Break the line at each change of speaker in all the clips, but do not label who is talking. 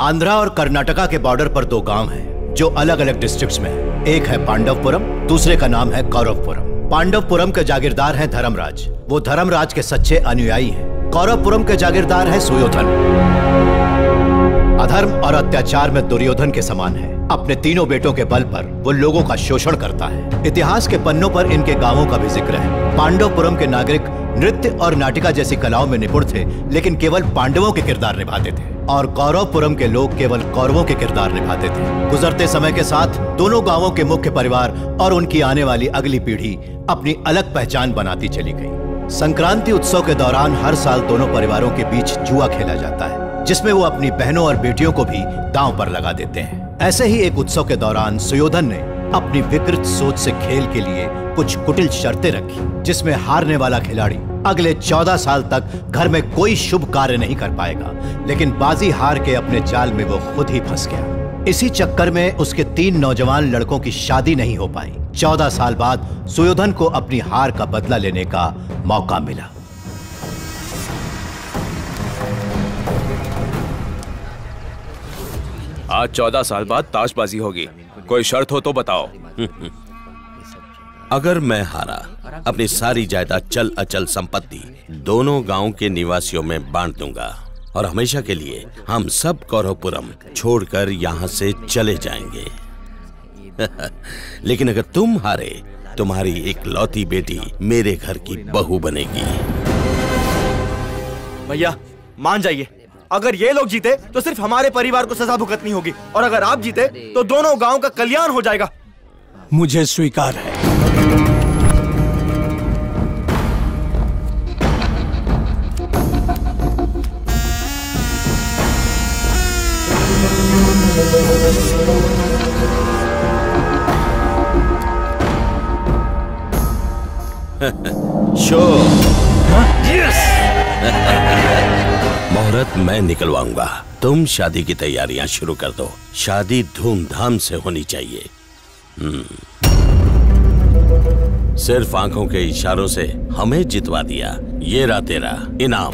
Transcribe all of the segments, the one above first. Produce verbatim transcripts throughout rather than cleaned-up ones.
आंध्रा और कर्नाटका के बॉर्डर पर दो गांव हैं जो अलग अलग डिस्ट्रिक्ट्स में हैं। एक है पांडवपुरम, दूसरे का नाम है कौरवपुरम। पांडवपुरम के जागीरदार हैं धर्मराज, वो धर्मराज के सच्चे अनुयायी हैं। कौरवपुरम के जागीरदार है सुयोधन, अधर्म और अत्याचार में दुर्योधन के समान है। अपने तीनों बेटों के बल पर वो लोगों का शोषण करता है। इतिहास के पन्नों पर इनके गांवों का भी जिक्र है। पांडवपुरम के नागरिक नृत्य और नाटिका जैसी कलाओं में निपुण थे, लेकिन केवल पांडवों के किरदार निभाते थे, और कौरवपुरम के लोग केवल कौरवों के किरदार निभाते थे। गुजरते समय के साथ दोनों गांवों के मुख्य परिवार और उनकी आने वाली अगली पीढ़ी अपनी अलग पहचान बनाती चली गई। संक्रांति उत्सव के दौरान हर साल दोनों परिवारों के बीच जुआ खेला जाता है, जिसमें वो अपनी बहनों और बेटियों को भी दांव पर लगा देते हैं। ऐसे ही एक उत्सव के दौरान सुयोधन ने अपनी विकृत सोच से खेल के लिए कुछ कुटिल शर्तें रखी, जिसमें हारने वाला खिलाड़ी अगले चौदह साल तक घर में कोई शुभ कार्य नहीं कर पाएगा। लेकिन बाजी हार के अपने जाल में वो खुद ही फंस गया। इसी चक्कर में उसके तीन नौजवान लड़कों की शादी नहीं हो पाई। चौदह साल बाद सुयोधन को अपनी हार का बदला लेने का मौका मिला।
आज चौदह साल बाद ताशबाजी होगी, कोई शर्त हो तो बताओ।
अगर मैं हारा, अपनी सारी जायदाद चल अचल संपत्ति दोनों गांव के निवासियों में बांट दूंगा और हमेशा के लिए हम सब कौरवपुरम छोड़कर यहाँ से चले जाएंगे। लेकिन अगर तुम हारे, तुम्हारी एक लौती बेटी मेरे घर की बहू बनेगी।
भैया मान जाइए, अगर ये लोग जीते तो सिर्फ हमारे परिवार को सजा भुगतनी होगी, और अगर आप जीते तो दोनों गांव का कल्याण हो जाएगा।
मुझे स्वीकार है।
Show yes. मुहूर्त मैं निकलवाऊंगा, तुम शादी की तैयारियां शुरू कर दो। शादी धूमधाम से होनी चाहिए। सिर्फ आंखों के इशारों से हमें जितवा दिया, ये रहा तेरा इनाम।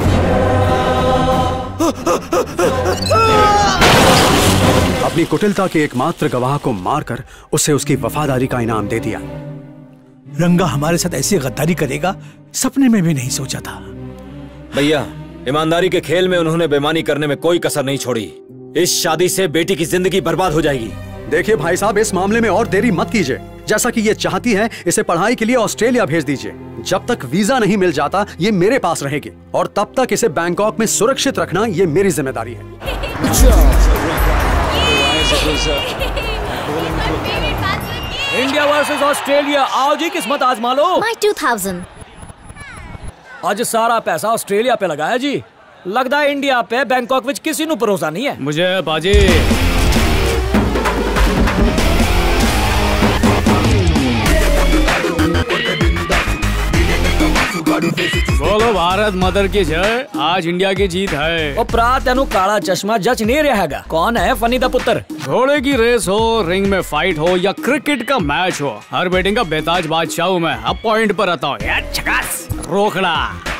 अपनी कुटिलता के एकमात्र गवाह को मारकर उसे उसकी वफादारी का इनाम दे दिया।
रंगा हमारे साथ ऐसी गद्दारी करेगा, सपने में भी नहीं सोचा था।
भैया, ईमानदारी के खेल में उन्होंने बेईमानी करने में कोई कसर नहीं छोड़ी। इस शादी से बेटी की जिंदगी बर्बाद हो जाएगी।
देखिए भाई साहब, इस मामले में और देरी मत कीजिए। जैसा कि ये चाहती है, इसे पढ़ाई के लिए ऑस्ट्रेलिया भेज दीजिए। जब तक वीजा नहीं मिल जाता, ये मेरे पास रहेगी, और तब तक इसे बैंकॉक में सुरक्षित रखना ये मेरी जिम्मेदारी है।
इंडिया वर्सेस ऑस्ट्रेलिया, आओ जी किस्मत आजमा लो।
My two thousand।
आज सारा पैसा ऑस्ट्रेलिया पे लगाया जी। लगता है इंडिया पे बैंकॉक विच किसी नू भरोसा नहीं है।
मुझे बाजी बोलो भारत मदर की जय। आज इंडिया की जीत है।
ओ प्रा तेनू काला चश्मा जच नहीं रहेगा। कौन है फनी दा पुत्र?
घोड़े की रेस हो, रिंग में फाइट हो या क्रिकेट का मैच हो, हर बैटिंग का बेताज बादशाह हूँ मैं। अब पॉइंट पर आता हूँ। रोकड़ा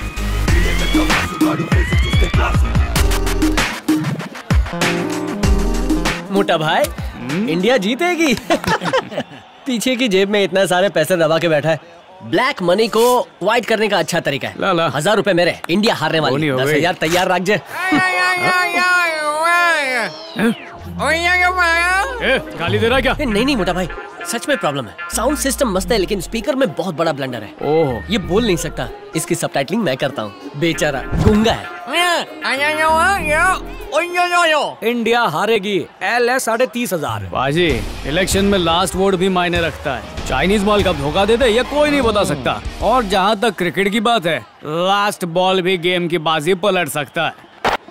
मोटा भाई, इंडिया जीतेगी। पीछे की जेब में इतना सारे पैसे दबा के बैठा है। ब्लैक मनी को व्हाइट करने का अच्छा तरीका है।
ला ला।
हजार रुपए मेरे, इंडिया हारने वाली। दस हजार तैयार रख जे।
गाली दे रहा क्या?
नहीं नहीं मोटा भाई, सच में प्रॉब्लम है। साउंड सिस्टम मस्त है, लेकिन स्पीकर में बहुत बड़ा ब्लंडर है।
ओह,
ये बोल नहीं सकता। इसकी सबटाइटलिंग मैं करता हूँ। बेचारा गूंगा है।
इंडिया हारेगी। एल है साढ़े तीस हजार।
बाजी, इलेक्शन में लास्ट वोट भी मायने रखता है। चाइनीज बॉल कब धोखा दे दे ये कोई नहीं बता सकता। और जहाँ तक क्रिकेट की बात है, लास्ट बॉल भी गेम की बाजी पलट सकता है।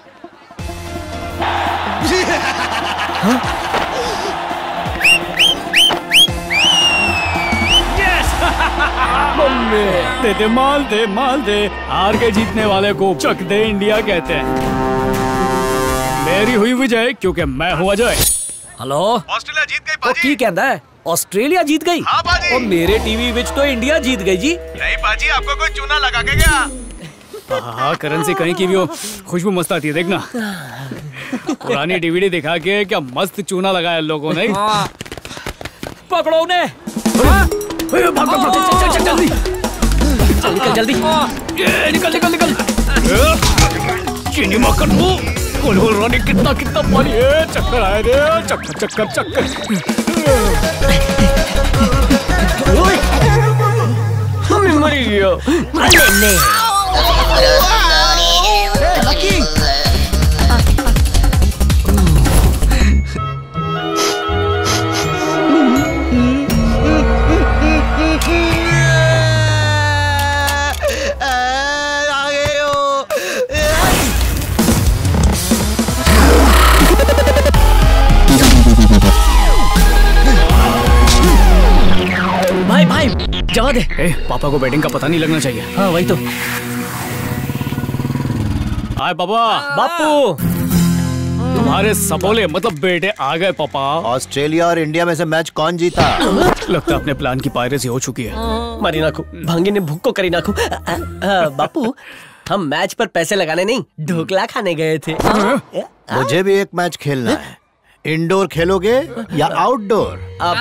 दे दे माल दे माल दे, हार के जीतने वाले को चक दे इंडिया कहते हैं। मेरी हुई विजय क्योंकि मैं हुआ जय।
हेलो,
ऑस्ट्रेलिया जीत गई बाजी।
की कहता है ऑस्ट्रेलिया जीत गई?
हाँ बाजी।
और मेरे टीवी विच तो इंडिया जीत गई जी।
नहीं बाजी, आपको कोई चूना लगा के गया?
हाँ, करेंसी कहीं की भी हो, खुशबू मस्त आती है, देखना। पुरानी डीवीडी दिखा के क्या मस्त चूना लगाया लोगों ने।
पकड़ो उन्हें।
भाग भाग चल चल जल्दी
निकल जल्दी
निकल निकल निकल। चीनी मक्खन वो गोल गोल रानी कितना कितना पानी है। चक्कर आए रे चक्कर चक्कर चक्कर।
हमें मर गया। भाई भाई जवा दे।
ए, पापा को बैटिंग का पता नहीं लगना चाहिए।
हाँ वही तो।
हाय पापा।
बापू
तुम्हारे सबोले मतलब बेटे आ गए पापा।
ऑस्ट्रेलिया और इंडिया में से मैच कौन जीता?
लगता है अपने प्लान की पायरेसी हो चुकी है।
मारी नाखू भांगी ने भूख को करी नाखू। बापू हम मैच पर पैसे लगाने नहीं ढोकला खाने गए थे।
मुझे भी एक मैच खेलना है। इंडोर खेलोगे या आउटडोर?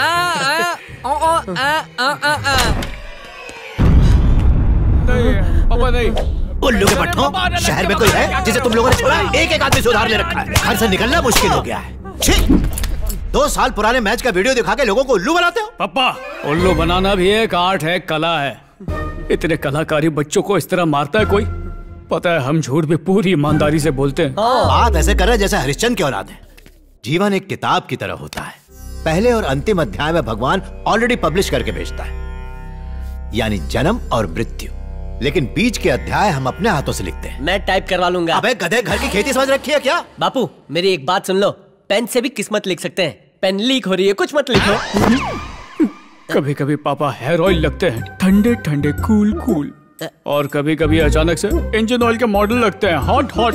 पापा नहीं।
उल्लू के पट्टों, शहर में कोई है जिसे तुम लोगों ने छोड़ा? एक एक आदमी सुधार ले रखा है। घर से निकलना मुश्किल हो गया है। छी! दो साल पुराने मैच का वीडियो दिखा के लोगों को उल्लू बनाते हो।
पापा उल्लू बनाना भी एक आर्ट है, कला है। इतने कलाकारी बच्चों को इस तरह मारता है कोई? पता है हम झूठ भी पूरी ईमानदारी से बोलते हैं।
बात ऐसे कर रहे जैसे हरिश्चंद्र की औलाद है। जीवन एक किताब की तरह होता है। पहले और अंतिम अध्याय में भगवान ऑलरेडी पब्लिश करके भेजता है, यानी जन्म और मृत्यु। लेकिन बीच के अध्याय हम अपने हाथों से लिखते हैं।
मैं टाइप करवा लूंगा।
अबे गधे, घर की खेती समझ रखी है क्या?
बापू मेरी एक बात सुन लो, पेन से भी किस्मत लिख सकते हैं। पेन लीक हो रही है, कुछ मत लिखो।
कभी कभी पापा हेयर ऑयल लगते हैं, ठंडे ठंडे कूल कूल। और कभी कभी अचानक से इंजन ऑयल के मॉडल लगते हैं, हॉट हॉट।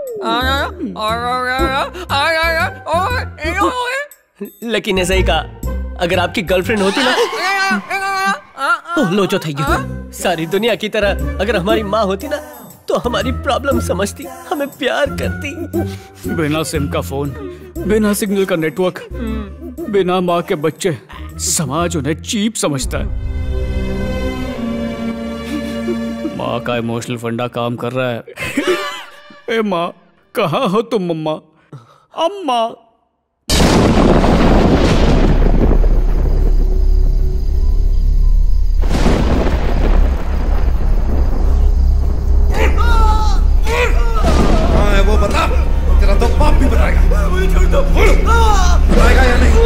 लेकिन ऐसा ही कहा, अगर आपकी गर्लफ्रेंड होती ना, ओ लो जो थी सारी दुनिया की तरह अगर हमारी माँ होती ना तो हमारी प्रॉब्लम समझती, हमें प्यार करती।
बिना सिम का फोन, बिना सिग्नल का नेटवर्क, बिना माँ के बच्चे, समाज उन्हें चीप समझता है। माँ का इमोशनल फंडा काम कर रहा है। ए माँ कहाँ हो तुम? मम्मा, अम्मा।
वो बता, तेरा तो बाप भी बताएगा। मुझे छोड़ दो। बताएगा या नहीं?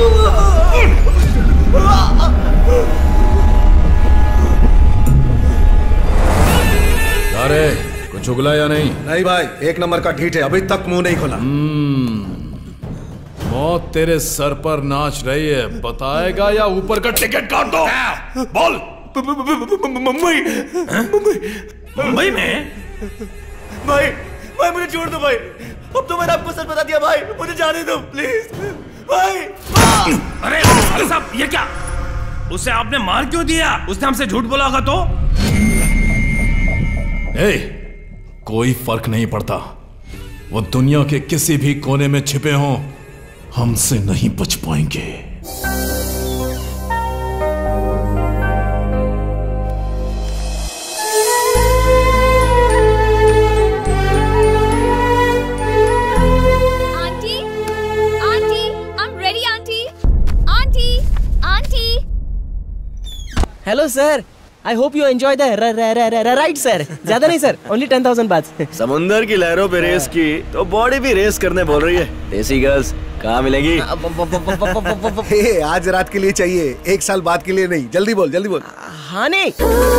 अरे कुछ उगला या नहीं?
नहीं भाई, एक नंबर का ढीठ है, अभी तक मुंह नहीं खोला।
मौत तेरे सर पर नाच रही है, बताएगा या ऊपर का टिकट काट दो? बोल।
मुंबई मुंबई में भाई भाई मुझे छोड़ दो भाई। अब तो मैंने आपको सच बता दिया भाई, मुझे जाने दो प्लीज भाई।
अरे साले साहब ये क्या? उसे आपने मार क्यों दिया? उसने हमसे झूठ बोला होगा तो?
ए, कोई फर्क नहीं पड़ता। वो दुनिया के किसी भी कोने में छिपे हों, हमसे नहीं बच पाएंगे।
Hello sir, I hope you enjoy the ride sir. ज्यादा नहीं सर, ओनली टेन थाउजेंड बात।
समुंदर की लहरों पे रेस की तो बॉडी भी रेस करने बोल रही है। देसी गर्ल्स कहाँ मिलेगी?
हे, आज रात के लिए चाहिए, एक साल बाद के लिए नहीं। जल्दी बोल जल्दी बोल।
हाँ नहीं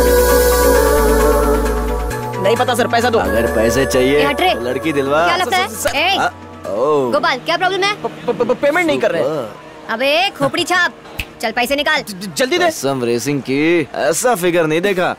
नहीं पता सर, पैसा दो।
अगर पैसे चाहिए तो लड़की दिलवा।
क्या लगता है? ए, गोपाल क्या प्रॉब्लम है?
पेमेंट नहीं कर रहे।
अबे खोपड़ी छाप, चल पैसे निकाल
जल्दी दे।
सम रेसिंग की ऐसा फिगर नहीं देखा।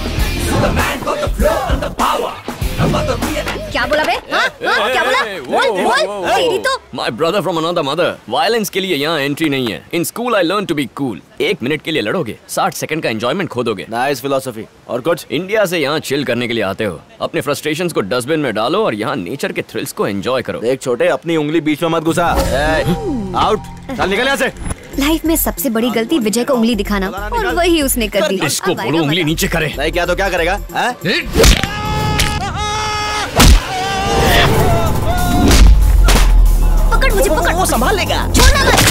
क्या बोला बे? हाँ? हाँ? क्या बोला? बोल तेरी तो
my brother from another mother. Violence के लिए यहाँ एंट्री नहीं है। In school I learn to be cool. एक मिनट के लिए लड़ोगे, साठ सेकंड का एंजॉयमेंट खो दोगे।
Nice philosophy. और कुछ?
इंडिया से यहाँ चिल करने के लिए आते हो। अपने फ्रस्ट्रेशंस को डस्टबिन में डालो और यहाँ नेचर के थ्रिल्स को एंजॉय करो।
देख छोटे, अपनी उंगली बीच में मत घुसा। आउट, चल निकल यहाँ से।
लाइफ में सबसे बड़ी गलती विजय को उंगली दिखाना, और वही उसने कर दी।
इसको बोलो उंगली नीचे करे।
नहीं क्या तो क्या करेगा?
पकड़ मुझे, पकड़।
वो संभाल लेगा।
छोड़ना मत।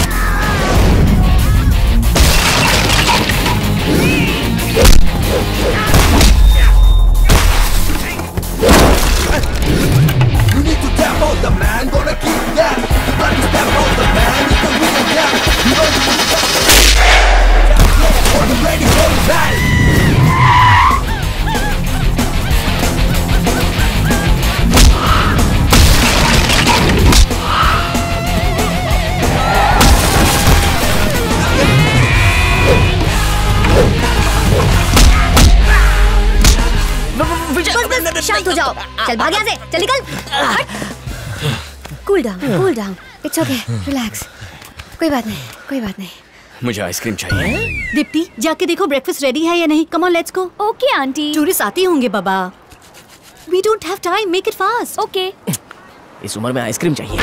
शांत हो जाओ। चल भाग यहाँ से, चल निकल। Cool down, cool down. It's okay, relax. कोई बात नहीं, कोई बात नहीं।
मुझे आइसक्रीम चाहिए।
दीप्ति, जाके देखो ब्रेकफास्ट रेडी है या नहीं। Come on let's go.
Okay aunty.
Tourist आते होंगे बाबा। We don't have time, make it fast.
Okay.
इस उम्र में आइसक्रीम चाहिए।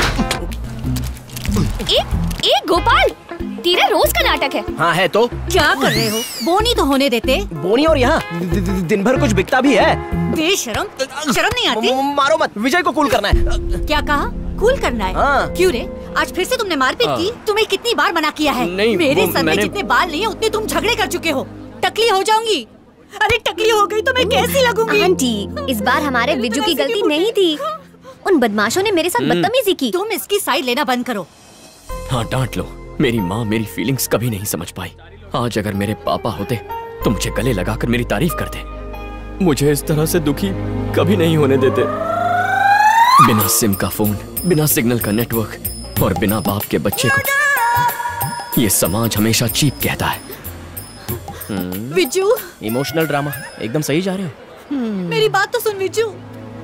एक एक गोपाल, तेरा रोज का नाटक है।
हाँ है तो
क्या कर रहे हो? बोनी तो होने देते।
बोनी और यहाँ दिन भर कुछ बिकता भी है।
बेशरम, शर्म नहीं आती?
मारो मत, विजय को कूल करना है।
क्या कहा? कूल करना है?
हाँ।
क्यों रे? आज फिर से तुमने मारपीट की? तुम्हें कितनी बार मना किया है?
नहीं,
मेरे सर में
मैंने...
जितने बाल नहीं है उतने तुम झगड़े कर चुके हो। टकली हो जाऊंगी। अरे टकली हो गई तो मैं कैसी लगूंगी?
आंटी, इस बार हमारे विजू की गलती नहीं थी। उन बदमाशों ने मेरे साथ बदतमीजी की।
तुम इसकी साइड लेना बंद करो।
हाँ डांट लो। मेरी माँ मेरी फीलिंग्स कभी नहीं समझ पाई। आज अगर मेरे पापा होते तो मुझे गले लगाकर मेरी तारीफ करते। मुझे इस तरह से दुखी कभी नहीं होने देते। बिना सिम का फोन, बिना सिग्नल का नेटवर्क और बिना बाप के बच्चे को ये समाज हमेशा चीप कहता है।
विजू,
इमोशनल ड्रामा एकदम सही जा रहे हो।
मेरी बात तो सुन विजू।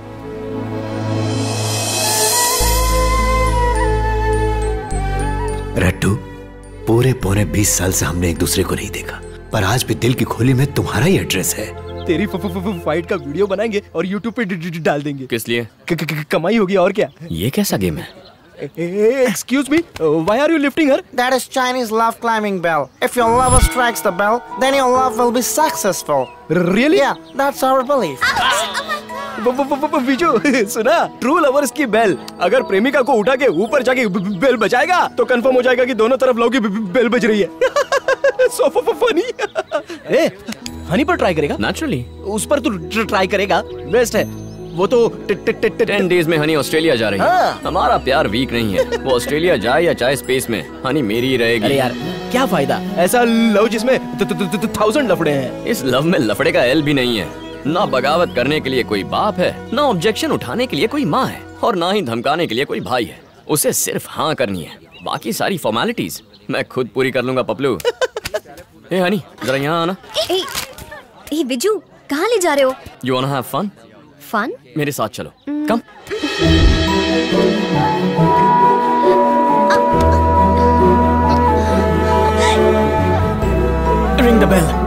रट्टू, पूरे पौने बीस साल से हमने एक दूसरे को नहीं देखा, पर आज भी दिल की खोली में तुम्हारा ही एड्रेस है।
तेरी फाइट का वीडियो बनाएंगे और यूट्यूब पे डाल देंगे।
किस लिए?
कमाई होगी और क्या।
ये कैसा गेम है?
Excuse me, why are you lifting her?
That is Chinese love climbing bell. If your lover strikes the bell, then your love will be successful.
Really?
Yeah, that's our belief.
Viju सुना, true lovers की bell अगर प्रेमिका को उठा के ऊपर जाके bell बजाएगा तो कंफर्म हो जाएगा कि दोनों तरफ लव की बेल बज रही है। So funny. ए, हनी पर ट्राई करेगा?
Naturally.
उस पर तू ट्राई करेगा, बेस्ट है। वो तो
टेन डेज में हनी ऑस्ट्रेलिया जा रही है।
हाँ।
हमारा प्यार वीक नहीं है। वो ऑस्ट्रेलिया जाए या चाहे स्पेस में, हनी मेरी ही रहेगी।
अरे यार क्या फायदा ऐसा लव जिसमें थाउजेंड लफड़े हैं।
इस लव में लफड़े का एल भी नहीं है। ना बगावत करने के लिए कोई बाप है, ना ऑब्जेक्शन उठाने के लिए कोई माँ है, और ना ही धमकाने के लिए कोई भाई है। उसे सिर्फ हाँ करनी है, बाकी सारी फॉर्मेलिटीज मैं खुद पूरी कर लूंगा पपलू। ए हनी, जरा यहाँ आना।
ए, ए विजू, कहाँ ले जा रहे हो?
You wanna have fun?
Fun?
मेरे साथ चलो। Come.
Ring the bell.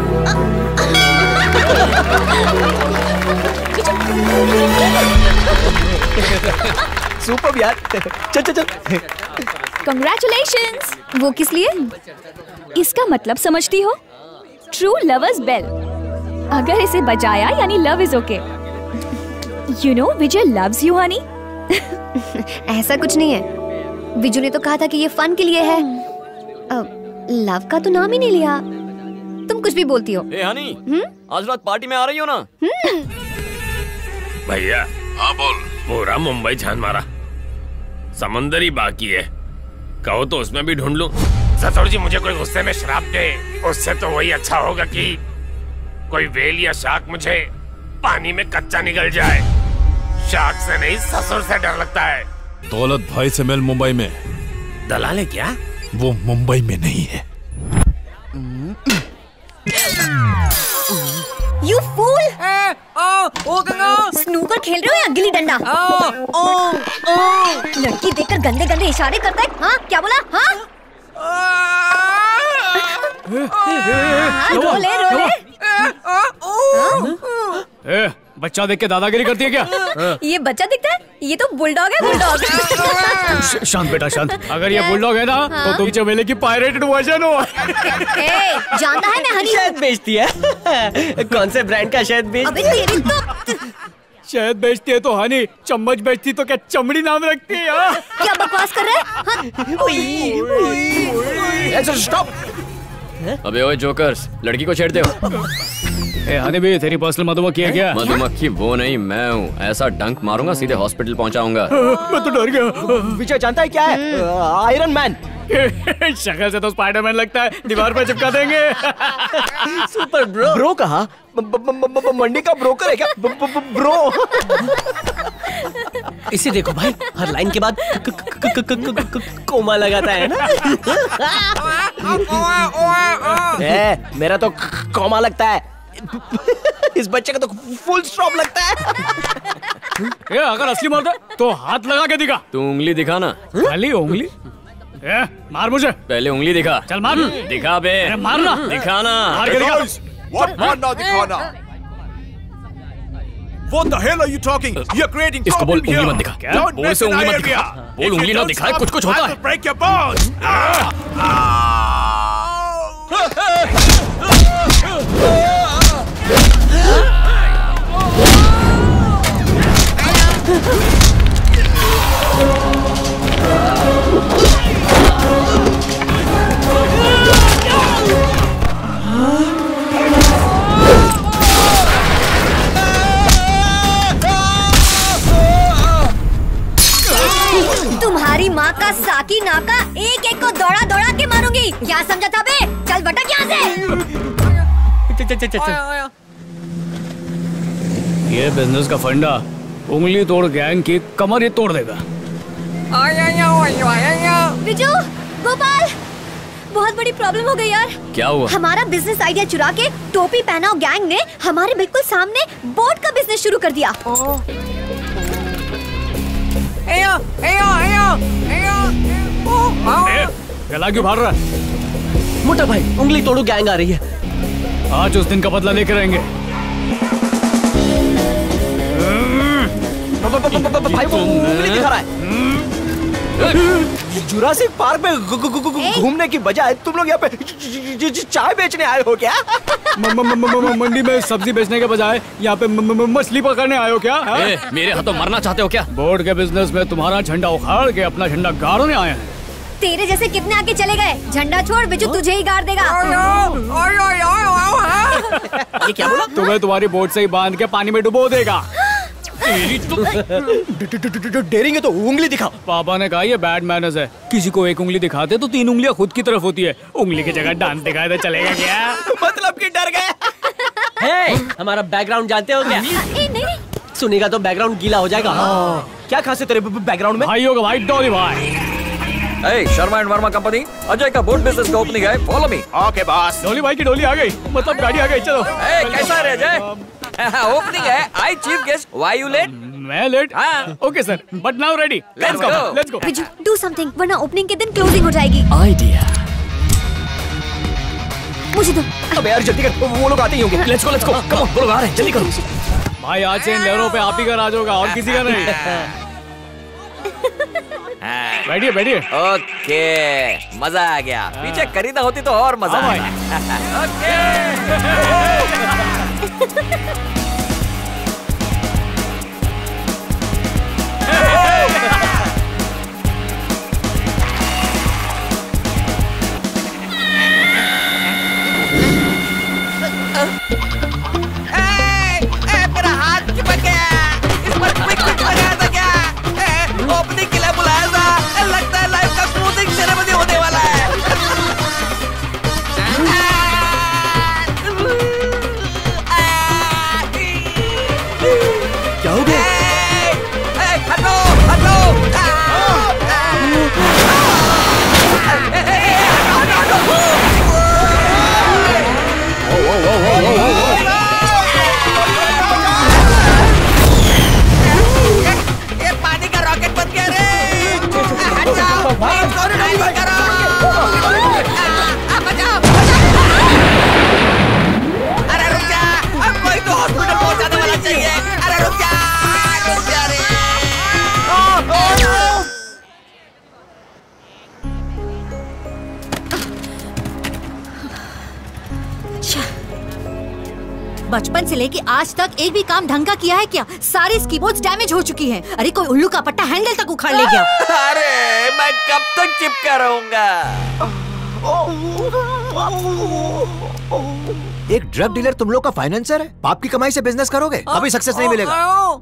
Super यार, चल चल चल।
Congratulations! वो किस लिए? इसका मतलब समझती हो? True lovers bell. अगर इसे बजाया यानी love is okay. You know Vijay loves you honey. ऐसा कुछ नहीं है, विजू ने तो कहा था कि ये फन के लिए है। लव का तो नाम ही नहीं लिया। तुम कुछ भी बोलती हो।
ए हनी, आज रात पार्टी में आ रही हो ना?
भैया हाँ बोल। पूरा मुंबई छान मारा, समंदर ही बाकी है, कहो तो उसमें भी ढूंढ लूं। ससुर जी मुझे कोई गुस्से में शराब दे, उससे तो वही अच्छा होगा कि कोई वेल या शार्क मुझे पानी में कच्चा निकल जाए। शार्क से नहीं, ससुर से डर लगता है।
दौलत भाई से मिल मुंबई में।
दलाल है क्या?
वो मुंबई में नहीं है।
You fool! स्नूकर
खेल रहे हो या गिल्ली डंडा? लड़की देखकर गंदे गंदे इशारे करता है। हाँ क्या बोला? हाँ रोले रोले।
ए, बच्चा देख के दादागिरी करती है क्या?
ये बच्चा दिखता है? ये तो बुलडॉग है, बुलडॉग।
शांत बेटा शांत। अगर ये बुलडॉग है ना
हाँ?
तो तुम चमेली की पायरेटेड वर्जन हो।
ए, जानता है मैं हनी
शहद बेचती है। कौन से ब्रांड का शहद बेचती?
अबे तेरी तो
शहद बेचती है तो हनी, चम्मच बेचती तो क्या चमड़ी नाम रखती है यार?
क्या बकवास कर रहा है?
स्टॉप। अबे ओए जोकर्स, लड़की को छेड़ते हो?
ए हनी भी तेरी पर्सनल मधुमक्खी है क्या?
मधुमक्खी वो नहीं, मैं हूँ। ऐसा डंक मारूंगा सीधे हॉस्पिटल पहुंचाऊंगा।
मैं तो डर गया।
विजय जानता है क्या है? Iron Man.
शक्ल से तो स्पाइडरमैन लगता है, दीवार पे चिपका देंगे।
Super bro. ब्रो कहा? मंडी का ब्रोकर है क्या? ब्रो।
इसे देखो भाई, हर लाइन के बाद कोमा लगाता है ना।
ए, मेरा तो कोमा लगता है। इस बच्चे का तो फुल स्टॉप लगता है।
ए, अगर असली मर्द है तो हाथ लगा के दिखा।
तू उंगली दिखा ना।
खाली उंगली? ए, मार मुझे।
पहले उंगली दिखा।
चल मार।
दिखा बे।
मारना।
दिखाना।
मार के दिखा।
What मारना दिखाना? What the hell are you talking? You're creating
इसको बोल
problem
उंगली
here.
मत दिखा।
Don't
बोल
mess
से
in
उंगली
my
मत दिखा।
area.
बोल
If you
उंगली ना
don't
दिखाए,
stop,
कुछ कुछ
I
होता
will
है।
break your bones.
तुम्हारी माँ का साकी नाका एक एक को दौड़ा दौड़ा के मारूंगी। क्या समझा था बे? चल भटक यहाँ से।
चल चल चल चल।
ये बिजनेस का फंडा उंगली तोड़ गैंग की कमर ही तोड़ देगा।
विजू, गोपाल, बहुत बड़ी प्रॉब्लम हो गई यार।
क्या हुआ?
हमारा बिजनेस आइडिया चुरा के टोपी पहनाओ गैंग ने हमारे बिल्कुल सामने बोट का बिजनेस शुरू कर दिया।
एयो, एयो, एयो, एयो,
ए, गला क्यों फाड़ रहा है?
मोटा भाई, उंगली तोड़ो गैंग आ रही है।
आज उस दिन का बदला लेकर रहेंगे।
भाई वो उंगली दिखा रहा है। जुरासिक पार्क में घूमने की बजाय तुम लोग यहाँ पे चाय बेचने आए हो क्या?
मंडी में सब्जी बेचने के बजाय यहाँ पे मछली पकड़ने आए हो क्या?
ए, मेरे हाथों मरना चाहते हो क्या?
बोर्ड के बिजनेस में तुम्हारा झंडा उखाड़ के अपना झंडा गाड़ने आए हैं।
तेरे जैसे कितने आगे चले गए? झंडा छोड़, बिजू तुझे ही गाड़ देगा।
ये क्या बोला?
तुम्हें तुम्हारी बोट से ही बांध के पानी में डुबो देगा।
डेरिंग है तो उंगली दिखा।
पापा ने कहा ये बैड मैनर्स है। किसी को एक उंगली दिखाते तो तीन उंगलियां खुद की तरफ होती है। उंगली की जगह डांस दिखाए तो चलेगा क्या?
मतलब कि डर गए।
हे, हमारा बैकग्राउंड जानते हो क्या?
ए, नहीं नहीं।
सुनेगा तो बैकग्राउंड गीला हो जाएगा।
क्या खास है तेरे बैकग्राउंड में?
भाई होगा भाई, डॉली भाई।
Hey, Sharma and Verma company, Ajay का बोट बिजनेस का ओपनिंग है। Follow me.
Okay boss.
Dolly भाई की डोली आ गई, मतलब गाड़ी आ गई। चलो।
Hey, कैसा है अजय? ओपनिंग है। I chief guest, why you late?
मैं लेट? हाँ। Okay sir, but now ready. Let's go, let's go.
Viju, do something वरना ओपनिंग के दिन क्लोजिंग हो जाएगी।
आइडिया।
मुझे दो।
अबे यार जल्दी कर, वो लोग आते ही होंगे।
Let's go, let's go. Come on, वो लोग आ रहे हैं, जल्दी करो।
भाई आज से इन लहरों पे आप ही का राज होगा और किसी का नहीं। बैठिए बैठिए।
ओके, मजा आ गया। पीछे खरीदा होती तो और मजा आया। ओके।
मेरा हाथ चिपक गया। इस पर क्विक क्विक लगाया था क्या? ओपनिंग के लिए बुलाया था। लगता है लाइव का क्लोजिंग सेरेमनी होने वाला है।
बचपन से लेके आज तक एक भी काम ढंग का किया है क्या? सारी कीबोर्ड्स डैमेज हो चुकी हैं। अरे कोई उल्लू का पट्टा हैंडल तक उखाड़ ले गया।
अरे मैं कब तक चिपका रहूंगा?
एक ड्रग डीलर तुम लोग का फाइनेंसर है, बाप की कमाई से बिजनेस करोगे, कभी सक्सेस नहीं मिलेगा।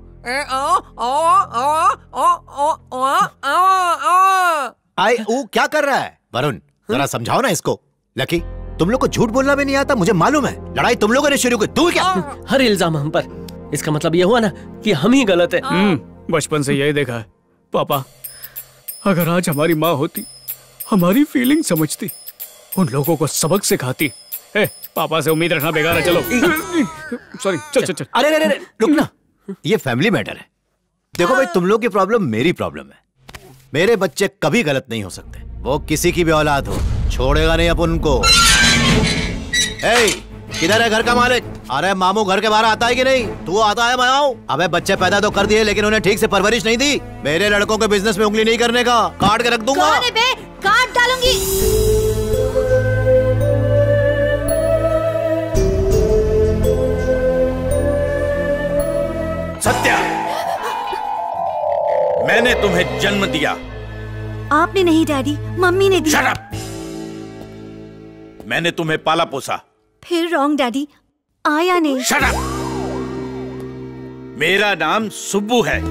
आई ऊ क्या कर रहा है? वरुण जरा समझाओ ना इसको। लकी तुम लोग को झूठ बोलना भी नहीं आता, मुझे मालूम है। लड़ाई तुम लोगों ने शुरू की, तू क्या?
हर इल्जाम हम पर। इसका मतलब ये हुआ ना कि हम ही गलत है।
बचपन से यही देखा है पापा। अगर आज हमारी माँ होती, हमारी फीलिंग समझती, उन लोगों को सबक सिखाती। ए, पापा से उम्मीद रखना बेकार है। चलो सॉरी, चल चल चल।
अरे अरे रुक ना, ये फैमिली मैटर है। देखो भाई, तुम लोग की प्रॉब्लम मेरी प्रॉब्लम है। मेरे बच्चे कभी गलत नहीं हो सकते, वो किसी की भी औलाद हो, छोड़ेगा नहीं अपन उनको। ए, किधर है घर का मालिक? अरे मामू घर के बाहर आता है कि नहीं? तू आता है, मैं आऊं। अबे बच्चे पैदा तो कर दिए, लेकिन उन्हें ठीक से परवरिश नहीं दी। मेरे लड़कों के बिजनेस में उंगली नहीं करने का, काट के रख दूंगा।
कौन है बे? काट डालूंगी।
सत्या, मैंने तुम्हें जन्म दिया।
आपने नहीं डैडी, मम्मी ने दिया।
Shut up! मैंने तुम्हें पाला पोसा।
फिर रॉन्ग डैडी, आया नहीं।
Shut up! मेरा नाम सुब्बू है,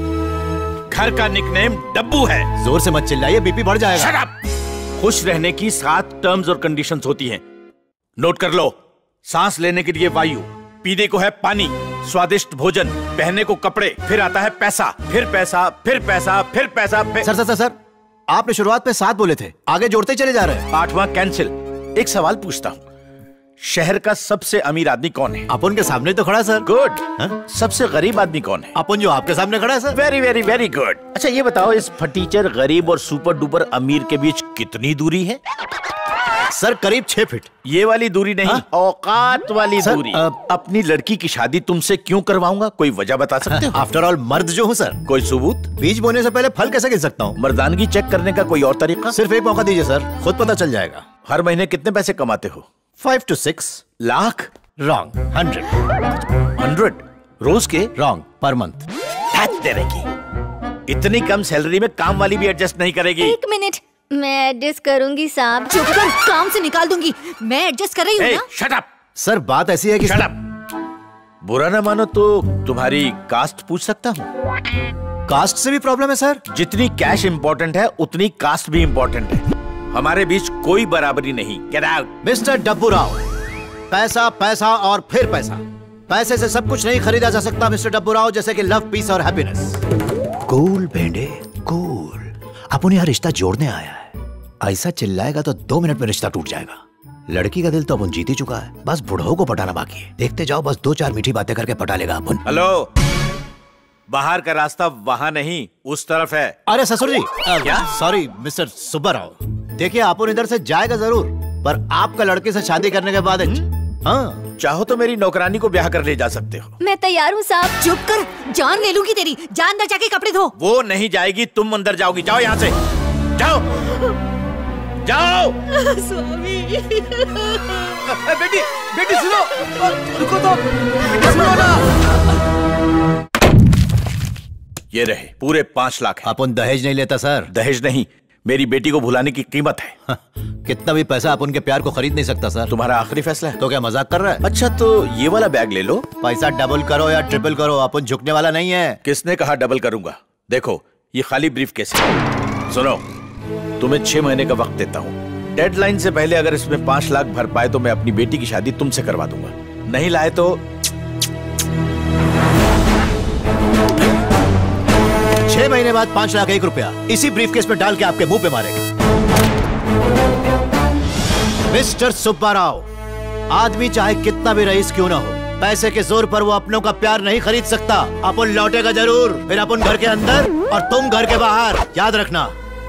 घर का निकनेम डब्बू है।
जोर से मत चिल्लाइए, बीपी बढ़ जाएगा।
Shut up! खुश रहने की सात टर्म्स और कंडीशंस होती हैं, नोट कर लो। सांस लेने के लिए वायु, पीने को है पानी, स्वादिष्ट भोजन, पहनने को कपड़े, फिर आता है पैसा, फिर पैसा, फिर पैसा, फिर पैसा, फिर...
सर सर सर सर आपने शुरुआत में सात बोले थे, आगे जोड़ते चले जा रहे हैं।
आठवां कैंसिल। एक सवाल पूछता हूँ, शहर का सबसे अमीर आदमी कौन है?
अपन के सामने तो खड़ा सर।
गुड। सबसे गरीब आदमी कौन है?
अपन जो आपके सामने खड़ा है sir.
Very very very good. अच्छा ये बताओ, इस फटीचर गरीब और सुपर डुपर अमीर के बीच कितनी दूरी है?
सर करीब छह फीट।
ये वाली दूरी नहीं, हा? औकात वाली सर, दूरी। आ... अपनी लड़की की शादी तुमसे क्यों करवाऊंगा, कोई वजह बता सकते हो?
आफ्टर ऑल मर्द जो हूँ सर।
कोई सबूत?
बीज बोने से पहले फल कैसे गिन सकता हूँ?
मर्दानगी चेक करने का कोई और तरीका?
सिर्फ एक मौका दीजिए सर, खुद पता चल जाएगा।
हर महीने कितने पैसे कमाते हो?
Five two six
lakh.
Wrong. Hundred.
Hundred रोज के?
Wrong, per month.
तेरे की इतनी कम सैलरी में काम वाली भी एडजस्ट नहीं करेगी।
एक मिनट, मैं एडजस्ट करूंगी साहब।
चुप कर, काम से निकाल दूंगी। मैं एडजस्ट कर रही हूँ ना।
Shut up.
सर बात ऐसी है कि
शट अप। बुरा ना मानो तो तुम्हारी कास्ट पूछ सकता हूँ?
कास्ट से भी प्रॉब्लम है सर?
जितनी कैश इंपॉर्टेंट है उतनी कास्ट भी इंपॉर्टेंट है। हमारे बीच कोई बराबरी नहीं। Get out.
Mister Dabbu Rao, पैसा पैसा और फिर पैसा। पैसे से सब कुछ नहीं खरीदा जा सकता मिस्टर डब्बू राव, जैसे कि लव, पीस और हैप्पीनेस। कूल भेंडे कूल, अपन यहाँ रिश्ता जोड़ने आया है। ऐसा चिल्लाएगा तो दो मिनट में रिश्ता टूट जाएगा। लड़की का दिल तो अपन जीत ही चुका है, बस बुढ़ाओ को पटाना बाकी है। देखते जाओ, बस दो चार मीठी बातें करके पटा लेगा अपन।
हेलो, बाहर का रास्ता वहाँ नहीं, उस तरफ है।
अरे ससुर जी, क्या? Sorry mister Subba Rao. देखिए अपन इधर से जाएगा जरूर, पर आपका लड़के से शादी करने के बाद हाँ,
चाहो तो मेरी नौकरानी को ब्याह कर ले जा सकते हो।
मैं तैयार हूँ साहब।
चुप कर, जान ले लूंगी तेरी। जान अंदर जाके कपड़े धो।
वो नहीं जाएगी, तुम अंदर जाओगी। जाओ यहाँ से, जाओ जाओ।
स्वामी।
बेटी बेटी सुनो, रुको तो, बेटी सुनो ना।
ये रहे पूरे पांच लाख है।
अपन दहेज नहीं लेता सर।
दहेज नहीं, मेरी बेटी को भुलाने की कीमत है।
हाँ, कितना भी पैसा अपन के प्यार को खरीद नहीं सकता सर।
तुम्हारा आखिरी फैसला है।
तो क्या मजाक कर रहा है?
अच्छा तो ये वाला बैग ले लो।
पैसा डबल करो या ट्रिपल करो, अपन झुकने वाला नहीं है।
किसने कहा डबल करूंगा? देखो ये खाली ब्रीफ केस है। सुनो, तुम्हें छह महीने का वक्त देता हूँ। डेडलाइन से पहले अगर इसमें पांच लाख भर पाए तो मैं अपनी बेटी की शादी तुमसे करवा दूंगा। नहीं लाए तो
छह महीने बाद पांच लाख एक रुपया इसी ब्रीफकेस में डाल के आपके मुंह पे मारेगा। मिस्टर सुब्बा राव, आदमी चाहे कितना भी रईस क्यों ना हो, पैसे के जोर पर वो अपनों का प्यार नहीं खरीद सकता। अपन लौटेगा जरूर, फिर अपन घर के अंदर और तुम घर के बाहर, याद रखना।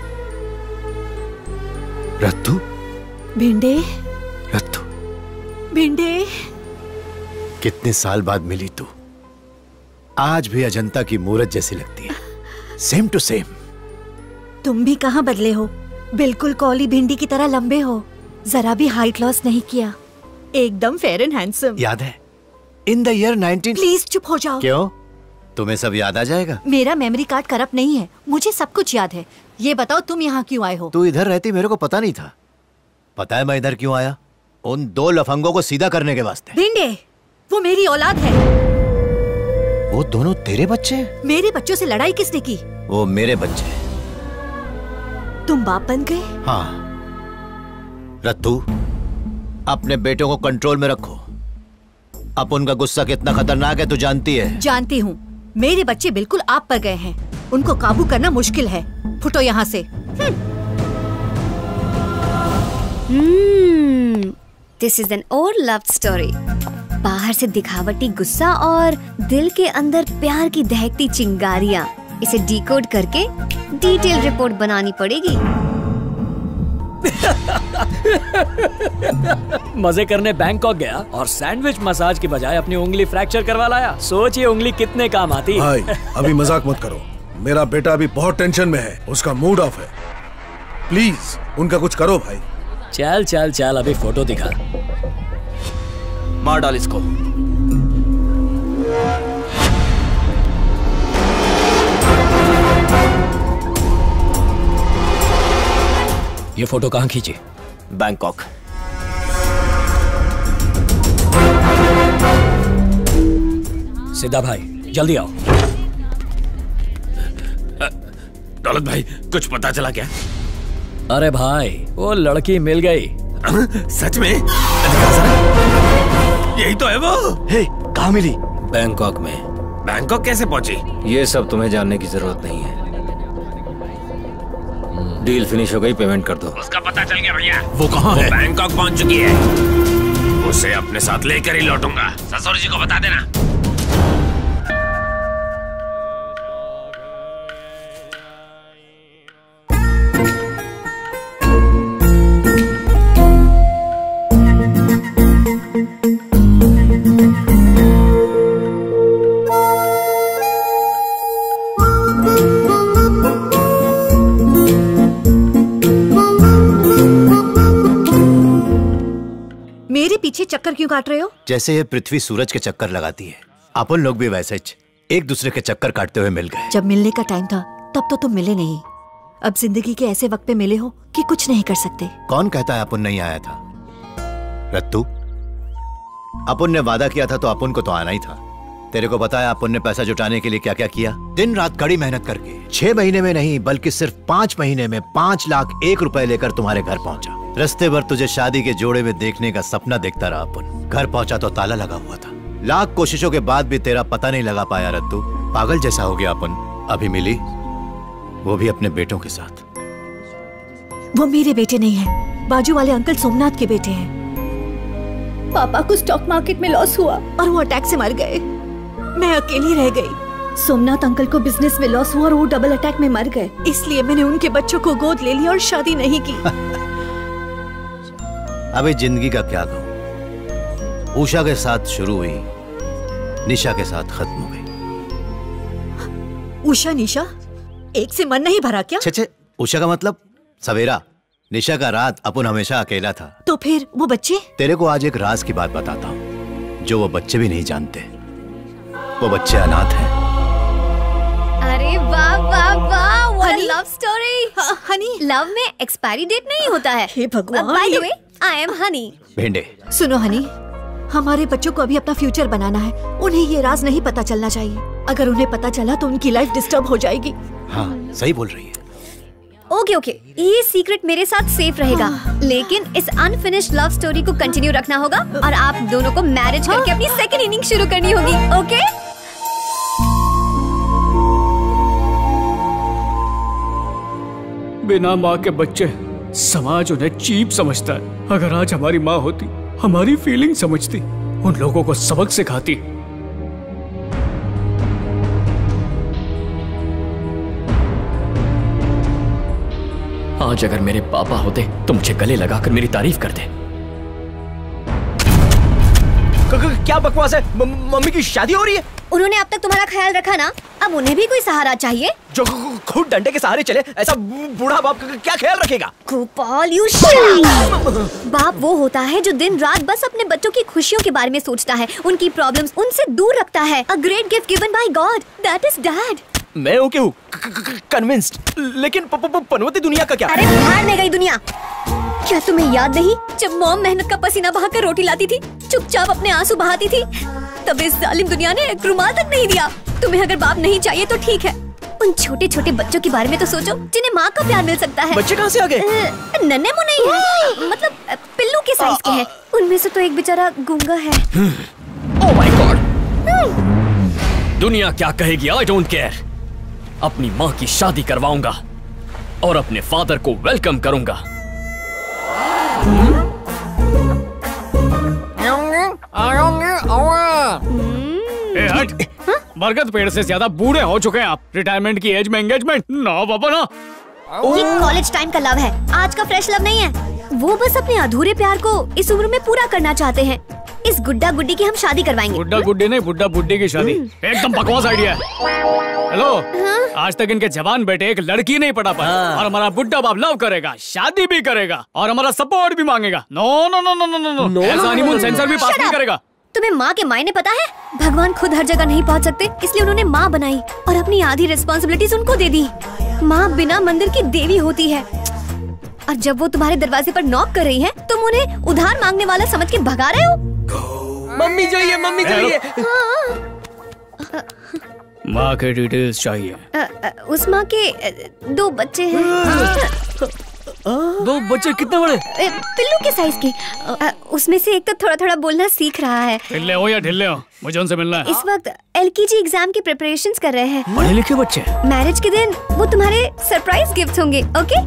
रत्तू,
भिंडे,
रत्तू,
भिंडे,
कितने साल बाद मिली तू। आज भी अजंता की मूरत जैसी लगती है, सेम टू सेम।
तुम भी कहाँ बदले हो, बिल्कुल कौली भिंडी की तरह लंबे हो, जरा भी हाइट लॉस नहीं किया, एकदम फेयर एंड हैंडसम।
याद है in the year nineteen.
Please चुप हो जाओ।
क्यों? तुम्हें सब याद आ जाएगा।
मेरा मेमोरी कार्ड करप्ट नहीं है, मुझे सब कुछ याद है। ये बताओ तुम यहाँ क्यों आए हो?
तू इधर रहती मेरे को पता नहीं था। पता है मैं इधर क्यों आया? उन दो लफंगों को सीधा करने के वास्ते।
भिंडे, वो मेरी औलाद है।
वो दोनों तेरे बच्चे?
मेरे बच्चों से लड़ाई किसने की?
वो मेरे बच्चे।
तुम बाप बन गए?
हाँ। रत्तू, अपने बेटों को कंट्रोल में रखो। अब उनका गुस्सा कितना खतरनाक है तू जानती है।
जानती हूँ। मेरे बच्चे बिल्कुल आप पर गए हैं, उनको काबू करना मुश्किल है। फुटो यहाँ से।
दिस इज एन और लव स्टोरी। बाहर से दिखावटी गुस्सा और दिल के अंदर प्यार की दहकती चिंगारियाँ। इसे डिकोड करके डिटेल रिपोर्ट बनानी पड़ेगी।
मजे करने बैंकॉक गया और सैंडविच मसाज की बजाय अपनी उंगली फ्रैक्चर करवा लाया। सोचिए उंगली कितने काम आती है।
भाई अभी मजाक मत करो, मेरा बेटा अभी बहुत टेंशन में है, उसका मूड ऑफ है। प्लीज उनका कुछ करो भाई।
चल चल चल अभी फोटो दिखा।
मार डाल इसको।
ये फोटो कहाँ खींची?
बैंकॉक।
सीधा भाई जल्दी आओ।
दौलत भाई कुछ पता चला क्या?
अरे भाई वो लड़की मिल गई।
सच में? यही तो है वो।
हे, कहाँ मिली?
बैंकॉक में। बैंकॉक कैसे पहुंची?
ये सब तुम्हें जानने की जरूरत नहीं है। डील फिनिश हो गई, पेमेंट कर दो।
उसका पता चल गया भैया।
वो कहाँ है?
बैंकॉक पहुंच चुकी है। उसे अपने साथ लेकर ही लौटूंगा। ससुर जी को बता देना।
पीछे चक्कर क्यों काट रहे हो?
जैसे ये पृथ्वी सूरज के चक्कर लगाती है, अपन लोग भी वैसे ही एक दूसरे के चक्कर काटते हुए मिल गए।
जब मिलने का टाइम था तब तो तुम मिले नहीं। अब जिंदगी के ऐसे वक्त पे मिले हो कि कुछ नहीं कर सकते।
कौन कहता है अपन नहीं आया था? रत्तू, अपन ने वादा किया था तो अपन को तो आना ही था। तेरे को पता है अपन ने पैसा जुटाने के लिए क्या क्या किया? दिन रात कड़ी मेहनत करके छह महीने में नहीं बल्कि सिर्फ पांच महीने में पांच लाख एक रुपए लेकर तुम्हारे घर पहुंचा। रास्ते भर तुझे शादी के जोड़े में देखने का सपना देखता रहा अपन। घर पहुंचा तो ताला लगा हुआ था। लाख कोशिशों के बाद भी तेरा पता नहीं लगा पाया रत्तू। पागल जैसा हो गया अपन। अभी मिली, वो भी अपने बेटों के साथ।
वो मेरे बेटे नहीं है, बाजू वाले अंकल सोमनाथ के बेटे हैं। पापा को स्टॉक मार्केट में लॉस हुआ और वो अटैक से मर गए। मैं अकेली रह गई। सोमनाथ अंकल को बिजनेस में लॉस हुआ और वो डबल अटैक में मर गए। इसलिए मैंने उनके बच्चों को गोद ले लिया और शादी नहीं की।
अभी जिंदगी का क्या कहूं? उषा के साथ शुरू हुई, निशा के साथ खत्म हो गई।
उषा निशा एक से मन नहीं भरा क्या?
छे छे, उषा का मतलब सवेरा, निशा का रात। अपन हमेशा अकेला था।
तो फिर वो बच्चे?
तेरे को आज एक राज की बात बताता हूँ जो वो बच्चे भी नहीं जानते। वो बच्चे अनाथ हैं।
अरे वाह वाह वाह, what
honey?
Love story.
Honey,
love में एक्सपायरी डेट नहीं होता है।
हे भगवान।
By the way, I am honey.
Bhende,
सुनो हनी, हमारे बच्चों को अभी अपना फ्यूचर बनाना है। उन्हें ये राज नहीं पता चलना चाहिए। अगर उन्हें पता चला तो उनकी लाइफ डिस्टर्ब हो जाएगी।
हाँ सही बोल रही है।
ओके ओके, ये सीक्रेट मेरे साथ सेफ रहेगा, लेकिन इस अनफिनिश्ड लव स्टोरी को कंटिन्यू रखना होगा और आप दोनों को मैरिज करके अपनी सेकंड इनिंग शुरू करनी होगी। ओके?
बिना माँ के बच्चे, समाज उन्हें चीप समझता है। अगर आज हमारी माँ होती, हमारी फीलिंग समझती, उन लोगों को सबक सिखाती।
आज अगर मेरे पापा होते तो मुझे गले लगाकर मेरी तारीफ करते।
क्या बकवास है? मम्मी की शादी हो रही है?
उन्होंने अब तक तुम्हारा ख्याल रखा ना, अब उन्हें भी कोई सहारा चाहिए।
जो खुद डंडे के सहारे चले, ऐसा बूढ़ा बाप क्या ख्याल रखेगा?
Gopal, you shut. बाप वो होता है जो दिन रात बस अपने बच्चों की खुशियों के बारे में सोचता है, उनकी प्रॉब्लम्स उनसे दूर रखता है। A great gift given by God, that is dad.
मैं ओके हूँ, कन्विंस्ड, लेकिन पनवती दुनिया का क्या?
अरे बाहर में गई दुनिया। क्या तुम्हें याद नहीं जब मॉम मेहनत का पसीना बहाकर रोटी लाती थी, चुपचाप अपने आंसू बहाती थी, तब इस जालिम दुनिया ने एक रुमाल तक नहीं दिया। तुम्हें अगर बाप नहीं चाहिए तो ठीक है, उन छोटे छोटे बच्चों के बारे में तो सोचो जिन्हें माँ का प्यार मिल सकता है।
बच्चे कहाँ से आ गए?
नन्हे मुन्ने ही हैं, मतलब पिल्लू के साइज के हैं। उनमें से तो एक बेचारा गूंगा है।
Oh my God. दुनिया क्या कहेगी, आई डोंट केयर। अपनी माँ की शादी करवाऊंगा और अपने फादर को वेलकम करूंगा।
ए हट, बरगद पेड़ से ज्यादा बूढ़े हो चुके हैं आप। रिटायरमेंट की एज में एंगेजमेंट ना बाबा ना।
ये कॉलेज टाइम का लव है, आज का फ्रेश लव नहीं है। वो बस अपने अधूरे प्यार को इस उम्र में पूरा करना चाहते हैं। इस गुड्डा गुड्डी की हम शादी करवाएंगे।
गुड्डा गुड्डी नहीं, बुड्ढा बुड्ढी की शादी। एकदम बकवास आइडिया है। हेलो, आज तक इनके जवान बेटे एक लड़की नहीं पटा पाए, और हमारा बुड्ढा बाप लव करेगा, शादी भी करेगा और हमारा सपोर्ट भी मांगेगा। No no no no no no no, ऐसा हनीमून सेंसर भी पास नहीं करेगा।
तुम्हें माँ के मायने पता है? भगवान खुद हर जगह नहीं पहुँच सकते, इसलिए उन्होंने माँ बनाई और अपनी आधी रिस्पॉन्सिबिलिटीज उनको दे दी। माँ बिना मंदिर की देवी होती है, और जब वो तुम्हारे दरवाजे पर नॉक कर रही है, तुम उन्हें उधार मांगने वाला समझ के भगा रहे हो।
मम्मी चाहिए, मम्मी चाहिए।
माँ के डिटेल्स चाहिए।
आ, आ, उस माँ के दो बच्चे हैं।
दो बच्चे कितने बड़े?
पिल्लू के साइज के। आ, उसमें से एक तो थोड़ा थोड़ा बोलना सीख रहा है।
ढिल्ले हो या ढिल्ले हो, मुझे उनसे मिलना है।
इस वक्त एलकेजी एग्जाम की प्रिपरेशंस कर रहे हैं।
पढ़े लिखे बच्चे।
मैरिज के दिन वो तुम्हारे सरप्राइज गिफ्ट होंगे। ओके?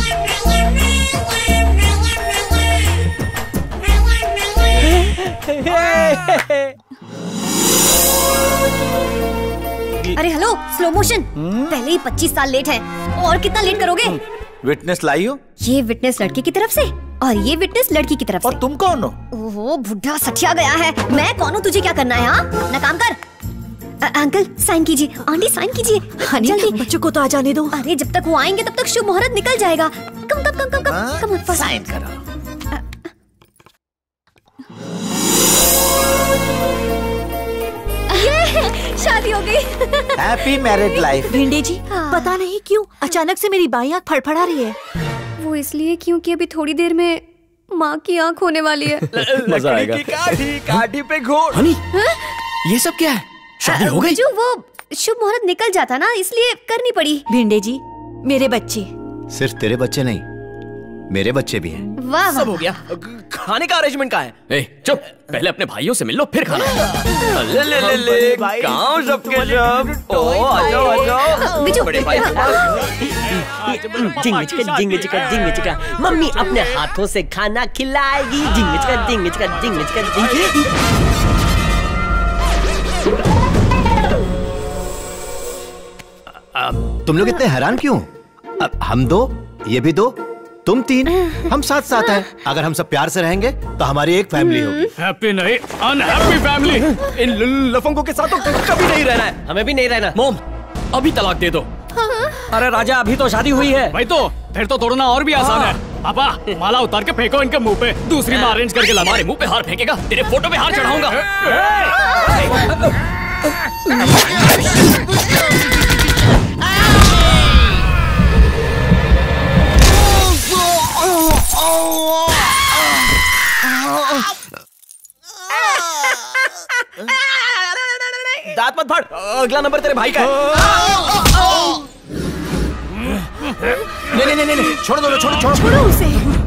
अरे हेलो, स्लो मोशन। पहले ही पच्चीस साल लेट है, और कितना लेट करोगे?
विटनेस लाई हो?
ये विटनेस लड़के की तरफ से और ये विटनेस लड़की की तरफ से।
और तुम कौन हो?
ओहो, बुढ़ा सठिया गया है। मैं कौन हूँ, तुझे क्या करना है? हाँ, ना काम कर। आ, अंकल साइन कीजिए, आंटी साइन कीजिए। जल्दी,
बच्चों को तो आ जाने दो।
अरे जब तक वो आएंगे तब तक शुभ मुहूर्त निकल जाएगा। कम कम कम कम कम कम कम
साइन करो।
शादी हो गई।
Happy married life.
Bhinde ji, पता नहीं क्यों अचानक से मेरी बाई आंख फड़फड़ा रही है।
वो इसलिए क्योंकि अभी थोड़ी देर में माँ की आंख होने वाली है।
मजा आएगा।
काठी काठी पे घोड़।
हनी, ये सब क्या है? शादी हो गई?
जो वो शुभ मुहूर्त निकल जाता ना, इसलिए करनी पड़ी।
भिंडे जी, मेरे बच्चे।
सिर्फ तेरे बच्चे नहीं, मेरे बच्चे भी हैं।
वाह
सब हो गया। खाने का अरेंजमेंट कहाँ है? ए, चुप, पहले अपने भाइयों से मिल लो फिर खाना।
ले ले ले ले, गाँव सबके सब। ओ आ जाओ आ जाओ।
बिजू,
बड़े भाई। जिंग चिका जिंग चिका जिंग चिका, मम्मी अपने हाथों से खाना खिलाएगी। जिंग चिका जिंग चिका जिंग चिका जिंग।
तुम लोग इतने हैरान क्यों? अब हम दो, ये भी दो, तुम तीन, हम साथ साथ हैं। अगर हम सब प्यार से रहेंगे तो हमारी एक फैमिली होगी।
हैप्पी नहीं, अनहैप्पी फैमिली।
इन लफंगों के साथ तो कभी नहीं रहना है।
हमें भी नहीं रहना।
मॉम, अभी तलाक दे दो।
अरे राजा, अभी तो शादी हुई है।
भाई तो फिर तो तोड़ना और भी आसान है। पापा, माला उतार के फेंको इनके मुंह पे। दूसरी माँ अरेंज करके ला।
हमारे मुंह पे हार फेंकेगा, तेरे फोटो पे हार चढ़ाऊंगा। दांत मत फाड़, अगला नंबर तेरे भाई का है।
नहीं नहीं नहीं नहीं, छोड़ दो, छोड़ो छोड़ो
छोड़ो उसे।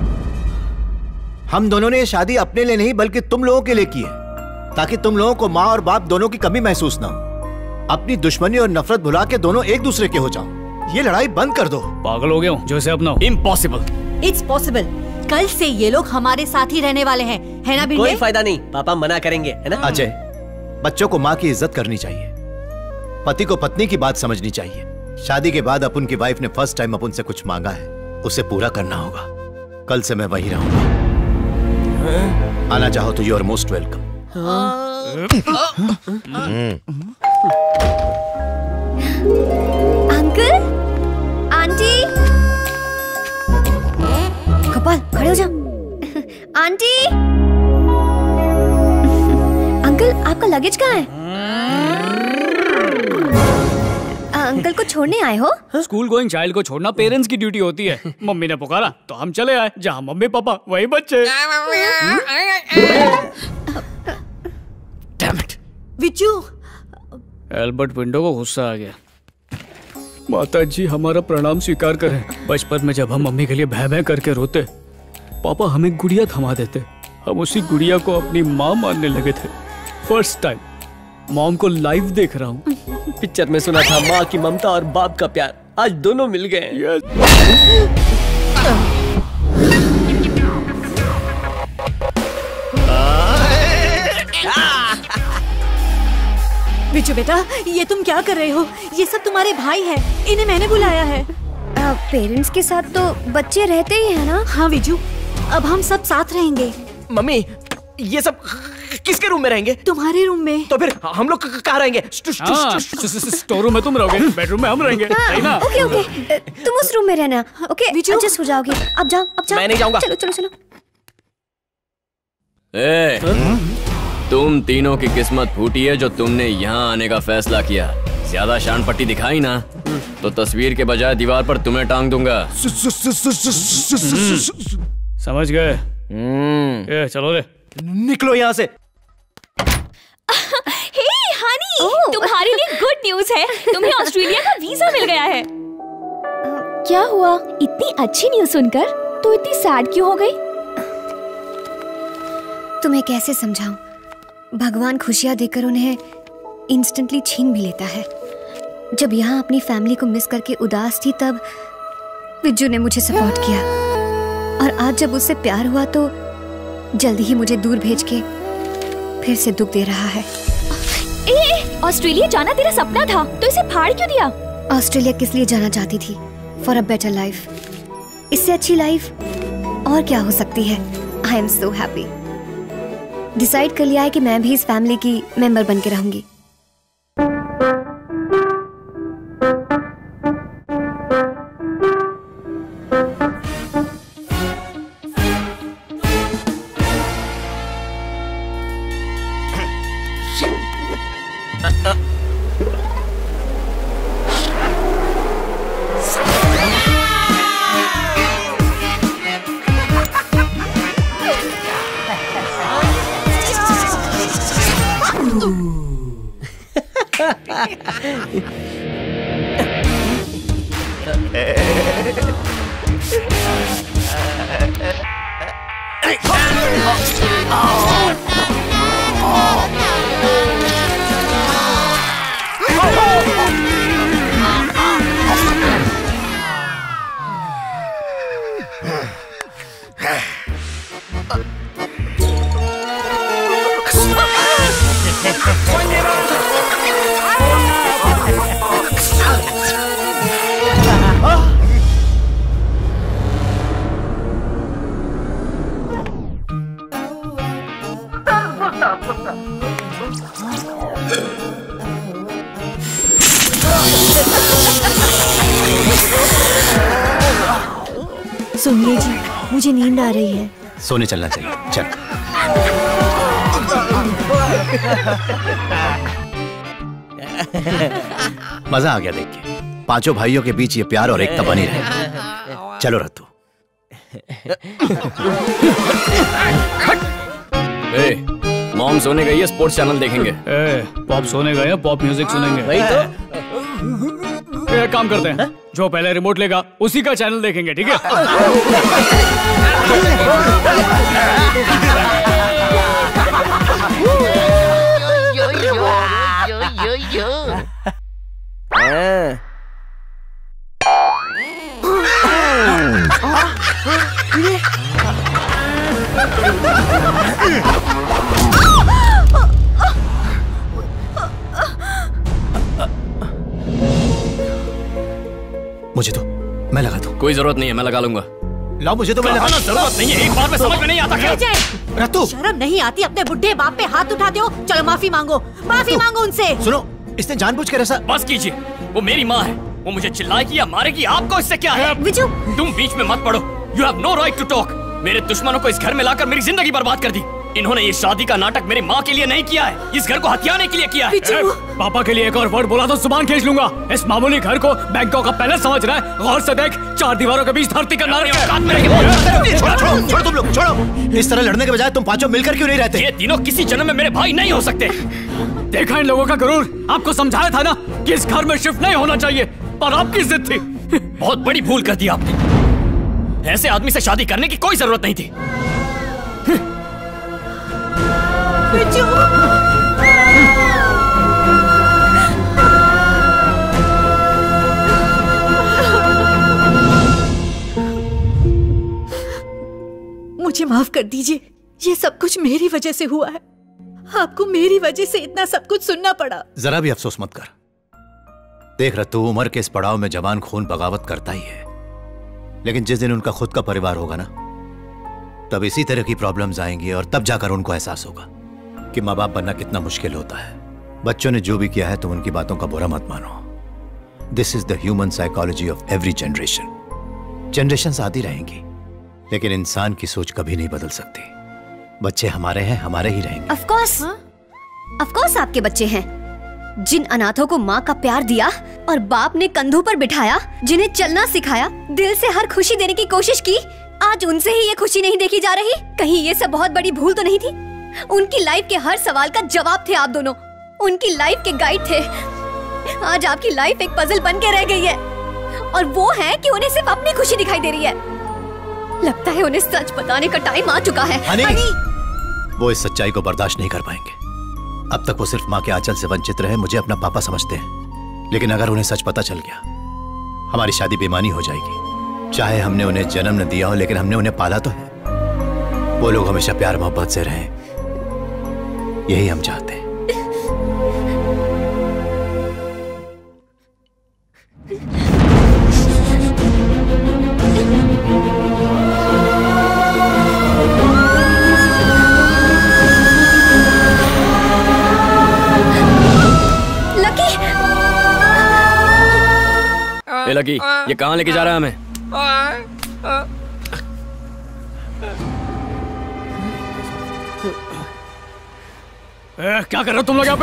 हम दोनों ने ये शादी अपने लिए नहीं बल्कि तुम लोगों के लिए की है, ताकि तुम लोगों को माँ और बाप दोनों की कमी महसूस ना हो। अपनी दुश्मनी और नफरत भुला के दोनों एक दूसरे के हो जाओ। ये लड़ाई बंद कर दो।
पागल हो गए हो जो इसे अपनाओ।
इम्पॉसिबल।
It's possible. कल से ये लोग हमारे साथ ही रहने वाले हैं, है ना भिंडे?
कोई फायदा नहीं, पापा मना करेंगे, है ना?
अजय, बच्चों को माँ की इज्जत करनी चाहिए, पति को पत्नी की बात समझनी चाहिए। शादी के बाद अपन की वाइफ ने फर्स्ट टाइम अपन से कुछ मांगा है, उसे पूरा करना होगा। कल से मैं वहीं रहूंगा। आना चाहो तो you are most welcome.
Uncle, aunty, कपाल खड़े हो जा। आंटी, अंकल आपका लगेज कहाँ है? अंकल को छोड़ने आए हो?
स्कूल गोइंग चाइल्ड को छोड़ना पेरेंट्स की ड्यूटी होती है। मम्मी ने पुकारा तो हम चले आए, जहाँ मम्मी पापा वही बच्चे।
विजू,
एल्बर्ट विंडो को गुस्सा आ गया। माता जी हमारा प्रणाम स्वीकार करें। बचपन में जब हम मम्मी के लिए भय भय करके रोते, पापा हमें गुड़िया थमा देते। हम उसी गुड़िया को अपनी माँ मानने लगे थे। फर्स्ट टाइम मॉम को लाइव देख रहा हूँ।
पिक्चर में सुना था माँ की ममता और बाप का प्यार, आज दोनों मिल गए।
विजू बेटा, ये तुम क्या कर रहे हो? ये सब तुम्हारे भाई हैं, इन्हें मैंने बुलाया है।
पेरेंट्स के साथ तो बच्चे रहते ही हैं ना?
हाँ विजू, अब हम सब साथ रहेंगे।
मम्मी, ये सब किसके रूम में रहेंगे?
तुम्हारे रूम में।
तो फिर हम लोग कहाँ रहेंगे?
स्टोर रूम में तुम रहोगे, बेडरूम में हम रहेंगे। सही ना?
ओके ओके, तुम उस रूम में रहना। ओके, एडजस्ट हो जाओगे। अब जाओ, अब जाओ।
मैं नहीं जाऊंगा।
चलो चलो चलो।
ए, तुम तीनों की किस्मत फूटी है जो तुमने यहाँ आने का फैसला किया। ज्यादा शान पट्टी दिखाई ना तो तस्वीर के बजाय दीवार पर तुम्हें टांग दूंगा।
समझ गए? ए, चलो रे,
निकलो यहाँ से।
हे हनी, तुम्हारे लिए गुड न्यूज है, तुम्हें ऑस्ट्रेलिया का वीजा मिल गया है। क्या हुआ? इतनी अच्छी न्यूज सुनकर तो इतनी सैड क्यों हो गई?
तुम्हें कैसे समझाऊं? भगवान खुशियां देकर उन्हें इंस्टेंटली छीन भी लेता है। जब यहाँ अपनी फैमिली को मिस करके उदास थी तब विज्जू ने मुझे सपोर्ट किया, और आज जब उससे प्यार हुआ तो जल्दी ही मुझे दूर भेज के फिर से दुख दे रहा है।
ए, ऑस्ट्रेलिया जाना तेरा सपना था, तो इसे फाड़ क्यों दिया?
ऑस्ट्रेलिया किस लिए जाना चाहती थी? For a better life. इससे अच्छी लाइफ और क्या हो सकती है? I am so happy. Decide कर लिया है कि मैं भी इस फैमिली की मेंबर बन के रहूंगी।
सुनिए जी, मुझे नींद आ रही है।
सोने चलना चाहिए, चल। मजा आ गया देख के। पांचों भाइयों के बीच ये प्यार और एकता बनी रहे। चलो रत्तू।
ए, मॉम सोने गई है, स्पोर्ट्स चैनल देखेंगे।
ए, पॉप सोने गए हैं, पॉप म्यूजिक सुनेंगे।
वही तो।
एक काम करते हैं, जो पहले रिमोट लेगा उसी का चैनल देखेंगे, ठीक है?
मुझे तो मैं लगा दूं।
कोई जरूरत नहीं है, मैं लगा लूंगा।
लाओ मुझे तो मैं लगा।
जरूरत नहीं है, एक बार में समझ में नहीं आता क्या?
रत्तू, शर्म नहीं आती? अपने बुढ़े बाप पे हाथ उठाते हो। चलो माफी मांगो, माफी मांगो उनसे।
सुनो, इसने जानबूझ कर ऐसा।
बस कीजिए, वो मेरी माँ है, वो मुझे चिल्लाएगी या मारेगी, आपको इससे क्या है?
विजू,
तुम बीच में मत पड़ो। You have no right to talk. मेरे दुश्मनों को इस घर में लाकर मेरी जिंदगी बर्बाद कर दी। इन्होंने ये शादी का नाटक मेरी माँ के लिए नहीं किया है, इस घर को हथियाने के लिए किया है।
पापा के लिए एक और वर्ड बोला तो जुबान खींच लूंगा। इस मामूली घर को बैंकॉक का पैलेस समझ रहा है? गौर से देख, चार दीवारों के बीच धरती का नारे
छोड़ो छोड़ो छोड़ो तुम लोग, छोड़ो। इस तरह लड़ने के बजाय तुम पांचों मिलकर क्यों नहीं रहते?
ये तीनों किसी जन्म में मेरे भाई नहीं हो सकते।
देखा इन लोगों का गुरूर। आपको समझाया था ना कि इस घर में शिफ्ट नहीं होना चाहिए, पर आपकी जिद थी।
बहुत बड़ी भूल कर दी आपने। ऐसे आदमी से शादी करने की कोई जरूरत नहीं थी।
मुझे माफ कर दीजिए, ये सब कुछ मेरी वजह से हुआ है। आपको मेरी वजह से इतना सब कुछ सुनना पड़ा।
जरा भी अफसोस मत कर। देख रहा तू उम्र के इस पड़ाव में जवान खून बगावत करता ही है, लेकिन जिस दिन उनका खुद का परिवार होगा ना, तब इसी तरह की प्रॉब्लम्स आएंगी और तब जाकर उनको एहसास होगा कि माँ बाप बनना कितना मुश्किल होता है। बच्चों ने जो भी किया है तुम उनकी बातों का बुरा मत मानो। This is the human psychology of every generation. Generations आती रहेंगी, लेकिन इंसान की सोच कभी नहीं बदल सकती। बच्चे हमारे हैं, हमारे ही रहेंगे।
ऑफ कोर्स, ऑफ कोर्स आपके बच्चे हैं। जिन अनाथों को माँ का प्यार दिया और बाप ने कंधों पर बिठाया, जिन्हें चलना सिखाया, दिल से हर खुशी देने की कोशिश की, आज उनसे ही ये खुशी नहीं देखी जा रही। कहीं ये सब बहुत बड़ी भूल तो नहीं थी? उनकी लाइफ के हर सवाल का जवाब थे आप दोनों, उनकी लाइफ के गाइड थे। आज आपकी लाइफ एक पजल बन के रह गई है, और वो है कि उन्हें सिर्फ अपनी खुशी दिखाई दे रही है। लगता है उन्हें सच बताने का टाइम आ चुका है।
हनी, हनी। वो इस सच्चाई को बर्दाश्त नहीं कर पाएंगे। अब तक वो सिर्फ माँ के आंचल से वंचित रहे, मुझे अपना पापा समझते हैं, लेकिन अगर उन्हें सच पता चल गया, हमारी शादी बेईमानी हो जाएगी। चाहे हमने उन्हें जन्म न दिया हो, लेकिन हमने उन्हें पाला तो है। वो लोग हमेशा प्यार मोहब्बत से रहें, यही हम चाहते हैं।
लकी, ए लकी, ये कहाँ लेके जा रहा है हमें?
ए, क्या कर रहे हो तुम लोग यहाँ पे?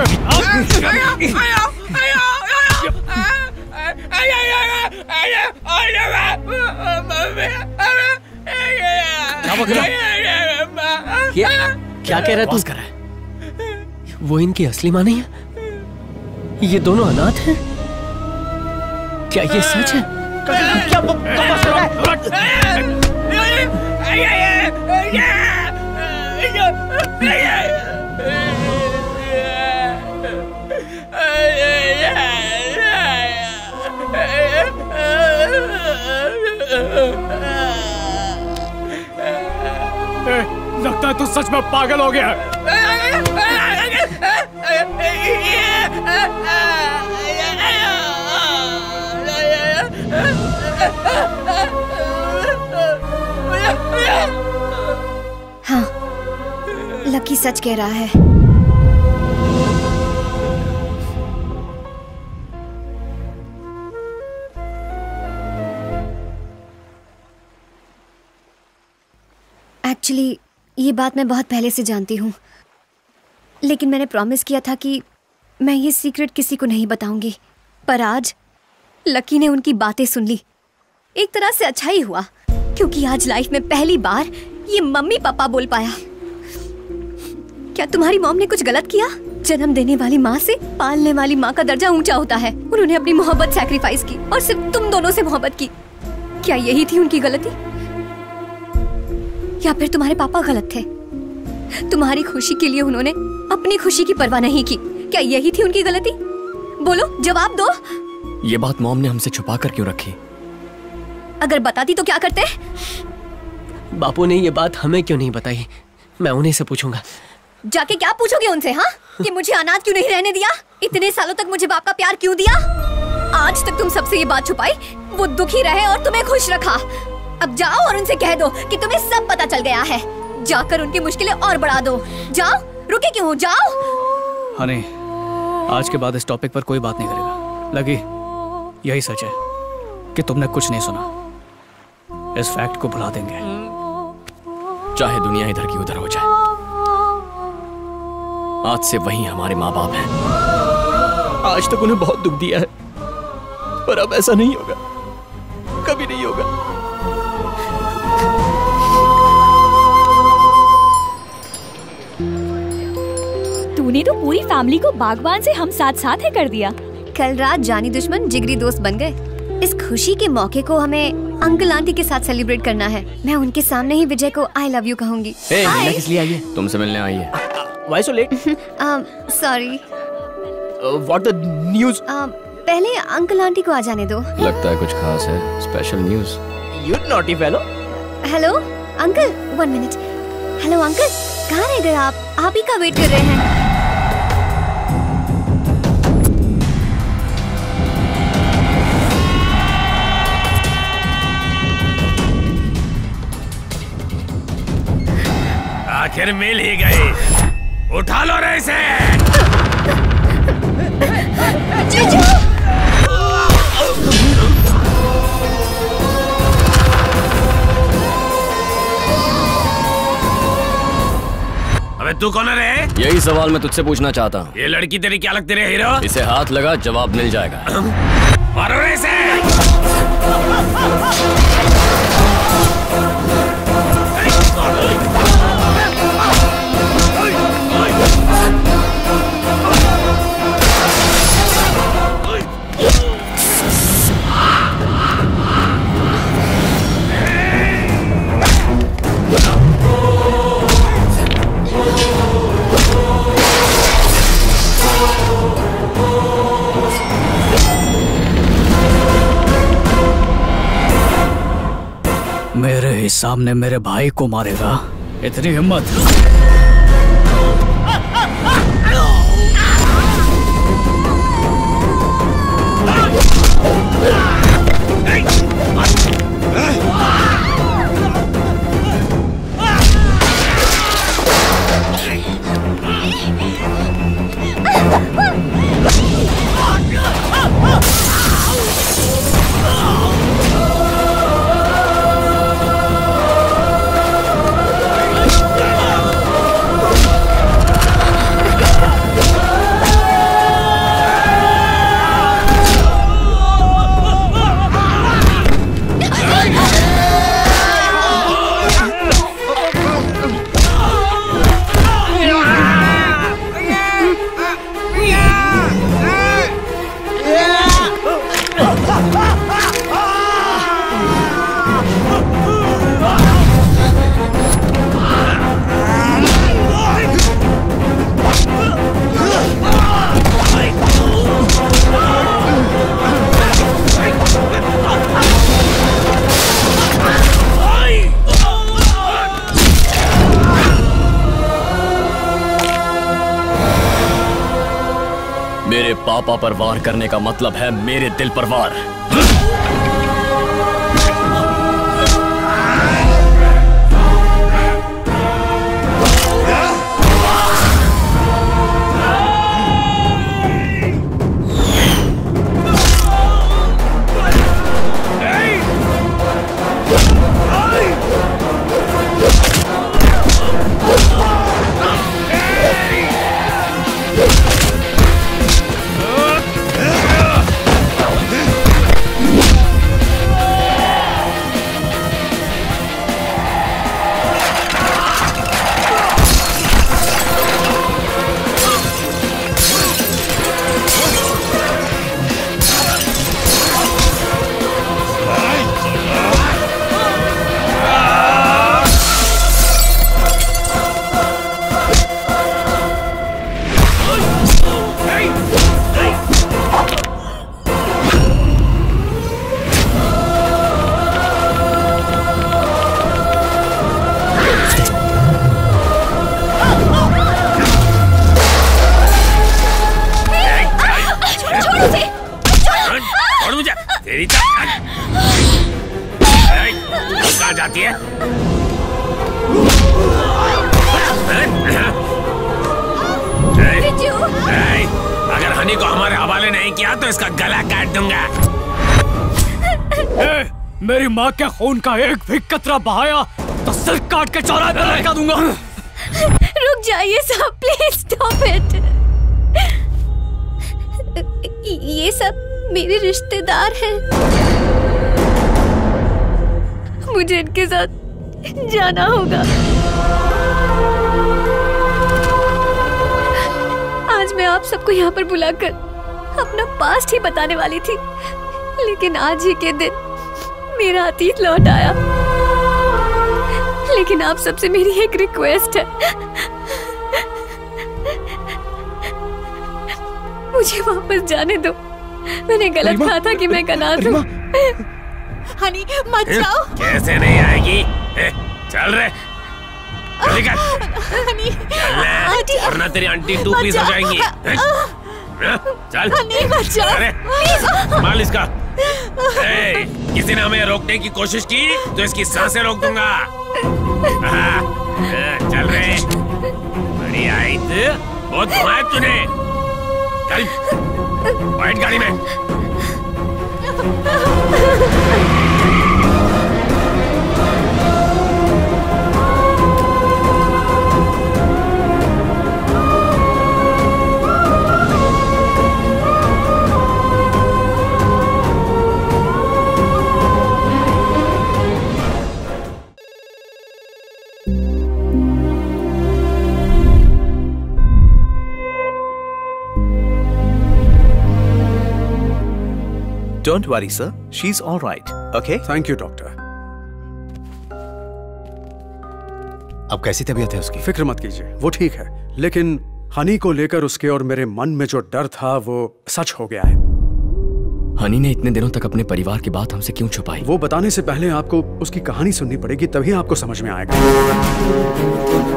क्या क्या कह रहा है तू? कर रहा है वो इनकी असली माँ नहीं है? ये दोनों अनाथ हैं? क्या ये सच है? क्या बकवास कर रहा है?
ए, लगता है तू सच में पागल हो गया है।
हाँ, लकी सच कह रहा है। एक्चुअली ये बात मैं बहुत पहले से जानती हूँ, लेकिन मैंने प्रॉमिस किया था कि मैं ये सीक्रेट किसी को नहीं बताऊंगी। पर आज लकी ने उनकी बातें सुन ली। एक तरह से अच्छा ही हुआ, क्योंकि आज लाइफ में पहली बार ये मम्मी पापा बोल पाया। क्या तुम्हारी मॉम ने कुछ गलत किया? जन्म देने वाली माँ से पालने वाली माँ का दर्जा ऊंचा होता है। उन्होंने अपनी मोहब्बत सैक्रिफाइस की और सिर्फ तुम दोनों से मोहब्बत की। क्या यही थी उनकी गलती, या फिर तुम्हारे पापा गलत थे? तुम्हारी खुशी के लिए उन्होंने अपनी खुशी की परवाह नहीं की। क्या यही थी उनकी गलती? बोलो, जवाब दो।
ये बात मॉम ने हमसे छुपा कर क्यों रखी?
अगर बताती तो क्या करते?
बापू ने ये बात हमें क्यों नहीं बताई? मैं उन्हीं से पूछूंगा।
जाके क्या पूछोगे उनसे? हाँ, कि मुझे अनाथ क्यों नहीं रहने दिया? इतने सालों तक मुझे बाप का प्यार क्यों दिया? आज तक तुम सबसे ये बात छुपाई, वो दुखी रहे और तुम्हें खुश रखा। अब जाओ और उनसे कह दो कि तुम्हें सब पता चल गया है। जाकर उनकी मुश्किलें और बढ़ा दो। जाओ, रुके क्यों? जाओ।
हनी, आज के बाद इस टॉपिक पर कोई बात नहीं करेगा। लगी, यही सच है कि तुमने कुछ नहीं सुना। इस फैक्ट को भुला देंगे,
चाहे दुनिया इधर की उधर हो जाए। आज से वही हमारे माँ बाप हैं। आज तक उन्हें बहुत दुख दिया है, पर अब ऐसा नहीं होगा, कभी नहीं होगा।
तूने तो पूरी फैमिली को बागबान से हम साथ साथ है कर दिया।
कल रात जानी दुश्मन जिगरी दोस्त बन गए। इस खुशी के मौके को हमें अंकल आंटी के साथ सेलिब्रेट करना है। मैं उनके सामने ही विजय को आई लव यू कहूंगी।
hey, मिलने किस लिए आई है? तुमसे मिलने आई है।
Why so late?
Sorry.
What the news?
पहले अंकल आंटी को आ जाने दो।
लगता है कुछ खास है, special news.
You naughty fellow.
Hello uncle, one minute. Hello uncle, कहाँ रह गए आप? आप ही का वेट कर रहे हैं।
आखिर मिल ही गई। उठा लो रे इसे।
जीजू!
अबे तू कौन है रे?
यही सवाल मैं तुझसे पूछना चाहता हूँ।
ये लड़की तेरी क्या लगती है हीरो?
इसे हाथ लगा, जवाब मिल जाएगा।
मारो रे इसे।
मेरे ही सामने मेरे भाई को मारेगा? इतनी हिम्मत?
मेरे पापा पर वार करने का मतलब है मेरे दिल पर वार।
अगर हनी को हमारे हवाले नहीं किया तो इसका गला काट दूंगा।
ए, मेरी माँ के खून का एक भी कतरा बहाया तो सिर काट के चौराहे पर लटका दूंगा।
रुक जाइए साहब, प्लीज स्टॉप इट। ये सब मेरे रिश्तेदार हैं। मुझे इनके साथ जाना होगा। आज मैं आप सबको यहाँ पर बुलाकर अपना पास्ट ही बताने वाली थी, लेकिन आज ही के दिन मेरा अतीत लौट आया। लेकिन आप सबसे मेरी एक रिक्वेस्ट है, मुझे वापस जाने दो। मैंने गलत कहा था कि मैं अनाथ हूँ। हनी मत जाओ।
कैसे नहीं आएगी? ए, चल रे, जल्दी कर।
हनी,
चल, वरना तेरी आंटी टू पीस हो जाएंगी। चल,
हनी मत जाओ।
अरे, मार इसका। ए, किसी ने हमें रोकने की कोशिश की तो इसकी सांसें रोक दूंगा। चल रे, बड़ी आई थी, बहुत घुमाया तूने। चल, बैठ गाड़ी में।
Don't worry, sir. She's all right. Okay?
Thank you, doctor.
अब कैसी तबीयत है उसकी?
फिक्र मत कीजिए, वो ठीक है। लेकिन हनी को लेकर उसके और मेरे मन में जो डर था वो सच हो गया है।
हनी ने इतने दिनों तक अपने परिवार की बात हमसे क्यों छुपाई?
वो बताने से पहले आपको उसकी कहानी सुननी पड़ेगी, तभी आपको समझ में आएगा।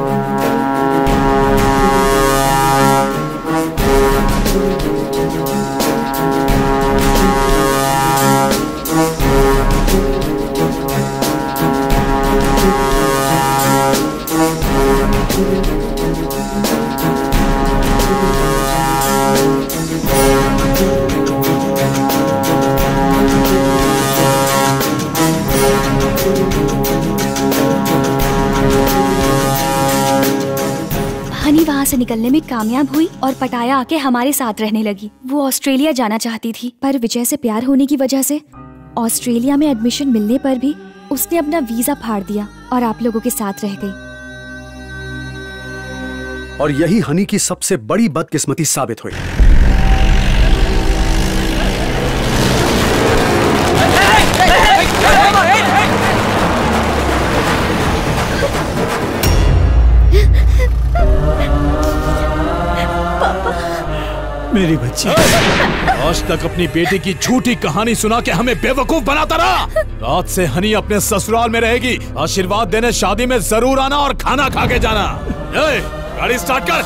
हनी वहाँ से निकलने में कामयाब हुई और पटाया आके हमारे साथ रहने लगी। वो ऑस्ट्रेलिया जाना चाहती थी, पर विजय से प्यार होने की वजह से ऑस्ट्रेलिया में एडमिशन मिलने पर भी उसने अपना वीजा फाड़ दिया और आप लोगों के साथ रह गई।
और यही हनी की सबसे बड़ी बदकिस्मती साबित हुई।
मेरी बच्ची आज तक अपनी बेटी की झूठी कहानी सुना के हमें बेवकूफ बनाता रहा। रात से हनी अपने ससुराल में रहेगी। आशीर्वाद देने शादी में जरूर आना और खाना खा के जाना। ए, गाड़ी स्टार्ट कर।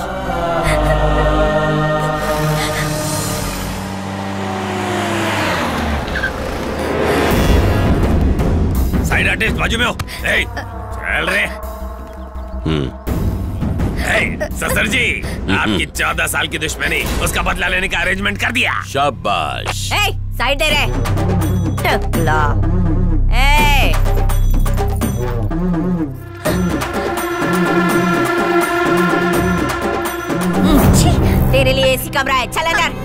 साइड आर्टिस्ट बाजू में हो। ए, चल रे। हम्म ससुर जी, आपकी चौदह साल की दुश्मनी, उसका बदला लेने का अरेंजमेंट कर दिया।
शाबाश।
ए, साइड दे रे। टकला। ए। तेरे लिए एसी कमरा है, चल अंदर।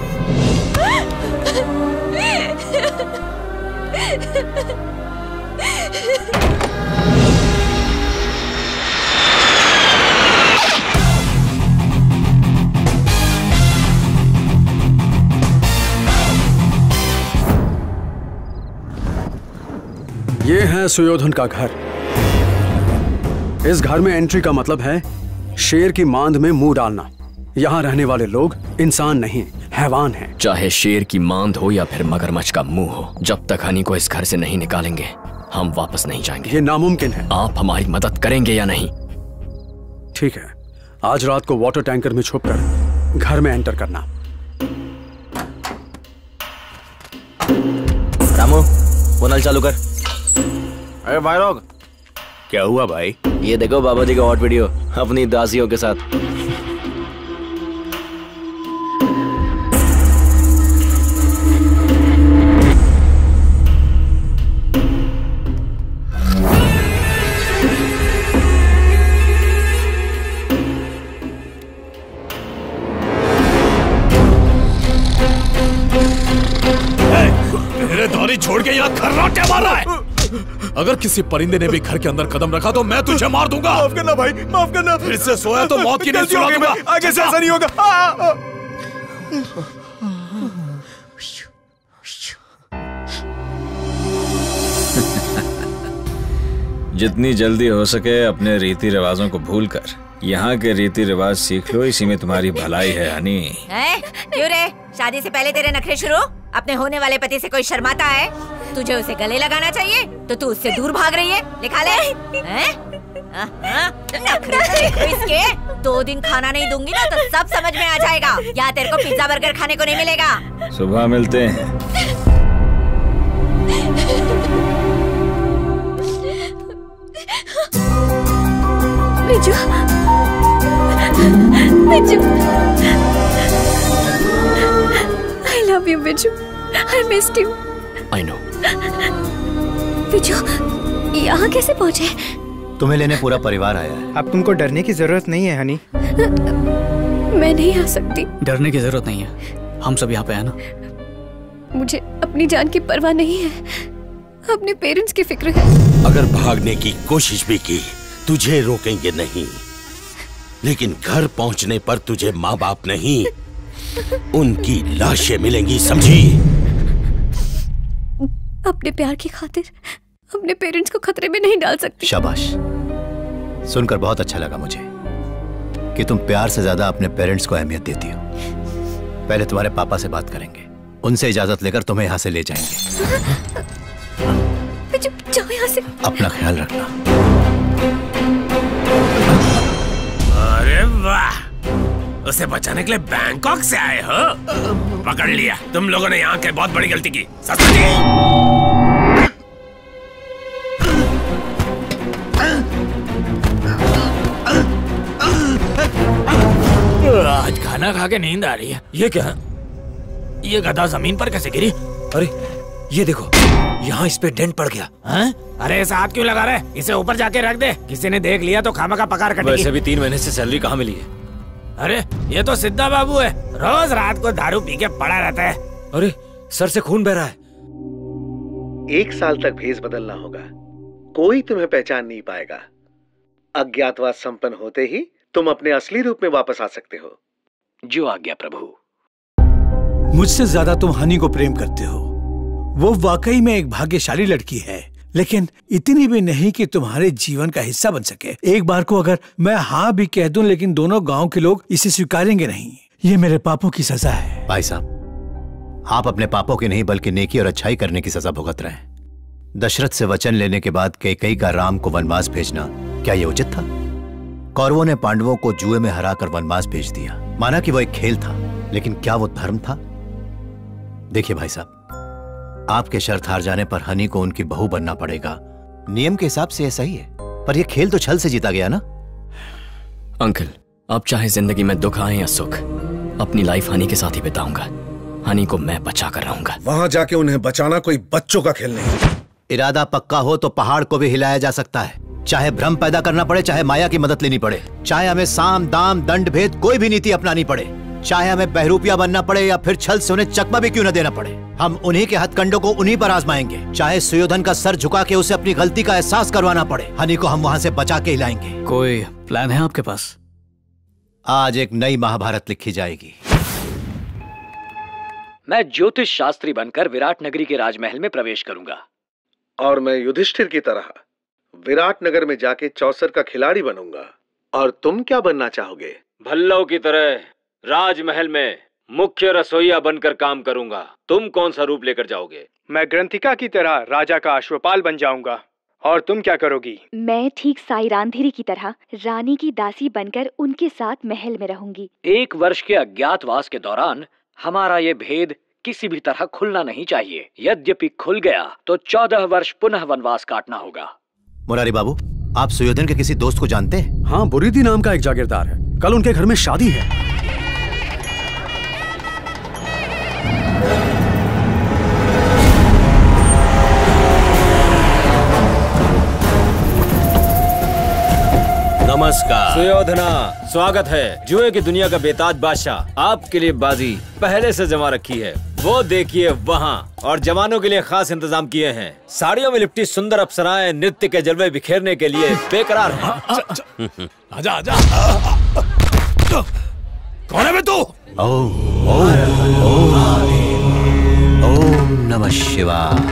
ये है सुयोधन का घर। इस घर में एंट्री का मतलब है शेर की मांद में मुंह डालना। यहाँ रहने वाले लोग इंसान नहीं, हैवान हैं।
चाहे शेर की मांद हो या फिर मगरमच्छ का मुंह हो, जब तक हनी को इस घर से नहीं निकालेंगे हम वापस नहीं जाएंगे।
ये नामुमकिन है।
आप हमारी मदद करेंगे या नहीं?
ठीक है, आज रात को वाटर टैंकर में छुपकर घर में एंटर करना।
रामू, वो नल चालू कर।
अरे भाई लोग, क्या हुआ भाई?
ये देखो बाबा जी का हॉट वीडियो अपनी दासियों के साथ।
यहाँ खर्राटे मार रहा है। अगर किसी परिंदे ने भी घर के अंदर कदम रखा तो मैं तुझे मार दूंगा।
माफ करना भाई, माफ करना।
फिर से सोया तो मौत की नींद सुला दूंगा।
आगे से ऐसा नहीं होगा। आ, आ, आ।
जितनी जल्दी हो सके अपने रीति रिवाजों को भूलकर यहाँ के रीति रिवाज सीख लो, इसी में तुम्हारी भलाई है हनी।
है? क्यों रे? शादी से पहले तेरे नखरे शुरू? अपने होने वाले पति से कोई शर्माता है? तुझे उसे गले लगाना चाहिए तो तू उससे दूर भाग रही है। लिखा ले। हैं? नखरे देखो इसके। दो दिन खाना नहीं दूंगी ना तो सब समझ में आ जाएगा। या तेरे को पिज्जा बर्गर खाने को नहीं मिलेगा।
सुबह मिलते हैं।
Biju, Biju, I love you, Biju. I missed you।
I know।
Biju, यहाँ कैसे पहुँचे?
तुम्हें लेने पूरा परिवार आया है।
अब तुमको डरने की जरूरत नहीं है हनी।
मैं नहीं आ सकती।
डरने की जरूरत नहीं है, हम सब यहाँ पे हैं ना।
मुझे अपनी जान की परवाह नहीं है, अपने पेरेंट्स की फिक्र है।
अगर भागने की कोशिश भी की तुझे रोकेंगे नहीं, लेकिन घर पहुंचने पर तुझे माँ बाप नहीं उनकी लाशें मिलेंगी, समझी?
अपने प्यार की खातिर अपने पेरेंट्स को खतरे में नहीं डाल सकती।
शाबाश, सुनकर बहुत अच्छा लगा मुझे कि तुम प्यार से ज्यादा अपने पेरेंट्स को अहमियत देती हो। पहले तुम्हारे पापा से बात करेंगे, उनसे इजाजत लेकर तुम्हें यहाँ से ले जाएंगे।
जाओ यहाँ से।
अपना ख्याल रखना।
अरे वाह, उसे बचाने के लिए बैंकॉक से आए हो? पकड़ लिया। तुम लोगों ने यहाँ के बहुत बड़ी गलती की।
आज खाना खा के नींद आ रही है। ये क्या है? ये गधा जमीन पर कैसे गिरी?
अरे ये देखो, यहाँ इस पे डेंट पड़ गया।
हैं? अरे ऐसा हाथ क्यों लगा रहे? इसे ऊपर जाके रख दे, किसी ने देख लिया तो खामा का पकार कटेगी।
वैसे भी तीन महीने से सैलरी कहाँ मिली है?
अरे ये तो सिद्धा बाबू है, रोज रात को दारू पी के पड़ा रहता है।
अरे सर से खून बह रहा है।
एक साल तक भेष बदलना होगा, कोई तुम्हें पहचान नहीं पाएगा। अज्ञातवास संपन्न होते ही तुम अपने असली रूप में वापस आ सकते हो।
जो आज्ञा प्रभु।
मुझसे ज्यादा तुम हनी को प्रेम करते हो। वो वाकई में एक भाग्यशाली लड़की है, लेकिन इतनी भी नहीं कि तुम्हारे जीवन का हिस्सा बन सके। एक बार को अगर मैं हाँ भी कह दूं, लेकिन दोनों गांव के लोग इसे स्वीकारेंगे नहीं। ये मेरे पापों की सजा है।
भाई साहब, आप अपने पापों की नहीं बल्कि नेकी और अच्छाई करने की सजा भुगत रहे हैं। दशरथ से वचन लेने के बाद कैकेयी का राम को वनवास भेजना, क्या ये उचित था? कौरवों ने पांडवों को जुए में हराकर वनवास भेज दिया। माना कि वो एक खेल था, लेकिन क्या वो धर्म था? देखिए भाई साहब, आपके शर्त हार जाने पर हनी को उनकी बहू बनना पड़ेगा। नियम के हिसाब से ये सही है, पर ये खेल तो छल से जीता गया ना।
अंकल, आप चाहे जिंदगी में दुख आए या सुख, अपनी लाइफ हनी के साथ ही बिताऊंगा। हनी को मैं बचा कर रहूंगा।
वहां जाके उन्हें बचाना कोई बच्चों का खेल नहीं।
इरादा पक्का हो तो पहाड़ को भी हिलाया जा सकता है, चाहे भ्रम पैदा करना पड़े, चाहे माया की मदद लेनी पड़े, चाहे हमें साम दाम दंड भेद कोई भी नीति अपनानी पड़े, चाहे हमें बहरूपिया बनना पड़े या फिर छल से उन्हें चकमा भी क्यों न देना पड़े, हम उन्हीं के हथकंडों को उन्हीं पर आजमाएंगे। चाहे सुयोधन का सर झुका के उसे अपनी गलती का एहसास करवाना पड़े, हनी को हम वहां से बचा के हिलाएंगे।
कोई प्लान है आपके पास?
आज एक नई महाभारत लिखी जाएगी।
मैं ज्योतिष शास्त्री बनकर विराट नगरी के राजमहल में प्रवेश करूंगा।
और मैं युधिष्ठिर की तरह विराट नगर में जाके चौसर का खिलाड़ी बनूंगा। और तुम क्या बनना चाहोगे?
भल्लों की तरह राजमहल में मुख्य रसोइया बनकर काम करूंगा। तुम कौन सा रूप लेकर जाओगे?
मैं ग्रंथिका की तरह राजा का अश्वपाल बन जाऊंगा। और तुम क्या करोगी?
मैं ठीक साई रांधेरी की तरह रानी की दासी बनकर उनके साथ महल में रहूंगी।
एक वर्ष के अज्ञातवास के दौरान हमारा ये भेद किसी भी तरह खुलना नहीं चाहिए। यद्यपि खुल गया तो चौदह वर्ष पुनः वनवास काटना होगा।
मुरारी बाबू, आप सुयोधन के किसी दोस्त को जानते हैं?
हाँ, बुरीदी नाम का एक जागीरदार है। कल उनके घर में शादी है।
नमस्कार।
सुयोधना, स्वागत है। जुए की दुनिया का बेताज बादशाह आपके लिए बाजी पहले से जमा रखी है। वो देखिए वहाँ, और जवानों के लिए खास इंतजाम किए हैं। साड़ियों में लिपटी सुंदर अप्सराएं नृत्य के जलवे बिखेरने के लिए बेकरार हैं।
आजा आजा। कौन है बे तू?
ओम ओम ओम ओम नमः शिवाय।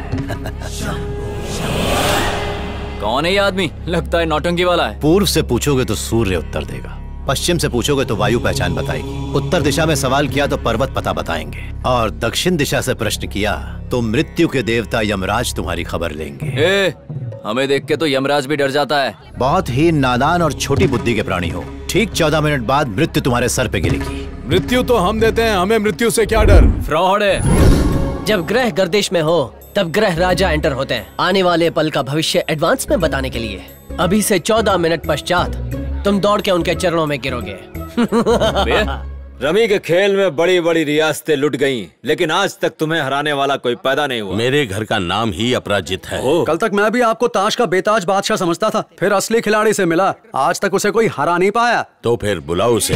कौन है ये आदमी? लगता है नौटंकी वाला है।
पूर्व से पूछोगे तो सूर्य उत्तर देगा, पश्चिम से पूछोगे तो वायु पहचान बताएगी, उत्तर दिशा में सवाल किया तो पर्वत पता बताएंगे, और दक्षिण दिशा से प्रश्न किया तो मृत्यु के देवता यमराज तुम्हारी खबर लेंगे।
ए, हमें देख के तो यमराज भी डर जाता है।
बहुत ही नादान और छोटी बुद्धि के प्राणी हो। ठीक चौदह मिनट बाद मृत्यु तुम्हारे सर पे गिरेगी।
मृत्यु तो हम देते हैं, हमें मृत्यु से क्या डर?
फ्रॉड है।
जब ग्रह गर्दिश में हो तब ग्रह राजा एंटर होते हैं आने वाले पल का भविष्य एडवांस में बताने के लिए। अभी से चौदह मिनट पश्चात तुम दौड़ के उनके चरणों में गिरोगे।
रमी के खेल में बड़ी बड़ी रियासतें लुट गईं, लेकिन आज तक तुम्हें हराने वाला कोई पैदा नहीं हुआ।
मेरे घर का नाम ही अपराजित है।
कल तक मैं भी आपको ताश का बेताज बादशाह समझता था, फिर असली खिलाड़ी से मिला, आज तक उसे कोई हरा नहीं पाया।
तो फिर बुलाओ उसे।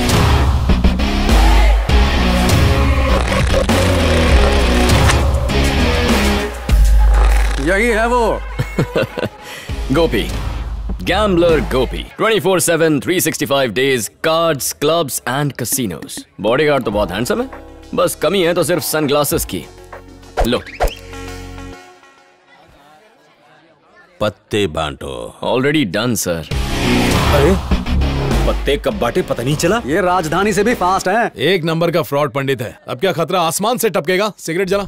यही है वो।
Gopi, gambler Gopi, twenty four seven, three sixty five days, cards, clubs and casinos. Bodyguard तो बहुत हैंडसम है, बस कमी है तो सिर्फ सनग्लासेस की। लो,
पत्ते बांटो।
Already done sir.
अरे पत्ते कब बांटे पता नहीं चला।
ये राजधानी से भी फास्ट है।
एक नंबर का फ्रॉड पंडित है। अब क्या खतरा आसमान से टपकेगा? सिगरेट जला।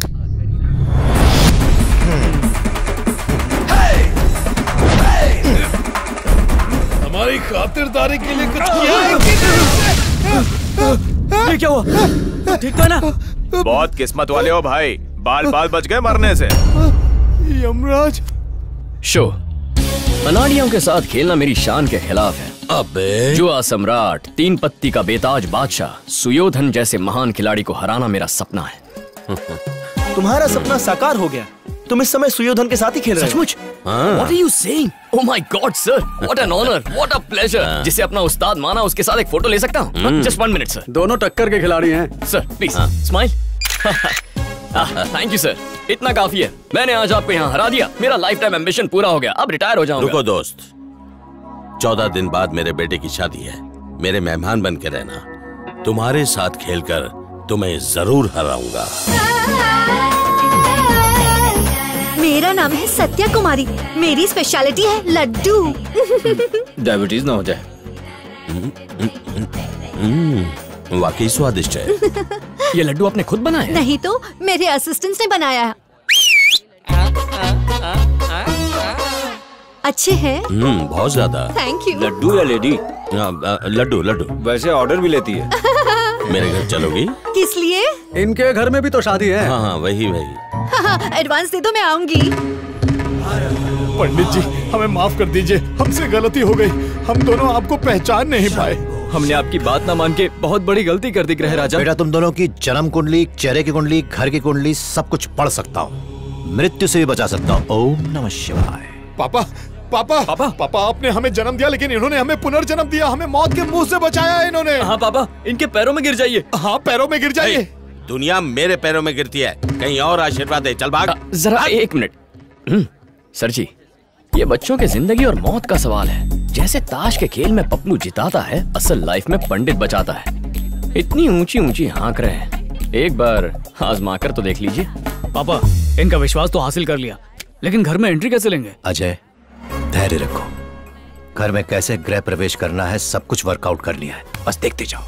हमारी खातिरदारी के लिए कुछ किया है?
ये क्या हुआ? ठीक तो है ना?
बहुत किस्मत वाले हो भाई, बाल बाल बच गए मरने से।
यमराज।
शो, अनाड़ियों के साथ खेलना मेरी शान के खिलाफ है।
अबे
जुआ सम्राट, तीन पत्ती का बेताज बादशाह, सुयोधन जैसे महान खिलाड़ी को हराना मेरा सपना है।
तुम्हारा सपना साकार हो गया। तुम इस समय सुयोधन के साथ ही खेल रहे हो।
सचमुच? What are you saying? Oh my God, sir! What an honor! What a pleasure! जिसे अपना उस्ताद माना उसके साथ एक फोटो ले सकता हूँ? Just one minute, sir.
दोनों टक्कर के खिलाड़ी हैं।
Sir, please smile. Thank you, sir. इतना काफी है। मैंने आज आपको यहाँ हरा दिया। मेरा लाइफ टाइम एम्बिशन पूरा हो गया। अब रिटायर हो जाऊंगा।
रुको दोस्त, चौदह दिन बाद मेरे बेटे की शादी है। मेरे मेहमान बन के रहना। तुम्हारे साथ खेलकर तुम्हें जरूर हराऊंगा।
मेरा नाम है सत्या कुमारी, मेरी स्पेशलिटी है लड्डू।
डायबिटीज ना हो जाए।
वाकई स्वादिष्ट है।
ये लड्डू आपने खुद बनाया?
नहीं तो मेरे असिस्टेंट्स ने बनाया है। अच्छे हैं?
हम्म, बहुत ज्यादा।
Thank you.
लड्डू या लेडी?
लड्डू लड्डू।
वैसे ऑर्डर भी लेती है।
मेरे घर चलोगी?
किस लिए?
इनके घर में भी तो शादी है।
हाँ हाँ वही वही।
एडवांस दे दो, मैं आऊंगी।
पंडित जी, हमें माफ कर दीजिए, हमसे गलती हो गई। हम दोनों आपको पहचान नहीं पाए।
हमने आपकी बात ना मान के बहुत बड़ी गलती कर दी ग्रह राजा।
बेटा, तुम दोनों की जन्म कुंडली, चेहरे की कुंडली, घर की कुंडली सब कुछ पढ़ सकता हूँ, मृत्यु से भी बचा सकता हूँ। ओम नमः शिवाय।
पापा पापा पापा पापा आपने हमें जन्म दिया, लेकिन इन्होंने हमें पुनर्जन्म दिया। हमें मौत के मुंह से बचाया है इन्होंने।
हाँ पापा, इनके पैरों में गिर जाइए।
हाँ पैरों में गिर जाइए।
दुनिया मेरे पैरों में गिरती है, कहीं और आशीर्वाद दे। चल भाग।
जरा एक मिनट। सर जी, ये बच्चों के जिंदगी और मौत का सवाल है। जैसे ताश के खेल में पप्पू जिताता है, असल लाइफ में पंडित बचाता है। इतनी ऊंची ऊंची हाँक रहे हैं, एक बार आजमा कर तो देख लीजिए।
पापा, इनका विश्वास तो हासिल कर लिया, लेकिन घर में एंट्री कैसे लेंगे?
अजय, धैर्य रखो। घर में कैसे गृह प्रवेश करना है सब कुछ वर्कआउट कर लिया है, बस देखते जाओ।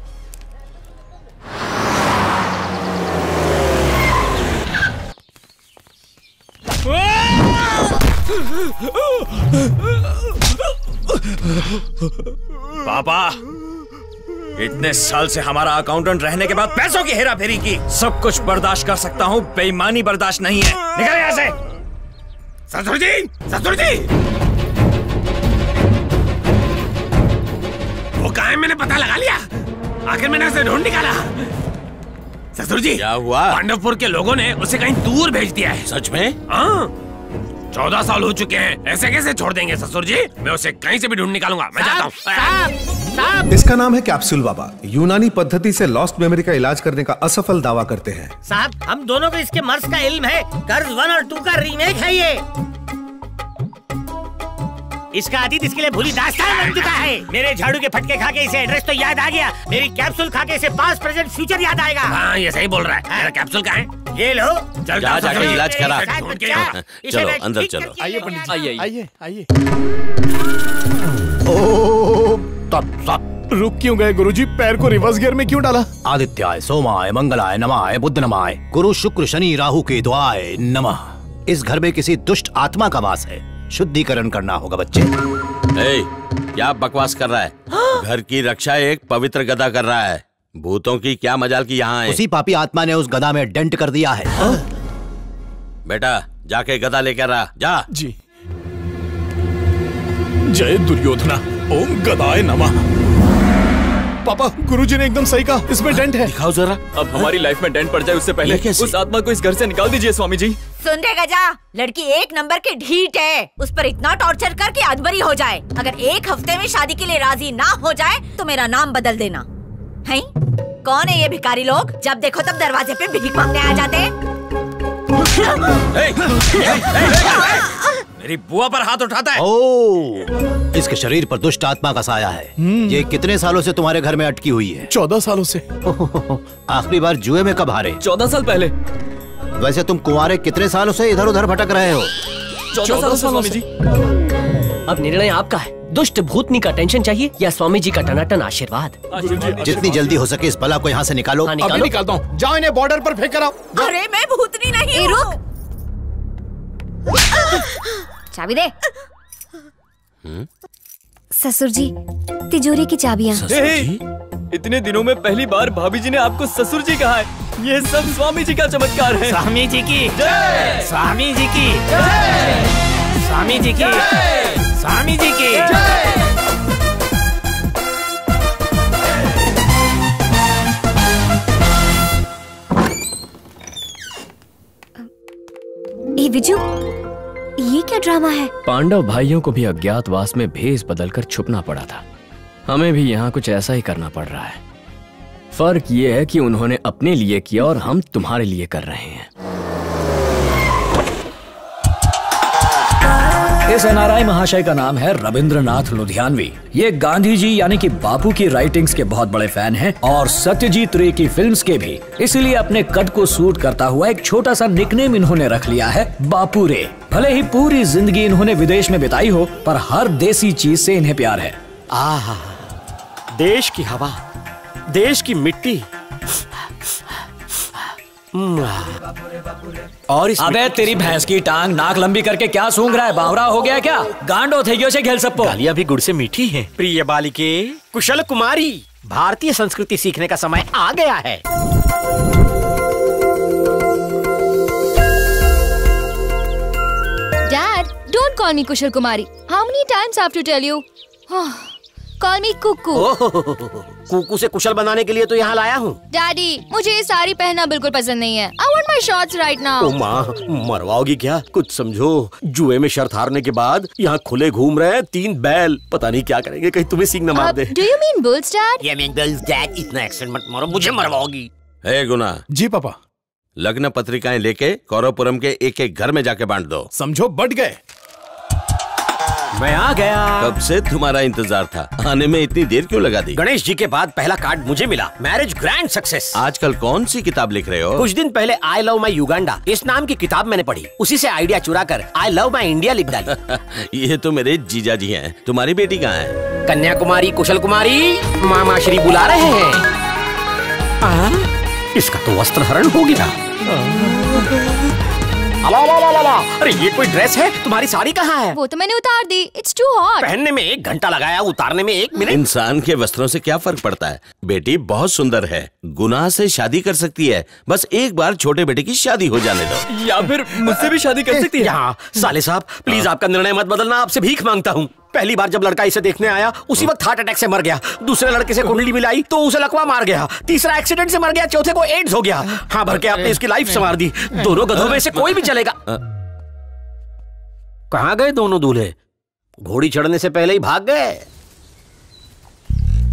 पापा, इतने साल से हमारा अकाउंटेंट रहने के बाद पैसों की हेरा फेरी की। सब कुछ बर्दाश्त कर सकता हूँ, बेईमानी बर्दाश्त नहीं है। निकल यहाँ से। ससुर जी, ससुर जी, वो कहाँ है? मैंने पता लगा लिया। आखिर मैंने उसे ढूंढ निकाला। ससुर जी,
क्या हुआ?
पांडवपुर के लोगों ने उसे कहीं दूर भेज दिया है।
सच में?
हाँ, चौदह साल हो चुके हैं। ऐसे कैसे छोड़ देंगे ससुर जी? मैं उसे कहीं से भी ढूंढ निकालूंगा। मैं जाता हूँ।
साहब। इसका नाम है कैप्सूल बाबा। यूनानी पद्धति से लॉस्ट मेमोरी का इलाज करने का असफल दावा करते हैं।
साहब हम दोनों को इसके मर्ज का इल्म है। कर्ज वन और टू का रीमेक है ये। इसका अतीत इसके लिए भूली दास्तान बन चुका है। मेरे झाड़ू के फटके खा के इसे एड्रेस तो याद आ गया, मेरी कैप्सूल खा के इसे पास्ट प्रेजेंट फ्यूचर याद आएगा।
हाँ ये सही बोल रहा है। मेरा कैप्सूल कहाँ है?
ये लो,
जा जाके इलाज करा। चलो अंदर चलो।
आइए पंडित जी,
आइए आइए आइए।
तब तब
रुक क्यों गए गुरुजी? पैर को रिवर्स गियर में क्यों डाला?
आदित्याय सोमाय मंगलाय नमाय बुद्ध नमाय गुरु शुक्र शनि राहु केतुआय नमः। इस घर में किसी दुष्ट आत्मा का वास है, शुद्धिकरण करना होगा बच्चे।
ए, क्या बकवास कर रहा है? घर की रक्षा एक पवित्र गदा कर रहा है। भूतों की क्या मजाल की यहाँ है?
उसी पापी आत्मा ने उस गदा में डेंट कर दिया है। हा?
बेटा जाके गदा लेकर आ जा।
जी। जय दुर्योधना, ओम गदाय नमः। पापा गुरुजी ने एकदम सही कहा, इसमें डेंट है।
दिखाओ जरा।
अब हमारी लाइफ में डेंट पड़ जाए उससे पहले उस आत्मा को इस घर से निकाल दीजिए स्वामी जी।
सुन रे गजा, लड़की एक नंबर की ढीठ है, उस पर इतना टॉर्चर कर कि अधमरी हो जाए। अगर एक हफ्ते में शादी के लिए राजी ना हो जाए तो मेरा नाम बदल देना। हैं? कौन है ये भिखारी लोग? जब देखो तब दरवाजे पे भीख मांगने आ जाते हैं।
मेरी बुआ पर हाथ उठाता है।
ओ, इसके शरीर पर दुष्ट आत्मा का साया है। ये कितने सालों से तुम्हारे घर में अटकी हुई है?
चौदह सालों से।
आखिरी बार जुए में कब हारे?
चौदह साल पहले।
वैसे तुम कुंवारे कितने सालों से इधर उधर भटक रहे हो?
चौदह सालों से स्वामी जी।
अब निर्णय आपका है। दुष्ट भूतनी का टेंशन चाहिए या स्वामी जी का टनाटन आशीर्वाद?
जितनी जल्दी हो सके इस बला को यहाँ से निकालो।
हाँ, निकालो।
अभी निकालता हूँ। जाओ इन्हें बॉर्डर पर फेंक कर आओ।
अरे मैं भूतनी नहीं हूँ।
चाबी दे। ससुर जी, तिजोरी की चाबियाँ।
इतने दिनों में पहली बार भाभी जी ने आपको ससुर जी कहा है। ये सब स्वामी जी का चमत्कार है।
स्वामी जी की जय। स्वामी जी की जय। स्वामी जी की जय। स्वामी जी की जय।
ए विजू, ये क्या ड्रामा है?
पांडव भाइयों को भी अज्ञातवास में भेष बदलकर छुपना पड़ा था। हमें भी यहाँ कुछ ऐसा ही करना पड़ रहा है। फर्क ये है कि उन्होंने अपने लिए किया और हम तुम्हारे लिए कर रहे हैं।
इस एनआरआई महाशय का नाम है रविंद्रनाथ लुधियानवी। ये गांधी जी यानी कि बापू की राइटिंग्स के बहुत बड़े फैन हैं और सत्यजीत रे की फिल्म्स के भी। इसलिए अपने कट को सूट करता हुआ एक छोटा सा निकनेम इन्होंने रख लिया है, बापू रे। भले ही पूरी जिंदगी इन्होंने विदेश में बिताई हो, पर हर देसी चीज से इन्हें प्यार है।
आहा, देश की हवा, देश की मिट्टी और इस
अबे तेरी भैंस की टांग नाक लंबी करके क्या सूंघ रहा है? बावरा हो गया क्या? गांडो थे से खेल सबको।
गालियां भी गुड़ से मीठी हैं। प्रिय बालिके, कुशल कुमारी, भारतीय संस्कृति सीखने का समय आ गया है।
Dad, don't call me Kusal Kumari. How many times I have to tell you? Call me Kuku.
Kuku से कुशल बनाने के लिए तो यहाँ लाया हूँ।
डैडी, मुझे ये साड़ी पहनना बिल्कुल पसंद नहीं है। I want my shorts right now।
ओ माँ, मरवाओगी क्या? कुछ समझो। जुए में शर्त हारने के बाद यहाँ खुले घूम रहे हैं तीन बैल। पता नहीं क्या करेंगे, कहीं तुम्हें सींग न मार दे।
Do you mean bulls, Dad?
Yeah, mean bulls, Dad. इतना एक्सेंट मत मारो, मुझे मरवाओगी।
हे गुना।
जी पापा।
लग्न पत्रिकाएं लेके कौरवपुरम के एक एक घर में जाके बांट दो।
समझो बट गए।
मैं आ गया।
कब से तुम्हारा इंतजार था, आने में इतनी देर क्यों लगा दी?
गणेश जी के बाद पहला कार्ड मुझे मिला। Marriage grand success.
आजकल कौन सी किताब लिख रहे हो?
कुछ दिन पहले आई लव माई युगांडा इस नाम की किताब मैंने पढ़ी। उसी से आइडिया चुरा कर आई लव माई इंडिया लिख डाली।
ये तो मेरे जीजा जी हैं। तुम्हारी बेटी कहाँ है?
कन्याकुमारी कुशल कुमारी, मामा श्री बुला रहे हैं। आ, इसका तो वस्त्र हरण हो गया। अला, अला, अला, अला, अरे ये कोई ड्रेस है? तुम्हारी साड़ी कहाँ है?
वो तो मैंने उतार दी। It's too hot।
पहनने में एक घंटा लगाया, उतारने में एक मिनट।
इंसान के वस्त्रों से क्या फर्क पड़ता है? बेटी बहुत सुंदर है, गुनाह से शादी कर सकती है। बस एक बार छोटे बेटे की शादी हो जाने दो।
या फिर मुझसे भी शादी कर सकती है।
यहाँ साले साहब, प्लीज आपका निर्णय मत बदलना, आपसे भीख मांगता हूँ। पहली बार जब लड़का इसे देखने आया उसी वक्त हार्ट अटैक से मर गया। दूसरे लड़के से कुंडली मिलाई तो उसे लकवा मार गया। तीसरा एक्सीडेंट से मर गया। चौथे को एड्स हो गया। हाँ भर के आपने इसकी लाइफ संवार दी। दोनों गधों में से कोई भी चलेगा। कहाँ गए दोनों दूल्हे? घोड़ी चढ़ने से पहले ही भाग गए।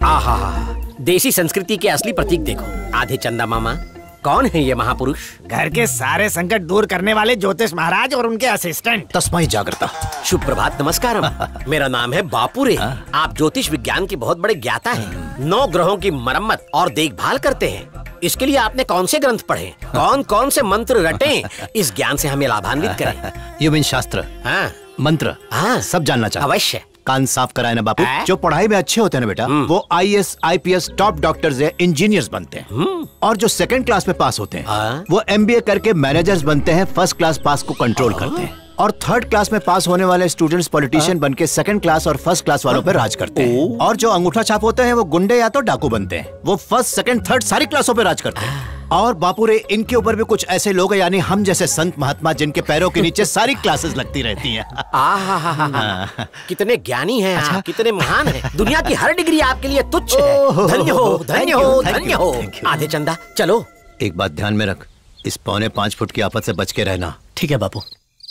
आहा, देसी संस्कृति के असली प्रतीक देखो। आधे चंदा मामा, कौन है ये महापुरुष?
घर के सारे संकट दूर करने वाले ज्योतिष महाराज और उनके असिस्टेंट।
तस्मै जागृता।
शुभ प्रभात, नमस्कारम। मेरा नाम है बापू रे। आप ज्योतिष विज्ञान के बहुत बड़े ज्ञाता हैं। नौ ग्रहों की मरम्मत और देखभाल करते हैं। इसके लिए आपने कौन से ग्रंथ पढ़े, कौन कौन से मंत्र रटे? इस ज्ञान से हमें लाभान्वित करें।
यू मीन शास्त्र?
हाँ।
मंत्र? हाँ, सब जानना चाहते।
अवश्य।
कान साफ कराए ना बापू। जो पढ़ाई में अच्छे होते हैं ना बेटा, वो I A S, I P S, top doctors या इंजीनियर्स बनते हैं। और जो सेकंड क्लास में पास होते हैं वो एम बी ए करके मैनेजर्स बनते हैं, फर्स्ट क्लास पास को कंट्रोल करते हैं। और थर्ड क्लास में पास होने वाले स्टूडेंट्स पॉलिटिशियन बनके सेकंड क्लास और फर्स्ट क्लास वालों पर राज करते हैं। और जो अंगूठा छाप होते हैं वो गुंडे या तो डाकू बनते हैं, वो फर्स्ट सेकंड थर्ड सारी क्लासों पे राज करते हैं। और बापू रे, इनके ऊपर भी कुछ ऐसे लोग हैं, यानी हम जैसे संत महात्मा, जिनके पैरों के नीचे सारी क्लासेस लगती रहती हैं।
आहा, कितने ज्ञानी हैं आप, कितने महान हैं। दुनिया की हर डिग्री आपके लिए तुच्छ है। धन्य हो, धन्य हो, धन्य हो। आधे चंदा, चलो।
एक बात ध्यान में रख, इस पौने पांच फुट की आफत से बच के रहना।
ठीक है बापू।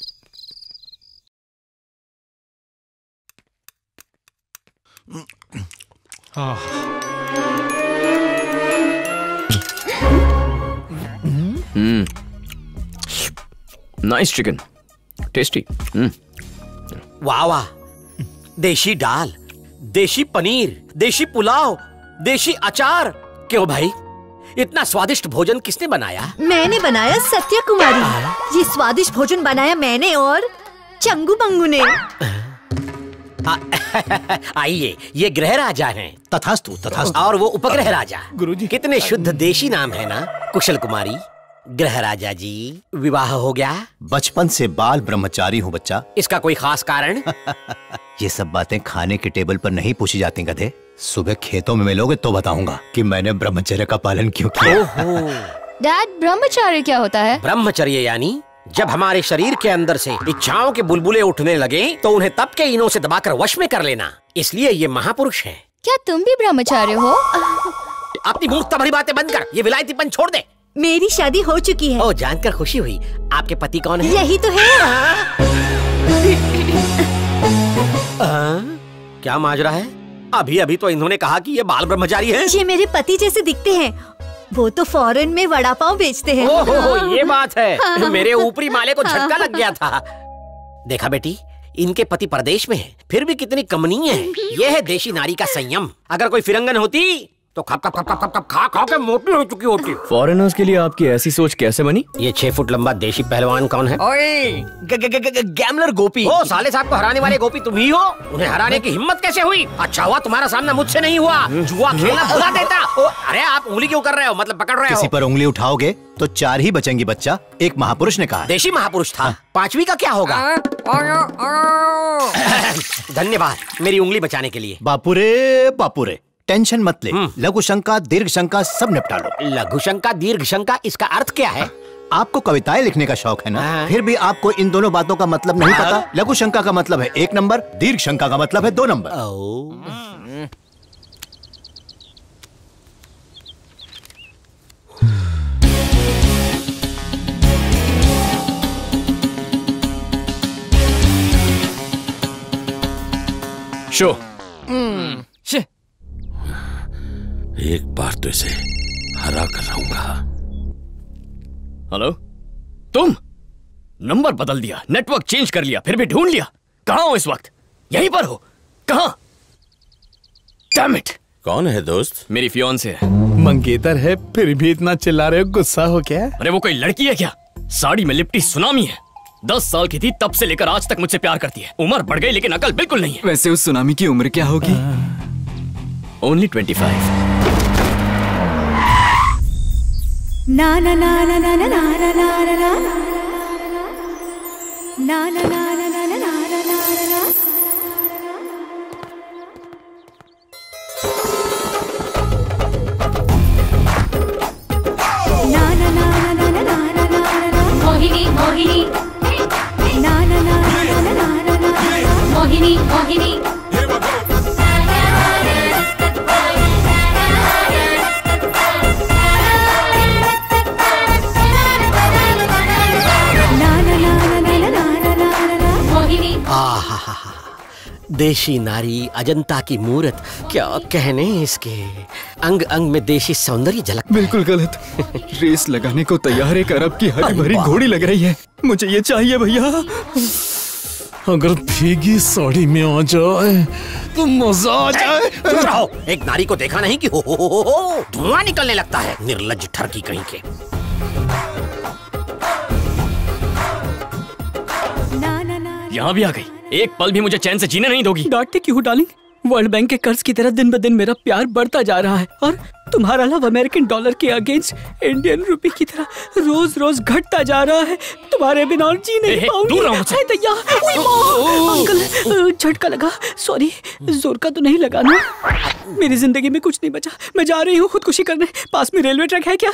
Hmm, nice chicken, tasty. Hmm,
वाह वाह, देशी दाल, देशी पनीर, देशी पुलाव, देशी अचार। क्यों भाई, इतना स्वादिष्ट भोजन किसने बनाया?
मैंने बनाया सत्या कुमारी। ये स्वादिष्ट भोजन बनाया मैंने और चंगू बंगू ने।
आइए, ये ग्रह राजा हैं।
तथास्तु, तथास्तु।
और वो उपग्रह राजा। गुरुजी, कितने शुद्ध देशी नाम है ना। कुशल कुमारी, ग्रह राजा जी, विवाह हो गया?
बचपन से बाल ब्रह्मचारी हूँ बच्चा।
इसका कोई खास कारण?
ये सब बातें खाने के टेबल पर नहीं पूछी जाती गधे। सुबह खेतों में मिलोगे तो बताऊंगा कि मैंने ब्रह्मचर्य का पालन क्यों किया।
डैड, ब्रह्मचर्य क्या होता है?
ब्रह्मचर्य यानी जब हमारे शरीर के अंदर से इच्छाओं के बुलबुले उठने लगे तो उन्हें तप के इनों से दबाकर वश में कर लेना। इसलिए ये महापुरुष हैं।
क्या तुम भी ब्रह्मचार्य हो?
अपनी मूर्खता भरी बातें बंद कर, ये विलायतीपन छोड़ दे।
मेरी शादी हो चुकी है।
ओ, जानकर खुशी हुई। आपके पति कौन है?
यही तो है।
आ, क्या माजरा है? अभी अभी तो इन्होंने कहा कि ये बाल ब्रह्मचारी हैं।
ये मेरे पति जैसे दिखते हैं। वो तो फॉरेन में वड़ा पाव बेचते हैं।
ओहो, हो, ये बात है।
हाँ।
मेरे ऊपरी माले को झटका लग गया था। देखा बेटी, इनके पति परदेश में हैं, फिर भी कितनी कमनीय है। ये है देशी नारी का संयम। अगर कोई फिरंगन होती तो खप खप खप खप खप खा खा के मोटी हो चुकी होती।
फॉरेनर्स के लिए आपकी ऐसी सोच कैसे बनी?
ये छह फुट लंबा देशी पहलवान कौन है?
ओए, ग, ग, ग, ग, गैमलर गोपी।
ओ, साले साहब को हराने वाले गोपी तुम ही हो? उन्हें हराने की हिम्मत कैसे हुई? अच्छा हुआ तुम्हारा सामना मुझसे नहीं हुआ। जुआ खेलना भुला देता। ओ, अरे आप उंगली क्यों कर रहे हो, मतलब पकड़ रहे हो?
किसी पर उंगली उठाओगे तो चार ही बचेंगी बच्चा। एक महापुरुष ने कहा।
देशी महापुरुष था। पांचवी का क्या होगा? धन्यवाद मेरी उंगली बचाने के लिए।
बापुरे बापुरे, टेंशन मत ले। लघु शंका, दीर्घ शंका सब निपटा लो।
लघु शंका, दीर्घ शंका, इसका अर्थ क्या है?
आपको कविताएं लिखने का शौक है ना, फिर भी आपको इन दोनों बातों का मतलब नहीं पता। लघु शंका का मतलब है एक नंबर, दीर्घ शंका का मतलब है दो नंबर।
शो।
एक बार तो इसे हरा कर रहूंगा।
हेलो, तुम? नंबर बदल दिया, नेटवर्क चेंज कर लिया, फिर भी ढूंढ लिया। कहां हो इस वक्त? यहीं पर हो? कहां? Damn it!
कौन है दोस्त?
मेरी फियांसे है।
मंगेतर है, फिर भी इतना चिल्ला रहे हो, गुस्सा हो क्या?
अरे वो कोई लड़की है क्या? साड़ी में लिपटी सुनामी है। दस साल की थी तब से लेकर आज तक मुझसे प्यार करती है। उम्र बढ़ गई लेकिन अकल बिल्कुल नहीं है।
वैसे उस सुनामी की उम्र क्या होगी?
Only twenty five.
ना ना ना ना ना ना ना ना ना ना ना ना ना ना ना ना ना
मोहिनी मोहिनी
ना ना ना ना ना ना ना
मोहिनी मोहिनी
देशी नारी, अजंता की मूरत, क्या कहने इसके, अंग अंग में देशी सौंदर्य झलक।
बिल्कुल गलत। रेस लगाने को तैयार एक अरब की हरी भरी घोड़ी लग रही है। मुझे ये चाहिए भैया।
अगर भीगी साड़ी में आ जाए तो मजा आ जाए।
चुप रहो। एक नारी को देखा नहीं कि हो हो हो हो धुआं निकलने लगता है। निर्लज्ज ठरकी कहीं के।
यहाँ भी आ गई। एक पल भी मुझे चैन से जीने नहीं दोगी। डांटते क्यों डार्लिंग? वर्ल्ड बैंक के कर्ज की तरह दिन ब दिन मेरा प्यार बढ़ता जा रहा है और तुम्हारा लव अमेरिकन डॉलर के अगेंस्ट इंडियन रुपी की तरह रोज रोज घटता जा रहा है। तुम्हारे बिना और जी नहीं पाऊंगी। दूर रहो मुझसे। हाय दैया, ओए माँ। अंकल झटका लगा, सॉरी। जोर का तो नहीं लगा ना? मेरी जिंदगी में कुछ नहीं बचा। मैं जा रही हूँ खुदकुशी करने। पास में रेलवे ट्रैक है क्या?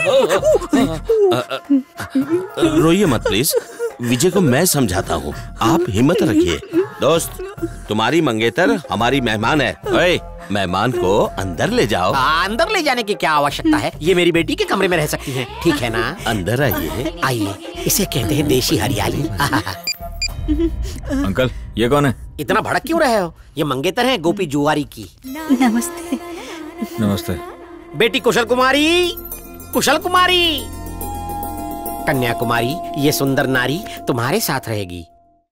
रोइए मत प्लीज, विजय को मैं समझाता हूँ, आप हिम्मत रखिए। दोस्त, तुम्हारी मंगेतर हमारी मेहमान है। ओए, मेहमान को अंदर ले जाओ।
आ, अंदर ले जाने की क्या आवश्यकता है? ये मेरी बेटी के कमरे में रह सकती है, ठीक है ना?
अंदर आइए।
आइए, इसे कहते हैं देशी हरियाली।
अंकल, ये कौन है?
इतना भड़क क्यों रहे हो? ये मंगेतर है गोपी जुआरी की।
नमस्ते।
नमस्ते।
बेटी कुशल कुमारी, कुशल कुमारी, कन्याकुमारी, ये सुंदर नारी तुम्हारे साथ रहेगी।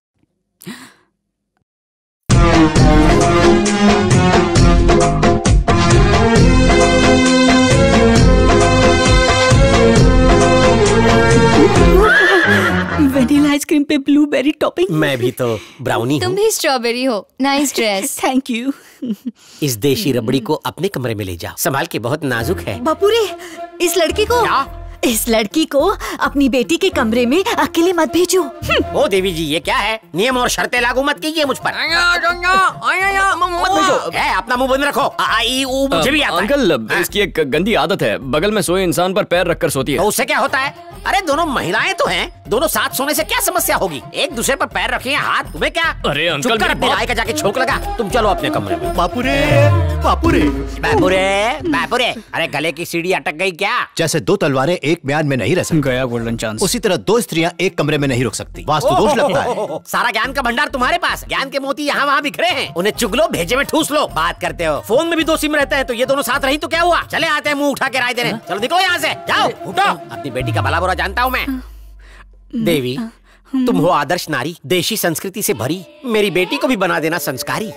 वनीला आइसक्रीम पे ब्लूबेरी टॉपिंग।
मैं भी तो ब्राउनी
तुम
हूँ।
भी स्ट्रॉबेरी हो। Nice dress.
Thank you.
इस देशी रबड़ी को अपने कमरे में ले जाओ, संभाल के, बहुत नाजुक है।
बापू रे, इस लड़की को
क्या?
इस लड़की को अपनी बेटी के कमरे में अकेले मत भेजो।
ओ देवी जी, ये क्या है? नियम और शर्तें लागू मत कीजिए मुझ पर। मत भेजो। अपना मुंह बंद रखो। आई ऊ मुझे भी आता है।
अंकल, इसकी एक गंदी आदत है, बगल में सोए इंसान पर पैर रखकर सोती है।
तो उससे क्या होता है? अरे दोनों महिलाएं तो हैं, दोनों साथ सोने से क्या समस्या होगी? एक दूसरे पर पैर रखे हैं, हाथ, तुम्हें क्या?
अरे अंकल,
चुप कर, अपने राय का जाके छोक लगा। तुम चलो अपने कमरे में।
बापू रे, बापू रे,
बापू रे, बापू रे। अरे गले की सीढ़ी अटक गई क्या?
जैसे दो तलवारें एक म्यान में नहीं रह सकती,
गया गोल्डन चांस।
उसी तरह दो स्त्रियां एक कमरे में नहीं रुक सकती। वास्तु दोष लगता है।
सारा ज्ञान का भंडार तुम्हारे पास, ज्ञान के मोती यहाँ वहाँ बिखरे हैं। उन्हें चुग लो, भेजे में ठूस लो। बात करते हो, फोन में भी दो सिम रहते हैं, तो ये दोनों साथ रही तो क्या हुआ? चले आते हैं मुंह उठा के राय देने। चलो निकलो यहाँ से, जाओ उठो। अपनी बेटी का भला बुरा जानता हूँ मैं। देवी, तुम हो आदर्श नारी, देशी संस्कृति से भरी। मेरी बेटी को भी बना देना संस्कारी।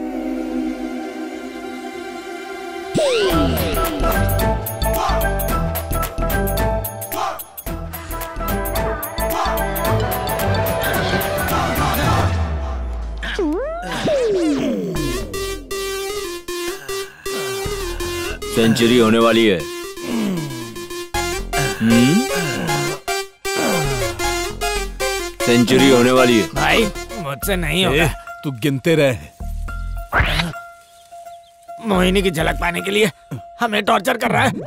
सेंचुरी होने वाली है। हम्म, सेंचुरी होने वाली है।
भाई, मुझसे नहीं होगा।
तू गिनते रहे।
मोहिनी की झलक पाने के लिए हमें टॉर्चर कर रहा है।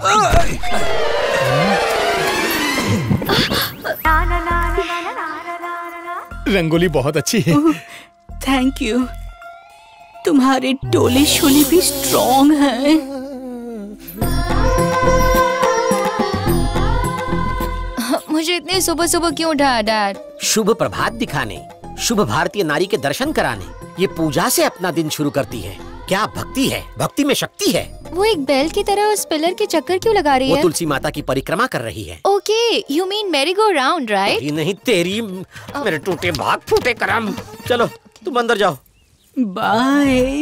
रंगोली बहुत अच्छी है।
Thank you. तुम्हारे टोले शोले भी स्ट्रॉन्ग हैं।
मुझे इतनी सुबह सुबह क्यों उठाया डैड?
शुभ प्रभात दिखाने, शुभ भारतीय नारी के दर्शन कराने, ये पूजा से अपना दिन शुरू करती है। क्या भक्ति है, भक्ति में शक्ति है।
वो एक बैल की तरह उस पिलर के चक्कर क्यों लगा रही
वो
है?
तुलसी माता की परिक्रमा कर रही है।
ओके, यू मीन मेरी गो राउंड, राइट?
नहीं, तेरी मेरे टूटे भाग फूटे करम। चलो तुम अंदर जाओ।
बाय।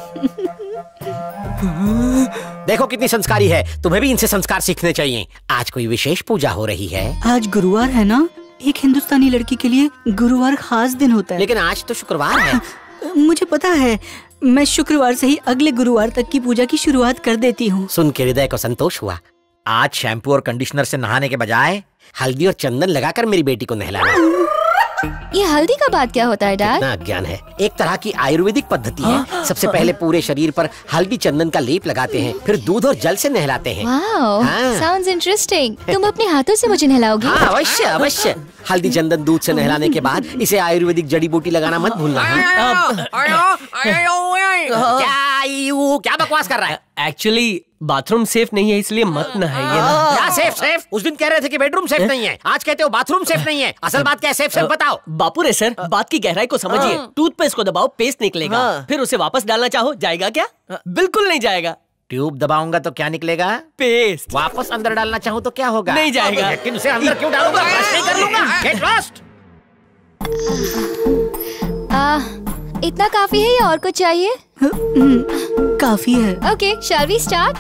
देखो कितनी संस्कारी है, तुम्हें भी इनसे संस्कार सीखने चाहिए। आज कोई विशेष पूजा हो रही है।
आज गुरुवार है ना? एक हिंदुस्तानी लड़की के लिए गुरुवार खास दिन होता है।
लेकिन आज तो शुक्रवार है।
मुझे पता है, मैं शुक्रवार से ही अगले गुरुवार तक की पूजा की शुरुआत कर देती हूँ।
सुन के हृदय को संतोष हुआ। आज शैम्पू और कंडीशनर से नहाने के बजाय हल्दी और चंदन लगाकर मेरी बेटी को नहलाना।
ये हल्दी का बात क्या होता है डैड?
इतना अज्ञान है। एक तरह की आयुर्वेदिक पद्धति है। सबसे पहले पूरे शरीर पर हल्दी चंदन का लेप लगाते हैं, फिर दूध और जल से नहलाते हैं।
वाओ,
हाँ।
Sounds interesting. तुम अपने हाथों से मुझे नहलाओगी?
हाँ, अवश्य अवश्य। हल्दी चंदन दूध से नहलाने के बाद इसे आयुर्वेदिक जड़ी बूटी लगाना मत भूलना। क्या यू क्या बकवास कर रहा है?
एक्चुअली बाथरूम सेफ नहीं है इसलिए मत नहाइए ना।
क्या सेफ सेफ? उस दिन कह रहे थे कि बेडरूम सेफ नहीं है, आज कहते हो बाथरूम सेफ नहीं है। असल बात क्या है? सेफ सेफ बताओ।
बापू रे सर, बात की गहराई को समझिए। टूथपेस्ट को दबाओ, पेस्ट निकलेगा, फिर उसे वापस डालना चाहो, जाएगा क्या? बिल्कुल नहीं जाएगा।
ट्यूब दबाऊंगा तो क्या निकलेगा?
पेस्ट।
वापस अंदर डालना चाहूँ तो क्या होगा?
नहीं जाएगा।
लेकिन उसे अंदर क्यों डालूंगा? ब्रश नहीं कर लूंगा। Get lost.
आ, इतना काफी है या और कुछ चाहिए?
काफी है।
Okay, shall we start?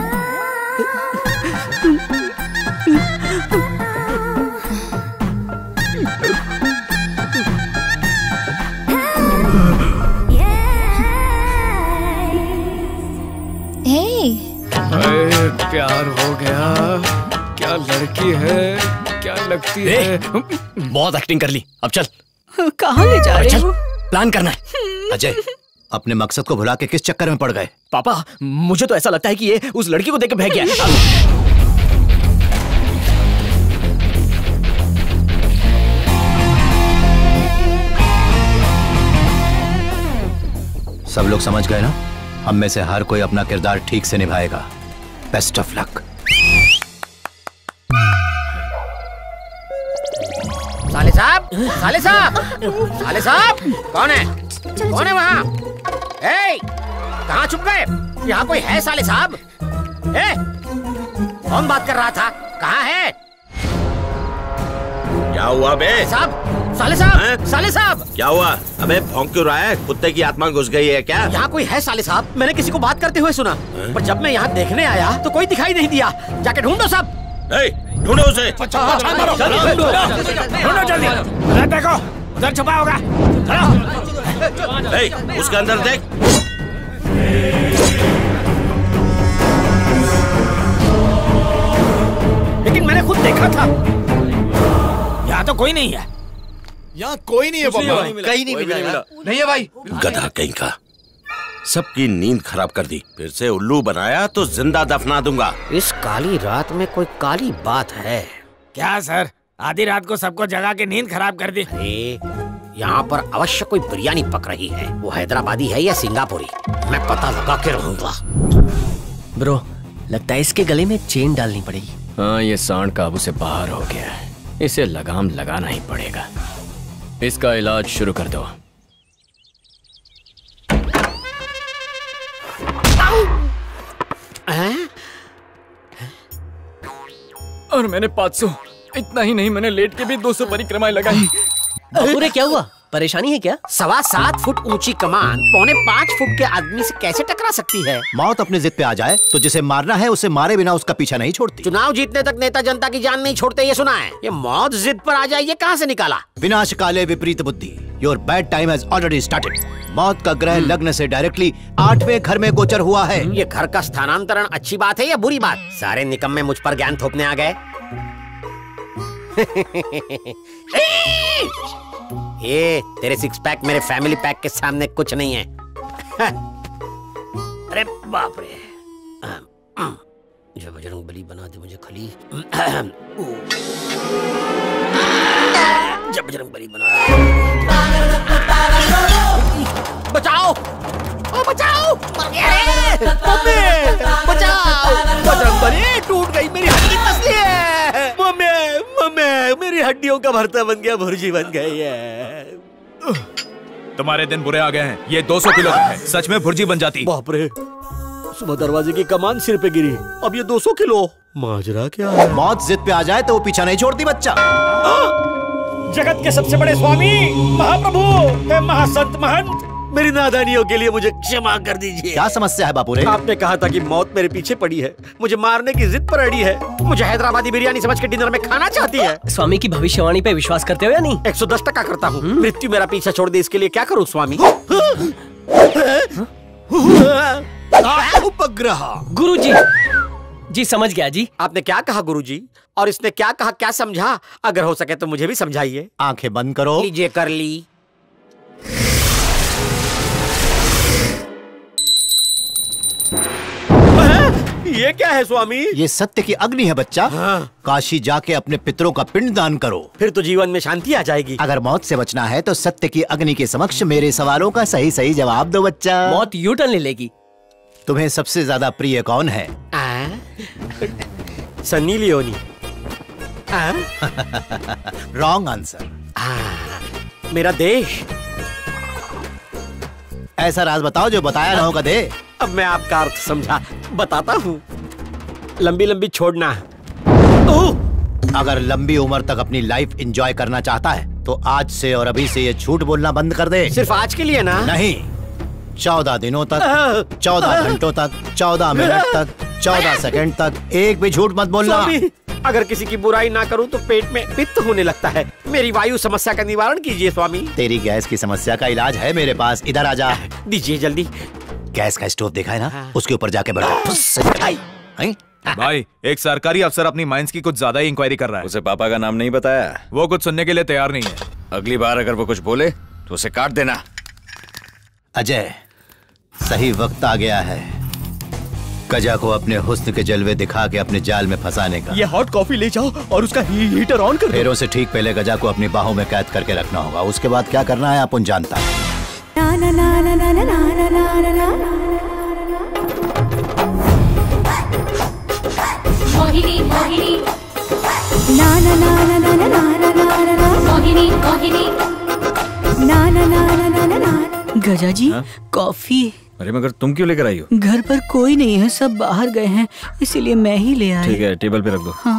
अरे प्यार हो गया, क्या लड़की है, क्या लगती है।
बहुत एक्टिंग कर ली, अब चल।
कहाँ ले जा रहे हो?
प्लान करना है।
अजय, अपने मकसद को भुला के किस चक्कर में पड़ गए?
पापा, मुझे तो ऐसा लगता है कि ये उस लड़की को देख के भाग गया।
सब लोग समझ गए ना? हम में से हर कोई अपना किरदार ठीक से निभाएगा। Best of luck.
साले साहब, साले साहब, साले साहब, कौन है? कौन है वहाँ? ए, कहाँ छुप गए? यहाँ कोई है साले साहब? ए, कौन बात कर रहा था? कहाँ है?
क्या हुआ बे?
साहब, साले साहब, साले साहब।
क्या हुआ? अबे भौंक क्यों रहा है? कुत्ते की आत्मा घुस गई है क्या?
यहाँ कोई है साले साहब? मैंने किसी को बात करते हुए सुना, पर जब मैं यहाँ देखने आया तो कोई दिखाई नहीं दिया। जाके ढूंढो सब।
ढूंढो उसे।
ढूंढो जल्दी। उधर देखो, उधर छुपा होगा।
चलो। उसके अंदर देख।
लेकिन मैंने खुद देखा था।
यहाँ तो कोई नहीं है।
यहाँ कोई नहीं है बाबा।
कहीं नहीं मिला।
नहीं है भाई।
गधा कहीं का। सबकी नींद खराब कर दी। फिर से उल्लू बनाया तो जिंदा दफना दूंगा।
इस काली रात में कोई काली बात है
क्या सर? आधी रात को सबको जगा के नींद खराब कर दी।
अरे यहाँ पर अवश्य कोई बिरयानी पक रही है। वो हैदराबादी है या सिंगापुरी, मैं पता लगा के रहूंगा।
ब्रो, लगता है इसके गले में चेन डालनी पड़ेगी।
हाँ, ये सांड काबू से बाहर हो गया है। इसे लगाम लगाना ही पड़ेगा। इसका इलाज शुरू कर दो। और मैंने पाँच सौ, इतना ही नहीं, मैंने लेट के भी दो सौ परिक्रमाएं लगाई।
पूरे क्या हुआ? परेशानी है क्या?
सवा सात फुट ऊंची कमान पौने पाँच फुट के आदमी से कैसे टकरा सकती है?
मौत अपने जिद पे आ जाए तो जिसे मारना है उसे मारे बिना उसका पीछा नहीं छोड़ती।
चुनाव जीतने तक नेता जनता की जान नहीं छोड़ते, ये सुना है। ये मौत जिद पर आ जाए, ये कहाँ से निकाला?
विनाश काले विपरीत बुद्धि। Your bad time has already started. मौत का ग्रह लग्न से डायरेक्टली आठवें घर में गोचर हुआ है।
ये घर का स्थानांतरण अच्छी बात है या बुरी बात? सारे निकम्मे मुझ पर ज्ञान थोपने आ गए। ये तेरे सिक्स पैक मेरे फैमिली पैक के सामने कुछ नहीं है। अरे बाप रे। जो बजरंग बली बना दे मुझे खली। जब बजरंग बली बना दे। बचाओ, ओ बचाओ, मर गया रे। मम्मी बचाओ, बजरंग बली टूट गई, मेरी हड्डी फंसी है। मम्मी मम्मी मेरी हड्डियों का भरता बन गया, भुर्जी बन गई है।
तुम्हारे दिन बुरे आ गए हैं। ये दो सौ किलो है, सच में भुर्जी बन जाती।
बाप रे, सुबह दरवाजे की कमान सिर पे गिरी, अब ये दो सौ किलो। माजरा क्या है?
मौत जिद पे आ जाए तो वो पीछा नहीं छोड़ती बच्चा।
जगत के सबसे बड़े स्वामी महाप्रभु महासंत महंत, मेरी नादानियों के लिए मुझे क्षमा कर दीजिए।
क्या समस्या है बापू रे?
आपने कहा था कि मौत मेरे पीछे पड़ी है, मुझे मारने की जिद पर अड़ी है, मुझे हैदराबादी बिरयानी समझ के डिनर में खाना चाहती है।
स्वामी की भविष्यवाणी पे विश्वास करते हो या नहीं?
एक सौ दस टका करता हूँ। मृत्यु मेरा पीछा छोड़ दे, इसके लिए क्या करूँ स्वामी?
उपग्रह।
गुरुजी जी समझ गया जी।
आपने क्या कहा गुरुजी? और इसने क्या कहा, क्या समझा? अगर हो सके तो मुझे भी समझाइए।
आंखें बंद करो।
लीजिए, कर ली। ये क्या है स्वामी?
ये सत्य की अग्नि है बच्चा।
हाँ।
काशी जाके अपने पितरों का पिंड दान करो,
फिर तो जीवन में शांति आ जाएगी।
अगर मौत से बचना है तो सत्य की अग्नि के समक्ष मेरे सवालों का सही सही जवाब दो बच्चा।
मौत यू टर्न ले लेगी,
तुम्हें सबसे ज्यादा प्रिय कौन है?
Sunny Leone.
Wrong answer.
मेरा देश।
ऐसा राज बताओ जो बताया ना होगा दे।
अब मैं आपका अर्थ समझा, बताता हूँ। लंबी लंबी छोड़ना।
अगर लंबी उम्र तक अपनी लाइफ एंजॉय करना चाहता है तो आज से और अभी से ये झूठ बोलना बंद कर दे।
सिर्फ आज के लिए ना?
नहीं, चौदह दिनों तक, चौदह घंटों तक, चौदह मिनट तक, चौदह सेकंड तक एक भी झूठ मत बोलना।
अगर किसी की बुराई ना करूं तो पेट में पित्त होने लगता है। मेरी वायु समस्या का निवारण कीजिए स्वामी।
तेरी गैस की समस्या का इलाज है मेरे पास, इधर आ जा।
दीजिए जल्दी।
गैस का स्टोव देखा है ना, उसके ऊपर जाके बैठ।
भाई, एक सरकारी अफसर अपनी माइंस की कुछ ज्यादा ही इंक्वायरी कर रहा है।
उसे पापा का नाम नहीं बताया?
वो कुछ सुनने के लिए तैयार नहीं है।
अगली बार अगर वो कुछ बोले तो उसे काट देना।
अजय, सही वक्त आ गया है गजा को अपने हुस्न के जलवे दिखा के अपने जाल में फंसाने का।
ये हॉट कॉफी ले जाओ और उसका ही, हीटर ऑन कर दो।
फेरों से ठीक पहले गजा को अपनी बाहों में कैद करके रखना होगा। उसके बाद क्या करना है अपन जानता है।
मोहिनी मोहिनी ना ना ना ना ना ना ना ना ना ना मोहिनी मोहिनी ना ना ना ना ना ना।
गजा जी, कॉफी।
अरे मगर तुम क्यों लेकर आई हो?
घर पर कोई नहीं है, सब बाहर गए हैं, इसीलिए मैं ही ले आई।
ठीक है, टेबल पे रख दो।
हाँ।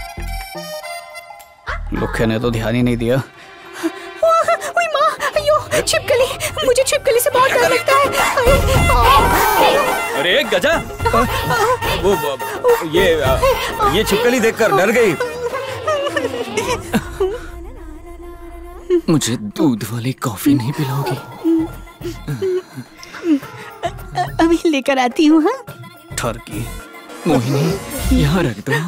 लुखे ने तो ध्यान ही नहीं दिया।
ओए माँ, अयो, छिपकली, मुझे छिपकली से बहुत डर लगता है।
अरे गजा, वो, वो ये ये छिपकली देखकर डर गई।
मुझे दूध वाली कॉफी नहीं पिलाओगी?
अभी लेकर आती हूँ। हाँ,
ठरकी मोहिनी, यहाँ रख दो।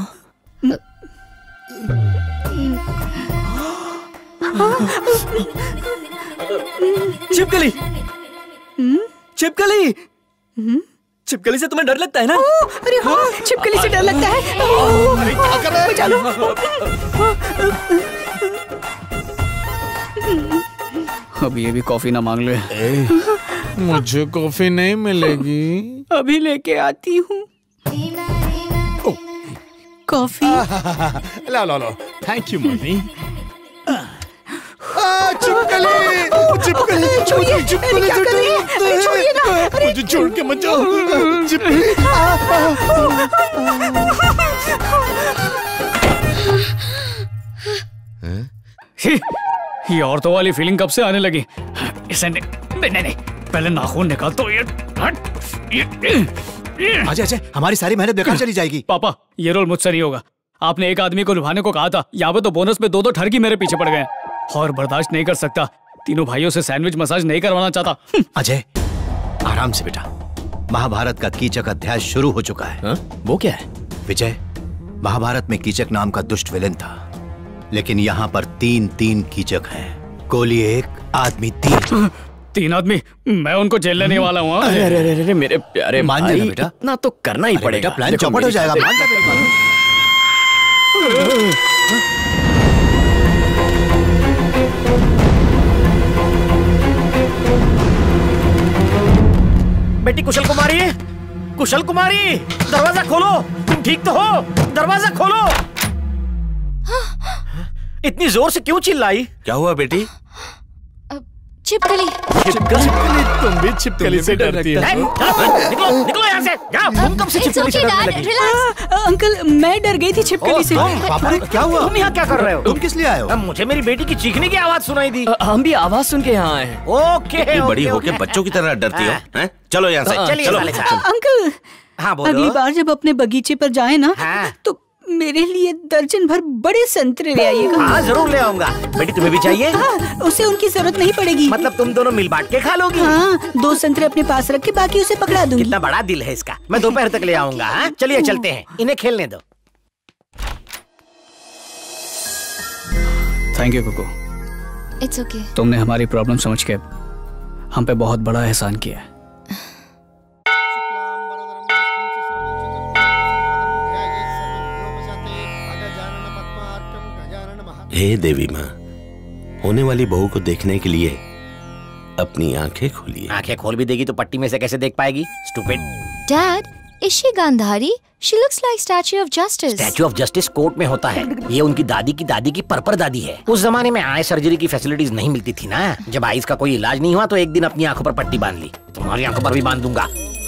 छिपकली, छिपकली, छिपकली से तुम्हें डर लगता है ना?
अरे हाँ, छिपकली से डर लगता है।
अरे क्या कर रहे हो?
चलो।
अब ये भी कॉफी ना मांग ले।
मुझे कॉफी नहीं मिलेगी।
अभी लेके आती हूँ। कॉफी।
लो लो लो, थैंक यू मम्मी।
चिपकली, चिपकली, छोड़िए, चिपकली क्या कर रही है? छोड़िए ना,
मुझे छोड़ के मत जाओ। चिपकली।
ये औरतों वाली फीलिंग कब से आने लगी? इसे नहीं, नहीं, नहीं, नहीं। पहले नाखून निकाल तो ये, ये
अजय अजय, हमारी सारी मेहनत बेकार चली जाएगी।
पापा, ये रोल मुझसे नहीं होगा। आपने एक आदमी को निभाने को कहा था, यहाँ पे तो बोनस में दो दो ठरकी मेरे पीछे पड़ गए और बर्दाश्त नहीं कर सकता। तीनों भाइयों से सैंडविच मसाज नहीं करवाना चाहता।
अजय, आराम से बेटा। महाभारत का कीचक अध्याय शुरू हो चुका है।
हा? वो क्या है?
विजय, महाभारत में कीचक नाम का दुष्ट विलेन था, लेकिन यहाँ पर तीन तीन कीचक हैं। गोली एक, आदमी तीन।
तीन आदमी? मैं उनको जेल लेने वाला हूँ।
अरे अरे अरे मेरे प्यारे
मान जाना बेटा,
ना तो करना ही पड़ेगा।
प्लान चौपट हो जाएगा। मान जा मेरी बात।
बेटी कुशल कुमारी, कुशल कुमारी, दरवाजा खोलो। तुम ठीक तो हो? दरवाजा खोलो। इतनी जोर से क्यों चिल्लाई?
क्या हुआ बेटी?
छिपकली।
छिपकली, तुम भी छिपकली से डरती हो?
निकलो, निकलो यहाँ से। जाओ। तुम कब से छिपकली से डरने लगी?
अंकल, मैं डर गई थी छिपकली से।
पापा, क्या हुआ? तुम यहाँ क्या कर रहे हो?
तुम किस लिए आए हो?
मुझे मेरी बेटी की चीखने की आवाज सुनाई दी।
हम भी आवाज सुन के यहाँ आए हैं।
ओके,
बड़ी होके बच्चों की तरह डरती हो? हैं? चलो यहाँ से।
चलिए
चलो।
अंकल,
हाँ बोलो।
अगली बार जब अपने बगीचे पर जाए ना, तो मेरे लिए दर्जन भर बड़े संतरे ले आइएगा।
हाँ जरूर ले आऊंगा। बेटी तुम्हें भी चाहिए?
हाँ, उसे उनकी जरूरत नहीं पड़ेगी।
मतलब तुम दोनों मिल बांट के खा लोगी?
हाँ, दो संतरे अपने पास रख के बाकी उसे पकड़ा दूंगी।
कितना बड़ा दिल है इसका। मैं दोपहर तक ले आऊंगा। हाँ? चलिए चलते हैं, इन्हें खेलने दो।
Thank you Kuku.
It's okay.
तुमने हमारी प्रॉब्लम समझ के हम पे बहुत बड़ा एहसान किया है। हे
देवी माँ, होने वाली बहू को देखने के लिए अपनी आंखें खोलिए।
आंखें खोल भी देगी तो पट्टी में से कैसे देख पाएगी? Stupid.
Dad, is she Gandhari? She looks like statue of justice.
Statue of justice court में होता है। ये उनकी दादी की दादी की परपर दादी है। उस जमाने में आई सर्जरी की फैसिलिटीज नहीं मिलती थी ना। जब आईज का कोई इलाज नहीं हुआ तो एक दिन अपनी आंखों पर पट्टी बांध ली। तुम्हारी आंखों पर भी बांध दूंगा।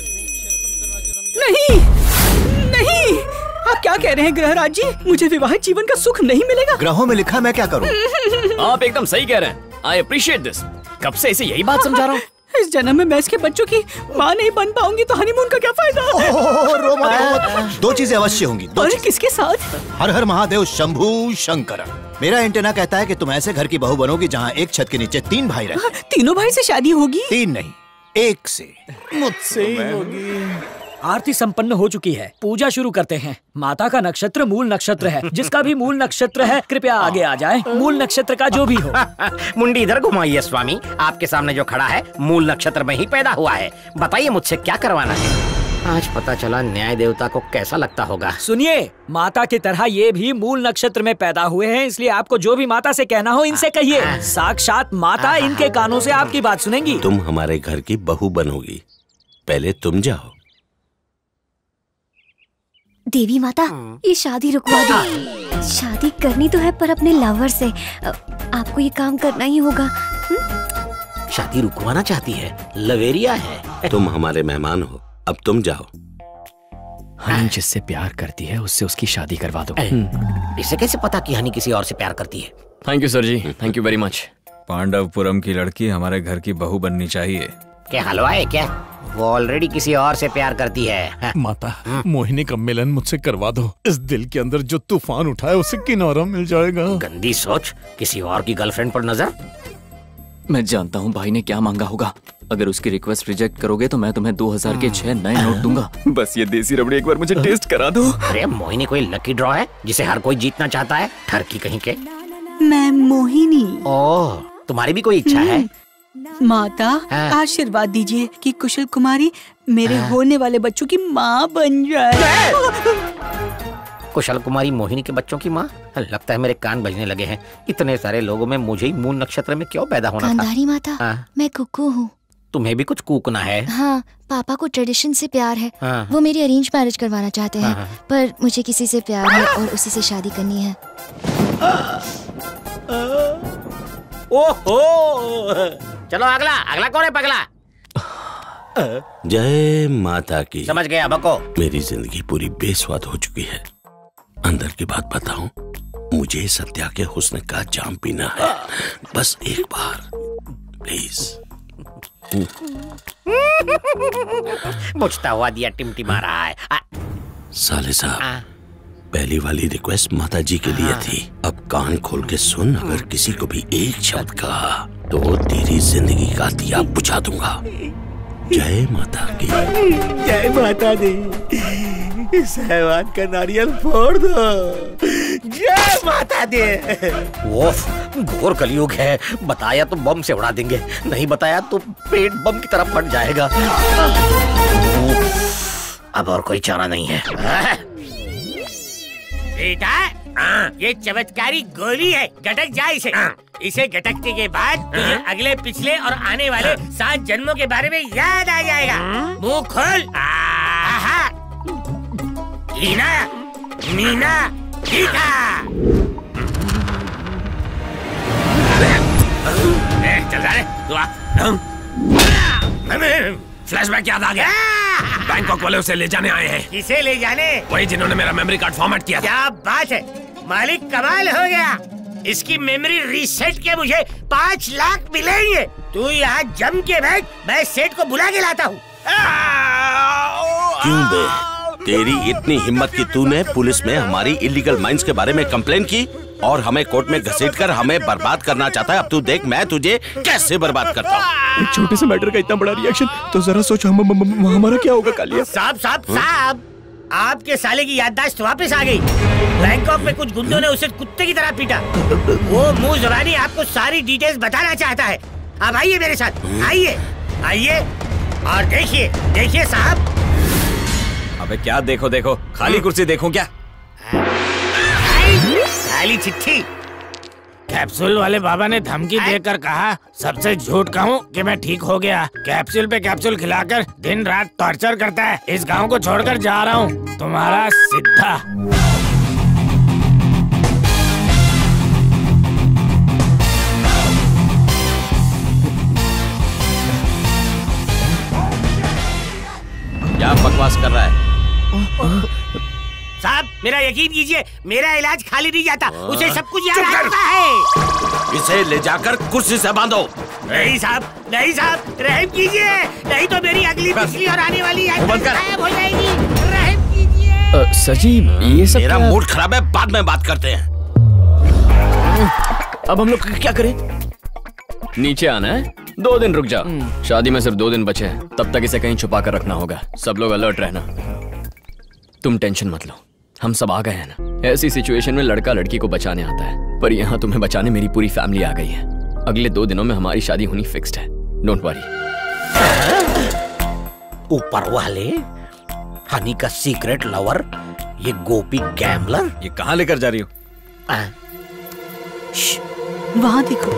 नहीं नहीं, आप क्या कह रहे हैं ग्रहराज जी? मुझे विवाहित जीवन का सुख नहीं मिलेगा।
ग्रहों में लिखा, मैं क्या करूं?
आप एकदम सही कह रहे हैं। I appreciate this. कब से इसे यही बात समझा रहा हूँ।
इस जन्म में मैं इसके बच्चों की माँ नहीं बन पाऊंगी तो हनीमून का क्या फायदा?
ओह, रो मत, रो मत। दो चीजें अवश्य होंगी। दो
और किसके साथ?
हर हर महादेव शंभू शंकर। मेरा एंटेना कहता है कि तुम ऐसे घर की बहू बनोगी जहाँ एक छत के नीचे तीन भाई रहे।
तीनों भाई से शादी होगी?
तीन नहीं, एक से।
मुझसे ही होगी। आरती संपन्न हो चुकी है, पूजा शुरू करते हैं। माता का नक्षत्र मूल नक्षत्र है। जिसका भी मूल नक्षत्र है कृपया आगे आ जाए। मूल नक्षत्र का जो भी हो।
मुंडी इधर घुमाइए स्वामी। आपके सामने जो खड़ा है मूल नक्षत्र में ही पैदा हुआ है। बताइए मुझसे क्या करवाना है? आज पता चला न्याय देवता को कैसा लगता होगा।
सुनिए, माता की तरह ये भी मूल नक्षत्र में पैदा हुए हैं, इसलिए आपको जो भी माता से कहना हो इनसे कहिए। साक्षात माता इनके कानों से आपकी बात सुनेंगी।
तुम हमारे घर की बहू बनोगी, पहले तुम जाओ।
देवी माता, ये शादी रुकवा दो। शादी करनी तो है पर अपने लवर से। आपको ये काम करना ही होगा।
शादी रुकवाना चाहती है? लवेरिया है।
तुम हमारे मेहमान हो, अब तुम जाओ।
हनी जिससे प्यार करती है उससे उसकी शादी करवा दो।
इसे कैसे पता कि हनी किसी और से प्यार करती है?
Thank you sir ji, thank you very much.
Pandavpuram की लड़की हमारे घर की बहू बननी चाहिए।
क्या हलवा है क्या? वो ऑलरेडी किसी और से प्यार करती है।
माता, मोहिनी का मिलन मुझसे करवा दो। इस दिल के अंदर जो तूफान उठा है उसे किनारा मिल जाएगा।
गंदी सोच, किसी और की गर्लफ्रेंड पर नजर।
मैं जानता हूँ भाई ने क्या मांगा होगा। अगर उसकी रिक्वेस्ट रिजेक्ट करोगे तो मैं तुम्हें दो हजार के छह नए नोट दूंगा। बस ये देसी रबड़ी एक बार मुझे टेस्ट करा दो।
अरे मोहिनी कोई लकी ड्रॉ है जिसे हर कोई जीतना चाहता है? ठरकी कहीं के।
मैं मोहिनी।
ओह, तुम्हारी भी कोई इच्छा है?
माता, आशीर्वाद दीजिए कि कुशल कुमारी मेरे होने वाले बच्चों की माँ बन जाए।
कुशल कुमारी मोहिनी के बच्चों की माँ? लगता है मेरे कान बजने लगे हैं। इतने सारे लोगों में मुझे ही मूल नक्षत्र में क्यों पैदा होना था?
गांधारी माता,
हाँ?
मैं कुकू हूँ।
तुम्हें भी कुछ कूकना है?
हाँ, पापा को ट्रेडिशन से प्यार है।
हाँ।
वो मेरी अरेंज मैरिज करवाना चाहते हैं।
हाँ।
पर मुझे किसी से प्यार है और उसी से शादी करनी है।
ओहो, चलो अगला अगला कौन है पगला?
जय माता की।
समझ गया बको।
मेरी जिंदगी पूरी बेस्वाद हो चुकी है। अंदर की बात बताऊं, मुझे सत्या के हुस्न का जाम पीना है, बस एक बार प्लीज।
मुझता हुआ दिया टिमटिमा रहा है।
साले साहब, पहली वाली रिक्वेस्ट माता जी के लिए थी। अब कान खोल के सुन, अगर किसी को भी एक शब्द कहा तो तेरी जिंदगी का दिया बुझा दूंगा। जय माता की।
जय माता दी। इस हैवान का नारियल फोड़ दो। जय माता दी।
ओफ, घोर कलयुग है। बताया तो बम से उड़ा देंगे, नहीं बताया तो पेट बम की तरफ फट जाएगा। अब और कोई चारा नहीं है।
बेटा, ये चमत्कारी गोली है, गटक जा इसे। इसे गटकने के बाद तुझे अगले पिछले और आने वाले सात जन्मों के बारे में याद आ जाएगा। मुंह खोल। आहा, हीना, मीना, टीका। चल जा रे, तू आ।
फ्लैशबैक याद आ गया। बैंकॉक वाले उसे ले जाने आए हैं।
किसे ले जाने?
वही जिन्होंने मेरा मेमोरी कार्ड फॉर्मेट किया था।
क्या बात है, मालिक कमाल हो गया। इसकी मेमोरी रीसेट के मुझे पाँच लाख मिलेंगे। तू यहाँ जम के बैठ, मैं सेठ को बुला के लाता हूँ।
क्यों बे, तेरी इतनी हिम्मत कि तूने पुलिस में हमारी इलीगल माइंस के बारे में कंप्लेन की और हमें कोर्ट में घसीटकर हमें बर्बाद करना चाहता है। अब तू देख मैं तुझे कैसे बर्बाद करता हूँ।
एक छोटे से मैटर का इतना बड़ा रिएक्शन, तो जरा सोच हम, हम, हम, हमारा क्या होगा कालिया।
साहब साहब साहब, आपके साले की याददाश्त वापस आ गई। बैंकॉक में कुछ गुंडों ने उसे कुत्ते की तरह पीटा। वो मुंह ज़बानी आपको सारी डिटेल्स बताना चाहता है। आप आइए मेरे साथ, आइए आइए और देखिए देखिए साहब।
अबे क्या देखो देखो, खाली कुर्सी देखूं क्या?
खाली चिट्ठी। कैप्सूल वाले बाबा ने धमकी देकर कहा सबसे झूठ कहूँ कि मैं ठीक हो गया। कैप्सूल पे कैप्सूल खिलाकर दिन रात टॉर्चर करता है। इस गांव को छोड़कर जा रहा हूँ, तुम्हारा सिद्धा।
क्या बकवास कर रहा है?
साहब मेरा यकीन कीजिए, मेरा इलाज खाली नहीं जाता, उसे सब कुछ याद आता है।
इसे ले जाकर कुर्सी से बांधो।
नहीं साहब, नहीं साहब, रहम कीजिए, नहीं तो मेरी अगली पिछली और आने वाली गायब हो जाएगी। रहम कीजिए।
सजीव, ये सब
मेरा मूड खराब है, बाद में बात करते हैं।
अब हम लोग क्या करें? नीचे आना है? दो दिन रुक जा, शादी में सिर्फ दो दिन बचे हैं, तब तक इसे कहीं छुपा कर रखना होगा। सब लोग अलर्ट रहना। तुम टेंशन मत लो, हम सब आ गए हैं ना। ऐसी सिचुएशन में लड़का लड़की को बचाने आता है, पर यहाँ तुम्हें बचाने मेरी पूरी फैमिली आ गई है। अगले दो दिनों में हमारी शादी होनी फिक्स्ड है, डोंट वरी।
ऊपर वाले, हनी का सीक्रेट लवर, ये गोपी गैम्बलर,
ये कहाँ लेकर जा रही हो?
वहाँ देखो।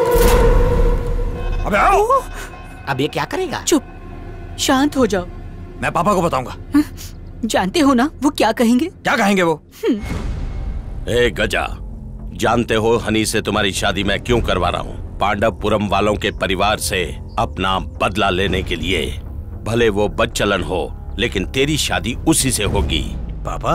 अबे आओ।
अब ये क्या करेगा?
चुप, शांत हो जाओ।
मैं पापा को बताऊंगा।
जानते हो ना वो क्या कहेंगे?
क्या कहेंगे वो?
ए गजा, जानते हो हनी से तुम्हारी शादी मैं क्यों करवा रहा हूँ? पांडवपुरम वालों के परिवार से अपना बदला लेने के लिए। भले वो बदचलन हो, लेकिन तेरी शादी उसी से होगी।
पापा?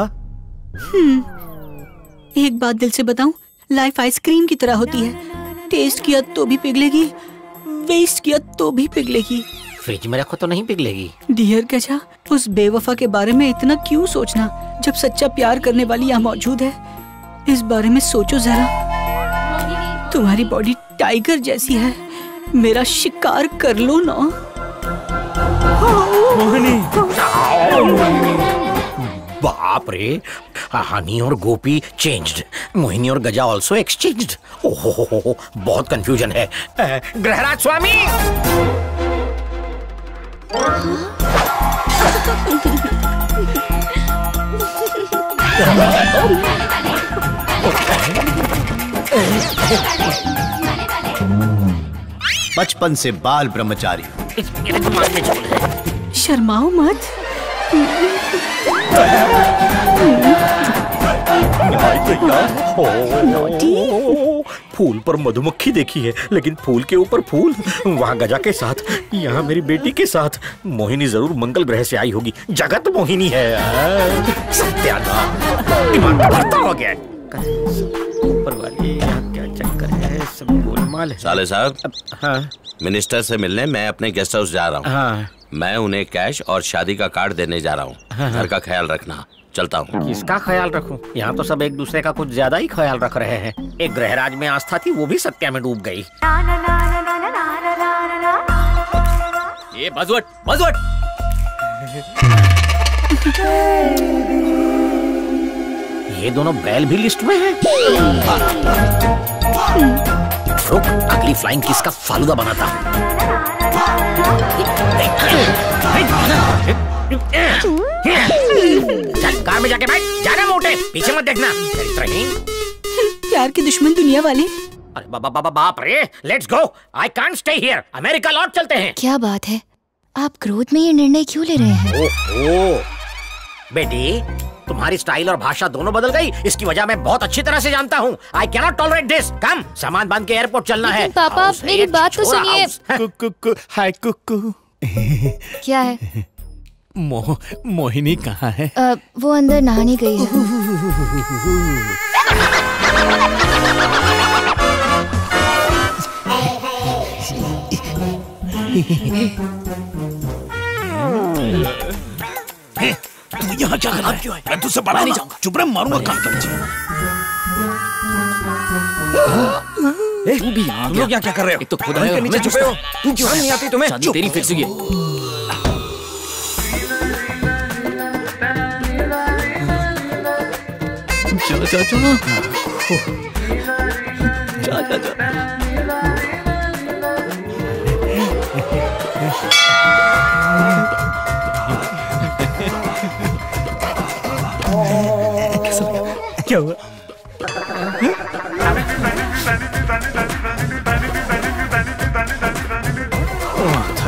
एक बात दिल से बताऊं, लाइफ आइसक्रीम की तरह होती है। टेस्ट किया तो भी पिघलेगी, वेस्ट किया तो भी पिघलेगी।
फ्रिज में रखो तो नहीं पिघलेगी।
डियर गजा, उस बेवफा के बारे में इतना क्यों सोचना, जब सच्चा प्यार करने वाली यहाँ मौजूद है। इस बारे में सोचो जरा। तुम्हारी बॉडी टाइगर जैसी है, मेरा शिकार कर लो ना।
मोहिनी। बाप रे, हनी और गोपी चेंज्ड, मोहिनी और गजा ऑल्सो एक्सचेंज्ड। ओहो, बहुत कंफ्यूजन है। ग्रहराज स्वामी,
बचपन से बाल ब्रह्मचारी।
शर्माओ मत।
फूल पर मधुमक्खी देखी है, लेकिन फूल के ऊपर फूल। वहाँ गजा के साथ, यहाँ मेरी बेटी के साथ। मोहिनी जरूर मंगल ग्रह से आई होगी। जगत मोहिनी है। सत्यानाश, दिमाग भरता हो गया। ऊपर वाली यहाँ क्या चक्कर है, सब गोलमाल है।
साले साहब,
हाँ?
मिनिस्टर से मिलने मैं अपने गेस्ट हाउस जा रहा हूँ।
हाँ।
मैं उन्हें कैश और शादी का कार्ड देने जा रहा हूँ।
हाँ।
घर का ख्याल रखना, चलता हूँ।
किसका ख्याल रखूं? यहाँ तो सब एक दूसरे का कुछ ज्यादा ही ख्याल रख रहे हैं। एक ग्रहराज में आस्था थी, वो भी सत्या में डूब गई।
ये बजवट, बजवट।
ये दोनों बैल भी लिस्ट में हैं। रुक, अगली फ्लाइंग किस का फालूदा बनाता हूँ। चल कार में जाके बैठ, जाना मोटे, पीछे मत देखना।
प्यार के दुश्मन दुनिया वाले।
अरे बाबा बाबा बाप रे, let's go, I can't stay here, America लौट चलते हैं।
क्या बात है, आप क्रोध में ये निर्णय क्यों ले रहे हैं?
ओह बेटी, तुम्हारी स्टाइल और भाषा दोनों बदल गई। इसकी वजह मैं बहुत अच्छी तरह से जानता हूँ। I can not tolerate this. Come, सामान बांध के एयरपोर्ट चलना है।
पापा, मेरी बात तो सुनिए।
कुकु, हाय कुकु।
क्या है?
मो, मोहिनी कहाँ है?
आ, वो अंदर नहाने गई है।
तू यहाँ क्या कर रहा है? मैं तुझसे पढ़ा नहीं जाऊंगा। चुप रह, मारूंगा काम कर।
तू भी तुम लोग यहाँ क्या कर रहे हो?
एक तो खुद आए
नीचे छुपे हो। तू क्यों नहीं आती तुम्हें?
शादी तेरी फिक्स हुई है। जा जा जा जा जा जा।
क्या हुआ?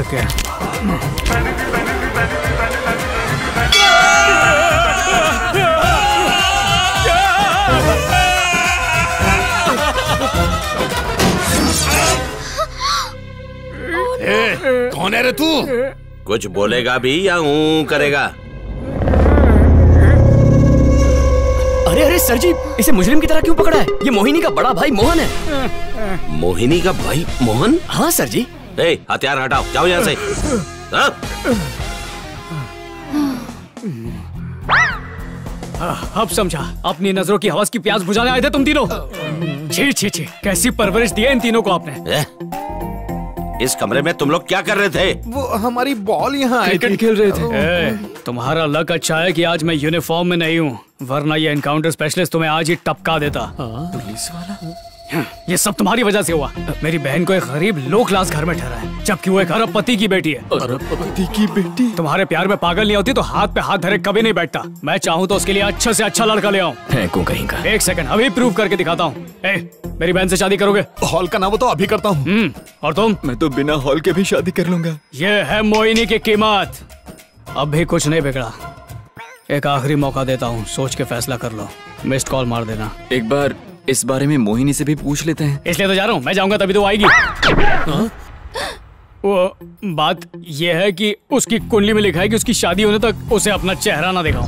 थक गया।
ए, कौन है रे तू?
कुछ बोलेगा भी या ऊं करेगा?
अरे अरे सर जी, इसे मुजरिम की तरह क्यों पकड़ा है? ये मोहिनी का बड़ा भाई मोहन है।
मोहिनी का भाई मोहन?
हाँ सर जी।
ए, हथियार हटाओ, जाओ यहाँ से। हाँ?
अब समझा, अपनी नजरों की हवस की प्यास बुझाने आए थे तुम तीनों। छी छी छी, कैसी परवरिश दी है इन तीनों को आपने।
ए? इस कमरे में तुम लोग क्या कर रहे थे?
वो हमारी बॉल यहाँ
क्रिकेट खेल रहे थे। ए, तुम्हारा लक अच्छा है कि आज मैं यूनिफॉर्म में नहीं हूँ, वरना ये एनकाउंटर स्पेशलिस्ट तुम्हें आज ही टपका देता।
पुलिस वाला?
ये सब तुम्हारी वजह से हुआ। मेरी बहन को एक गरीब लो क्लास घर में ठहरा है, जबकि वो एक अरबपति की बेटी है।
अरबपति की बेटी?
तुम्हारे प्यार में पागल नहीं होती तो हाथ पे हाथ धरे कभी नहीं बैठता। मैं चाहूँ तो उसके लिए अच्छा से अच्छा लड़का ले आऊँ।
कहीं का।
एक सेकंड, अभी प्रूव करके दिखाता हूँ। मेरी बहन से शादी करोगे?
हॉल का ना वो तो अभी करता हूँ।
और तुम?
मैं तो बिना हॉल के भी शादी कर लूंगा।
ये है मोहिनी की कीमत। अब भी कुछ नहीं बिगड़ा। एक आखिरी मौका देता हूँ, सोच के फैसला कर लो। मिस्ड कॉल मार देना।
एक बार इस बारे में मोहिनी से भी पूछ लेते हैं।
इसलिए तो जा रहा हूँ, मैं जाऊंगा तभी तो आएगी। वो बात ये है कि उसकी कुंडली में लिखा है कि उसकी शादी होने तक उसे अपना चेहरा ना दिखाऊं।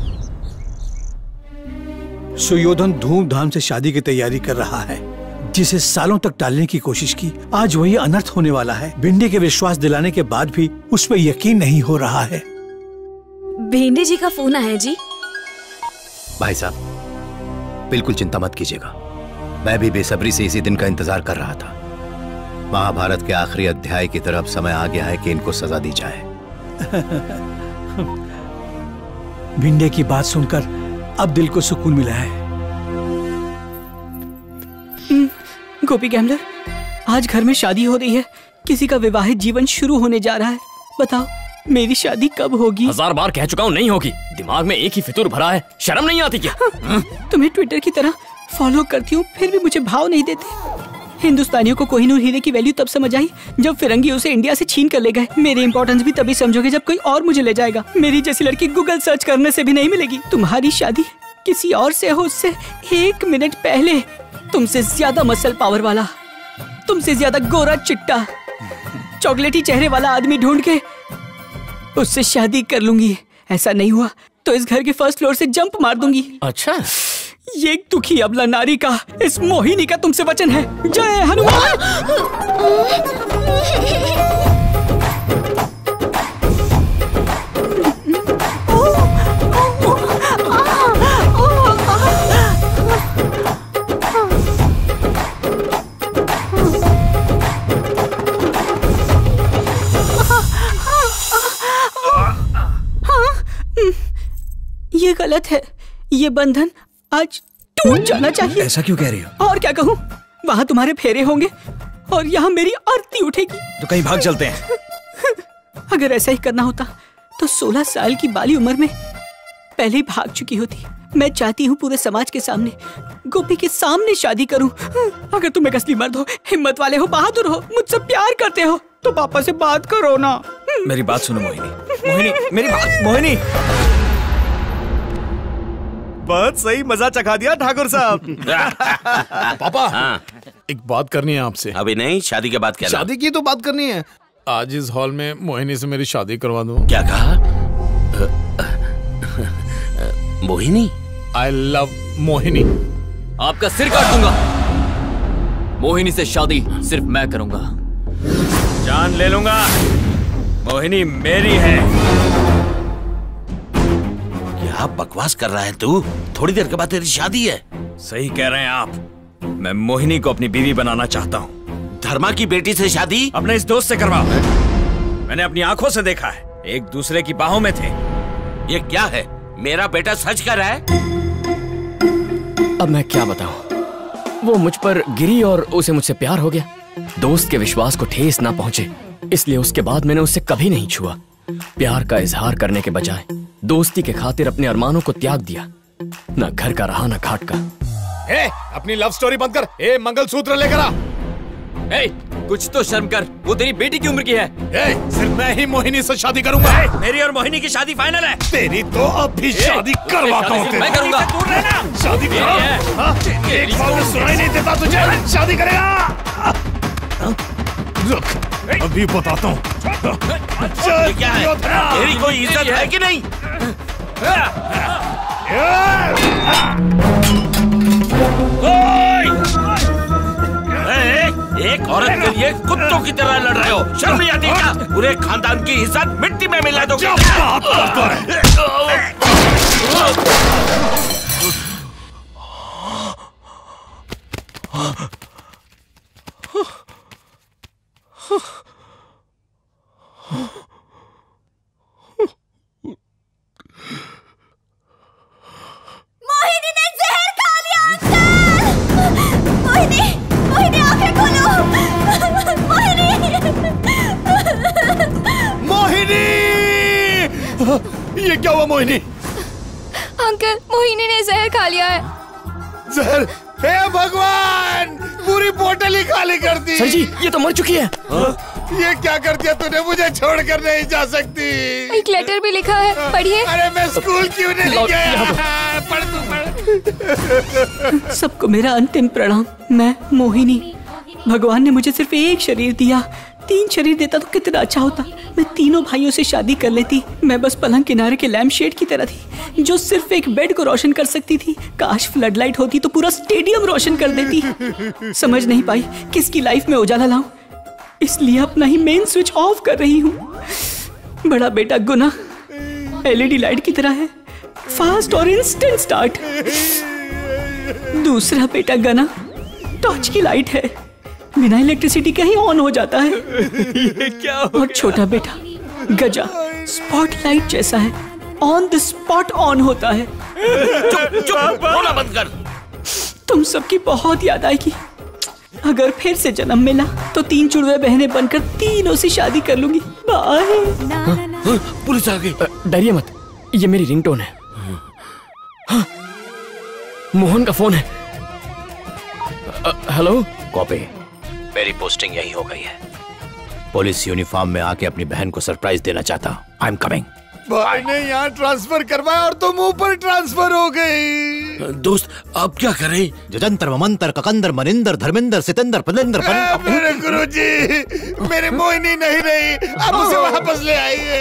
सुयोधन धूमधाम से शादी की तैयारी कर रहा है, जिसे सालों तक टालने की कोशिश की। आज वही अनर्थ होने वाला है। भिंडे के विश्वास दिलाने के बाद भी उस पर यकीन नहीं हो रहा है।
भिंडे जी का फोन आया जी।
भाई साहब, बिल्कुल चिंता मत कीजिएगा, मैं भी बेसब्री से इसी दिन का इंतजार कर रहा था। महाभारत के आखिरी अध्याय की तरफ समय आ गया है कि इनको सजा दी जाए।
भिंडे की बात सुनकर अब दिल को सुकून मिला है।
गोपी गैम्बलर, आज घर में शादी हो रही है, किसी का विवाहित जीवन शुरू होने जा रहा है। बताओ मेरी शादी कब होगी?
हजार बार कह चुका हूँ नहीं होगी। दिमाग में एक ही फितूर भरा है, शर्म नहीं आती क्या?
तुम्हें ट्विटर की तरह फॉलो करती हूँ, फिर भी मुझे भाव नहीं देते। हिंदुस्तानियों को कोहिनूर हीरे की वैल्यू तब समझ आई जब फिरंगी उसे इंडिया से छीन कर ले गए। मेरी इंपॉर्टेंस भी तभी समझोगे जब कोई और मुझे ले जाएगा। मेरी जैसी लड़की गूगल सर्च करने से भी नहीं मिलेगी। तुम्हारी शादी किसी और से हो, उससे एक मिनट पहले तुमसे ज्यादा मसल पावर वाला, तुमसे ज्यादा गोरा चिट्टा, चॉकलेटी चेहरे वाला आदमी ढूंढ के उससे शादी कर लूंगी। ऐसा नहीं हुआ तो इस घर के फर्स्ट फ्लोर से जंप मार दूंगी।
अच्छा,
ये एक दुखी अबला नारी का इस मोहिनी का तुमसे वचन है। जय हनुमान। ये गलत है, ये बंधन आज टूट जाना चाहिए।
ऐसा क्यों कह रही हो?
और क्या कहूँ, वहाँ तुम्हारे फेरे होंगे और यहाँ मेरी आरती उठेगी।
तो कहीं भाग चलते हैं।
अगर ऐसा ही करना होता तो सोलह साल की बाली उम्र में पहले ही भाग चुकी होती। मैं चाहती हूँ पूरे समाज के सामने, गोपी के सामने शादी करूँ। अगर तुम एक असली मर्द हो, हिम्मत वाले हो, बहादुर हो, मुझसे प्यार करते हो तो पापा से बात करो ना।
मेरी बात सुनो मोहिनी। मोहिनी, मेरी बात। मोहिनी,
बहुत सही मजा चखा दिया ठाकुर साहब।
पापा,
हाँ।
एक बात करनी है आपसे।
अभी नहीं, शादी के बाद कहना।
शादी की तो बात करनी है। आज इस हॉल में मोहिनी से मेरी शादी करवा दूं।
क्या कहा? मोहिनी?
I love Mohini.
आपका सिर काट दूंगा। मोहिनी से शादी सिर्फ मैं करूंगा।
जान ले लूंगा। मोहिनी मेरी है।
क्या बकवास कर रहा है तू? थोड़ी देर के बाद तेरी शादी है।
सही कह रहे हैं आप। मैं मोहिनी को अपनी बीवी बनाना चाहता हूँ।
धर्मा की बेटी से शादी?
अपने इस दोस्त से करवाओ। मैंने अपनी आंखों से देखा है, एक दूसरे की बाहों में थे।
ये क्या है? मेरा बेटा सच कर रहा है?
अब मैं क्या बताऊं? वो मुझ पर गिरी और उसे मुझसे प्यार हो गया। दोस्त के विश्वास को ठेस ना पहुंचे, इसलिए उसके बाद मैंने उससे कभी नहीं छुआ। प्यार का इजहार करने के बजाय दोस्ती के खातिर अपने अरमानों को त्याग दिया। न घर का रहा न घाट का।
ए, अपनी लव स्टोरी बंद कर। ए, मंगलसूत्र लेकर आ।
ए, कुछ तो शर्म कर, वो तेरी बेटी की उम्र की है।
ए, सिर्फ मैं ही मोहिनी से शादी करूंगा।
मेरी और मोहिनी की शादी फाइनल है।
तेरी तो अब भी शादी करवाता हूँ।
मैं करूंगा।
दूर रहना।
शादी करो। एक बार में सुनाई नहीं देता तुझे। शादी करेगा। रुक, अभी बताता हूँ।
क्या है? तेरी कोई इज्जत है कि नहीं? एक औरत के लिए कुत्तों की तरह लड़ रहे हो, शर्म नहीं आती क्या? पूरे खानदान की इज्जत मिट्टी में मिला दो।
मोहिनी ने जहर खा लिया अंकल। मोहिनी, मोहिनी आंखें खोलो। मोहिनी,
मोहिनी, ये क्या हुआ मोहिनी?
अंकल, मोहिनी ने जहर खा लिया है।
जहर? हे भगवान, पूरी बोतल ही खाली कर दी।
सर जी, ये तो मर चुकी है।
ये क्या कर दिया तूने? मुझे छोड़कर नहीं जा सकती।
एक लेटर भी लिखा है, पढ़िए।
अरे मैं स्कूल क्यों नहीं गया? पढ़ तू पढ़।
सबको मेरा अंतिम प्रणाम। मैं मोहिनी। भगवान ने मुझे सिर्फ एक शरीर दिया, तीन शरीर देता तो कितना अच्छा होता। मैं तीनों भाइयों से शादी कर लेती। मैं बस पलंग किनारे के लैम्प शेड की तरह थी, जो सिर्फ एक बेड को रोशन कर सकती थी। काश फ्लड लाइट होती तो पूरा स्टेडियम रोशन कर देती। समझ नहीं पाई किसकी लाइफ में उजाला लाऊं, इसलिए अपना ही मेन स्विच ऑफ कर रही हूँ। बड़ा बेटा गुना एलईडी लाइट की तरह है, फास्ट और इंस्टेंट स्टार्ट। दूसरा बेटा गना टॉर्च की लाइट है, बिना इलेक्ट्रिसिटी के ही ऑन हो जाता है।
ये क्या हो
और छोटा बेटा गजा स्पॉटलाइट जैसा है, ऑन द स्पॉट ऑन होता है।
चुप चुप बोलना बंद कर।
तुम सबकी बहुत याद आएगी। अगर फिर से जन्म मिला तो तीन जुड़वे बहनें बनकर तीनों से शादी कर लूंगी। बाय।
पुलिस आ गई।
डरिए मत, ये मेरी रिंगटोन है। हाँ, मोहन का फोन है। हेलो।
कॉपी। मेरी पोस्टिंग यही हो गई है। पुलिस यूनिफॉर्म में आके अपनी बहन को सरप्राइज देना चाहता। I am coming.
भाई ने यहाँ ट्रांसफर करवाया और तुम ऊपर ट्रांसफर हो गई।
दोस्त अब क्या करें?
जजंतर ममंतर ककंदर मनिंदर धर्मेंद्र सितंदर पदेंद्र पन...
मेरे गुरुजी, मेरी मोहिनी नहीं रही, अब उसे वापस ले आइए।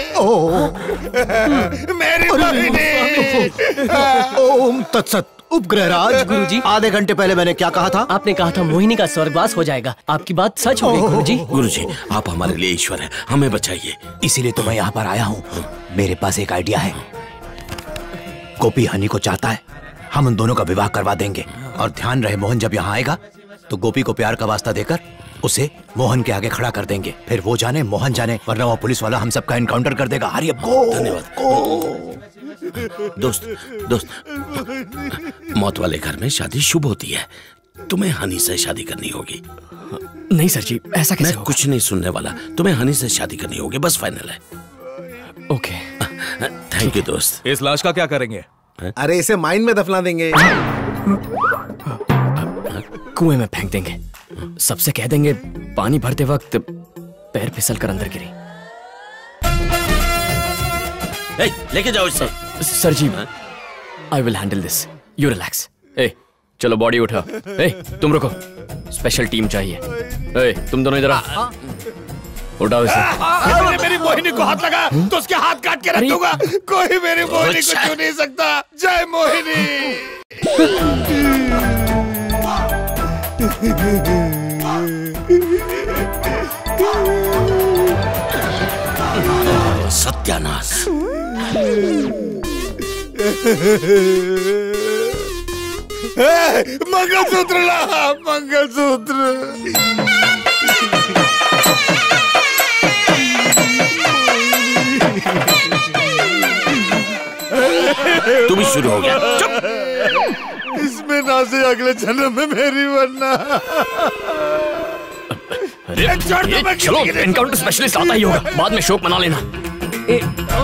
मेरी मोहिनी।
ओम तत्सत। उपग्रहराज गुरुजी, आधे घंटे पहले मैंने क्या कहा था?
आपने कहा था मोहिनी का स्वर्गवास हो जाएगा। आपकी बात सच हो गई गुरुजी।
गुरुजी, आप हमारे लिए ईश्वर हैं, हमें बचाइए।
इसीलिए तो मैं यहाँ पर आया हूँ। मेरे पास एक आइडिया है। गोपी हनी को चाहता है, हम उन दोनों का विवाह करवा देंगे। और ध्यान रहे, मोहन जब यहाँ आएगा तो गोपी को प्यार का वास्ता देकर उसे मोहन के आगे खड़ा कर देंगे। फिर वो जाने मोहन जाने, वरना वो पुलिस वाला हम सबका एनकाउंटर कर देगा। हरी गो।
धन्यवाद। दोस्त दोस्त मौत वाले घर में शादी शुभ होती है। तुम्हें हनी से शादी करनी होगी।
नहीं सर जी, ऐसा कैसे
मैं
होगा?
कुछ नहीं सुनने वाला। तुम्हें हनी से शादी करनी होगी, बस फाइनल है।
ओके
थैंक यू दोस्त।
इस लाश का क्या करेंगे?
अरे इसे माइन में दफना देंगे।
कुएं में फेंक देंगे। सबसे कह देंगे पानी भरते वक्त पैर फिसल कर अंदर गिरी।
ए, लेके जाओ इसे।
Sir ji, I will handle this, you relax. ए, चलो बॉडी उठा। ए, तुम रुको, स्पेशल टीम चाहिए। ए, तुम दोनों इधर आओ। उठाओ इसे।
मैंने मेरी मोहिनी को हाथ लगा तो उसके हाथ काट के रख दूंगा। कोई मेरी मोहिनी को छू नहीं सकता। जय मोहिनी।
सत्यानाश।
मंगलसूत्र ला, मंगलसूत्र।
तू भी शुरू हो गया। चुप।
इसमें ना से अगले जन्म में मेरी वरना।
अरे ये चलो, एनकाउंटर स्पेशलिस्ट आता ही होगा, बाद में शोक मना लेना। ए,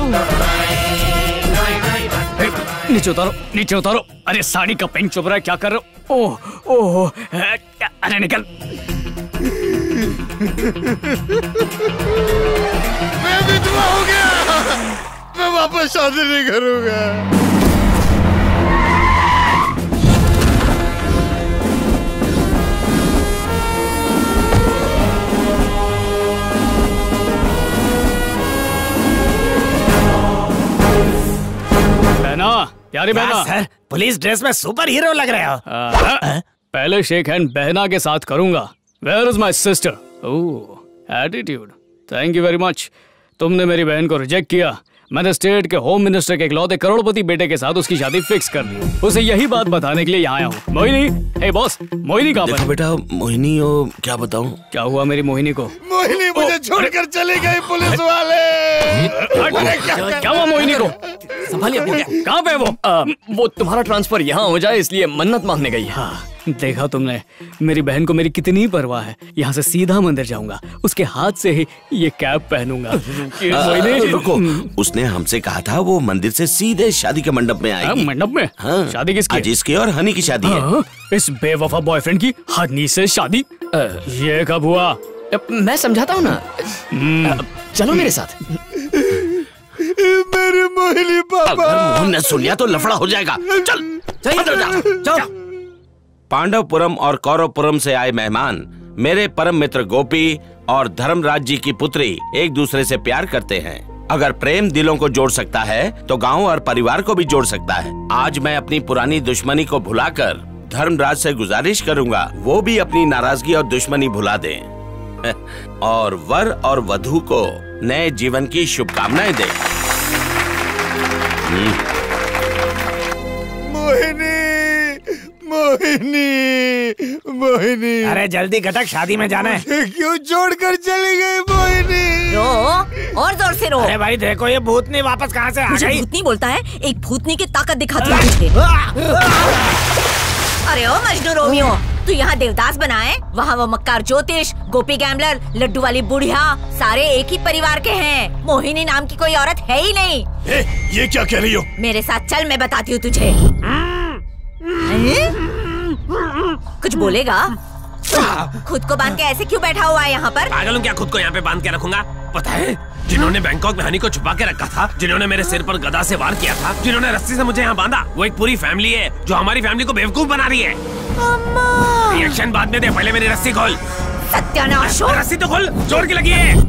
नीचे उतारो, नीचे उतारो। अरे साड़ी का पेंट चुभ रहा है, क्या कर रहे हो? ओह ओह, अरे निकल।
मैं विधवा हो गया, मैं वापस शादी नहीं करूंगा।
बहना, प्यारी बहना।
सर, पुलिस ड्रेस में सुपर हीरो लग रहे हो।
पहले शेक हैंड बहना के साथ करूंगा। Where is my sister? Oh, attitude. Thank you very much. तुमने मेरी बहन को रिजेक्ट किया, मैंने स्टेट के होम मिनिस्टर के इकलौते करोड़पति बेटे के साथ उसकी शादी फिक्स कर दी। उसे यही बात बताने के लिए यहाँ आया हूँ। मोहिनी, हे बॉस, मोहिनी कहाँ पर?
बेटा, मोहिनी हो, क्या बताऊँ?
क्या हुआ मेरी मोहिनी को?
मोहिनी मुझे छोड़कर चले गए पुलिस वाले।
क्या हुआ मोहिनी को?
संभालिए,
कहाँ पे वो?
आ, वो तुम्हारा ट्रांसफर यहाँ हो जाए इसलिए मन्नत मांगने गई है।
हाँ, देखा तुमने मेरी बहन को मेरी कितनी परवाह है। यहाँ से सीधा मंदिर जाऊंगा, उसके हाथ से ही ये कैप पहनूंगा।
रुको, उसने हमसे कहा था वो मंदिर से सीधे शादी के मंडप में आएगी।
मंडप में?
हाँ,
शादी किसकी?
आज इसकी और हनी की शादी है।
हाँ, इस बेवफा बॉयफ्रेंड की हनी से शादी? ये कब हुआ?
मैं समझाता हूँ ना, चलो मेरे साथ।
मेरे मोहिनी पापा।
अगर मोहन ने सुन लिया तो लफड़ा हो जाएगा। चल, अंदर जा, जा। पांडवपुरम और कौरवपुरम से आए मेहमान मेरे परम मित्र गोपी और धर्मराज जी की पुत्री एक दूसरे से प्यार करते हैं। अगर प्रेम दिलों को जोड़ सकता है तो गांव और परिवार को भी जोड़ सकता है। आज मैं अपनी पुरानी दुश्मनी को भुलाकर धर्मराज से गुजारिश करूंगा वो भी अपनी नाराजगी और दुश्मनी भुला दें और वर और वधू को नए जीवन की शुभकामनाएं दें।
मोहिनी, मोहिनी, मोहिनी।
अरे जल्दी घटक, शादी में जाना है।
क्यों छोड़कर चली गई मोहिनी?
रो, और जोर से रो।
अरे भाई देखो, ये भूतनी वापस कहाँ से आ
मुझे
गई?
भूतनी बोलता है? एक भूतनी की ताकत दिखाती है तुझे। अरे ओ मजनू रोमियो, तू यहाँ देवदास बना है, वहाँ वो मक्कार ज्योतिष, गोपी गैम्बलर, लड्डू वाली बुढ़िया, सारे एक ही परिवार के हैं। मोहिनी नाम की कोई औरत है ही नहीं।
ए, ये क्या कह रही हो?
मेरे साथ चल, मैं बताती हूँ तुझे। कुछ बोलेगा? खुद को बांध के ऐसे क्यों बैठा हुआ है यहाँ पर?
पागल हूँ क्या, खुद को यहाँ पे बांध के रखूंगा? पता है, जिन्होंने बैंकॉक में हनी को छुपा के रखा था, जिन्होंने मेरे सिर पर गदा से वार किया था, जिन्होंने रस्सी से मुझे यहाँ बांधा, वो एक पूरी फैमिली है जो हमारी फैमिली को बेवकूफ बना रही है। रिएक्शन बाद में दे, पहले मेरी रस्सी खोल।
सत्यानाश!
रस्सी तो खोल, जोर की लगी है।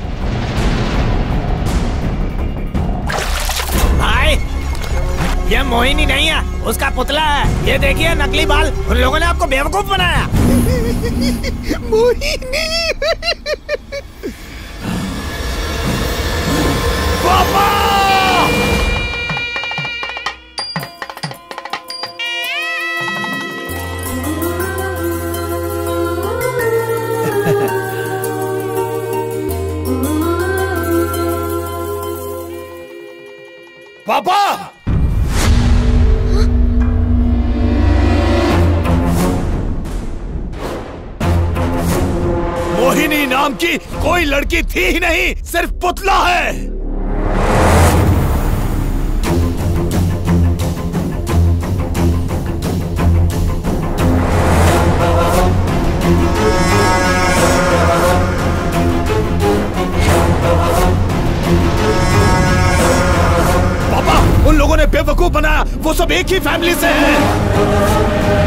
भाई, ये मोहिनी नहीं है, उसका पुतला है। ये देखिए नकली बाल, उन लोगों ने आपको बेवकूफ बनाया।
मोहिनी। पापा! पापा! मोहिनी नाम की कोई लड़की थी ही नहीं, सिर्फ पुतला है। पापा, उन लोगों ने बेवकूफ बनाया, वो सब एक ही फैमिली से हैं।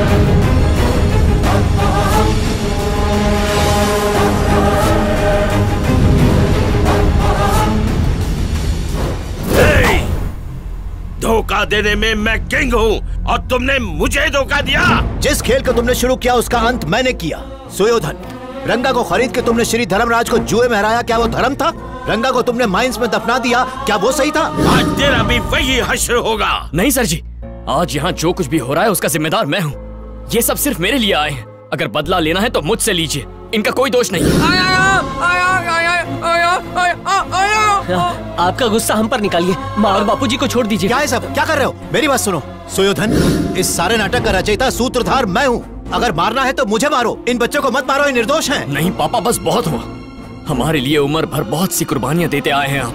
धोखा देने में मैं किंग हूँ और तुमने मुझे धोखा दिया।
जिस खेल को तुमने शुरू किया उसका अंत मैंने किया। सुयोधन, रंगा को खरीद के तुमने श्री धर्मराज को जुए में हराया, क्या वो धर्म था? रंगा को तुमने माइंस में दफना दिया, क्या वो सही था?
आज तेरा भी वही हश्र होगा।
नहीं सर जी, आज यहाँ जो कुछ भी हो रहा है उसका जिम्मेदार मैं हूँ। ये सब सिर्फ मेरे लिए आए हैं। अगर बदला लेना है तो मुझसे लीजिए, इनका कोई दोष नहीं।
आया, आया, आया, आया, आया, आया। आपका गुस्सा हम पर निकालिए, माँ और बापूजी को छोड़ दीजिए।
क्या है सब, क्या कर रहे हो? मेरी बात सुनो सुयोधन, इस सारे नाटक का रचयिता सूत्रधार मैं हूँ। अगर मारना है तो मुझे मारो, इन बच्चों को मत मारो, ये निर्दोष हैं।
नहीं पापा, बस बहुत हुआ। हमारे लिए उम्र भर बहुत सी कुर्बानियां देते आए हैं आप।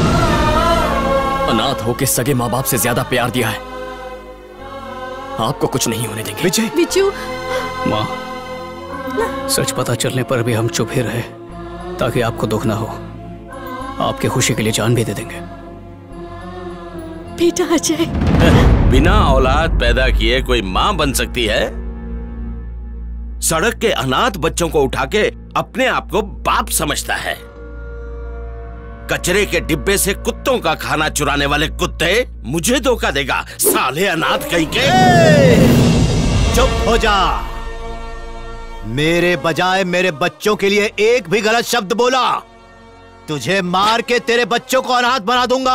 अनाथ होके सगे माँ बाप से ज्यादा प्यार दिया है। आपको कुछ नहीं होने देंगे।
विजय,
विजू,
माँ, सच पता चलने पर भी हम चुप ही रहे। ताकि आपको दुख ना हो। आपके खुशी के लिए जान भी दे देंगे।
बेटा अजय,
बिना औलाद पैदा किए कोई मां बन सकती है? सड़क के अनाथ बच्चों को उठा के अपने आप को बाप समझता है। कचरे के डिब्बे से कुत्तों का खाना चुराने वाले कुत्ते मुझे धोखा देगा, साले अनाथ कहीं के।
चुप हो जा। मेरे बजाय मेरे बच्चों के लिए एक भी गलत शब्द बोला, तुझे मार के तेरे बच्चों को अनाथ बना दूंगा।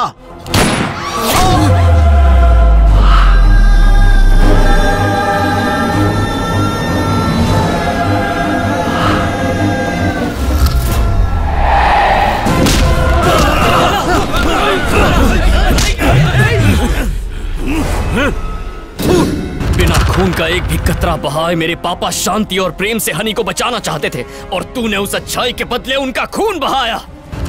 बिना खून का एक भी कतरा बहाए मेरे पापा शांति और प्रेम से हनी को बचाना चाहते थे, और तूने उस अच्छाई के बदले उनका खून बहाया।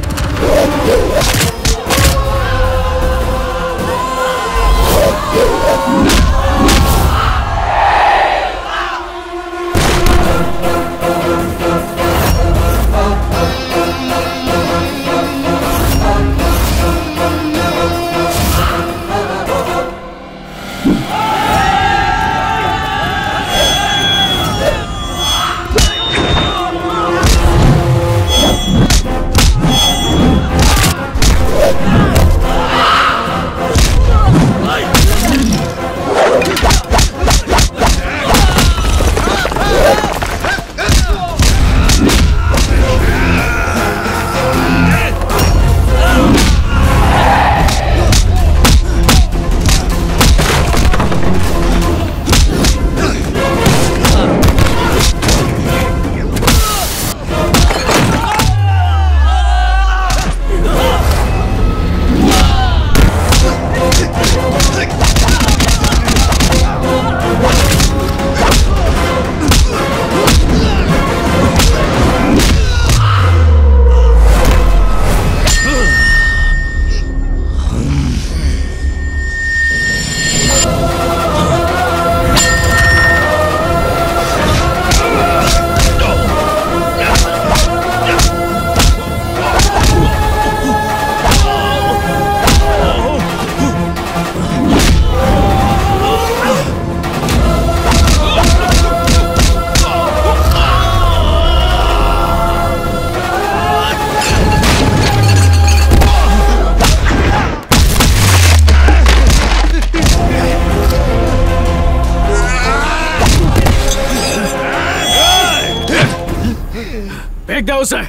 फेंक दे उसे,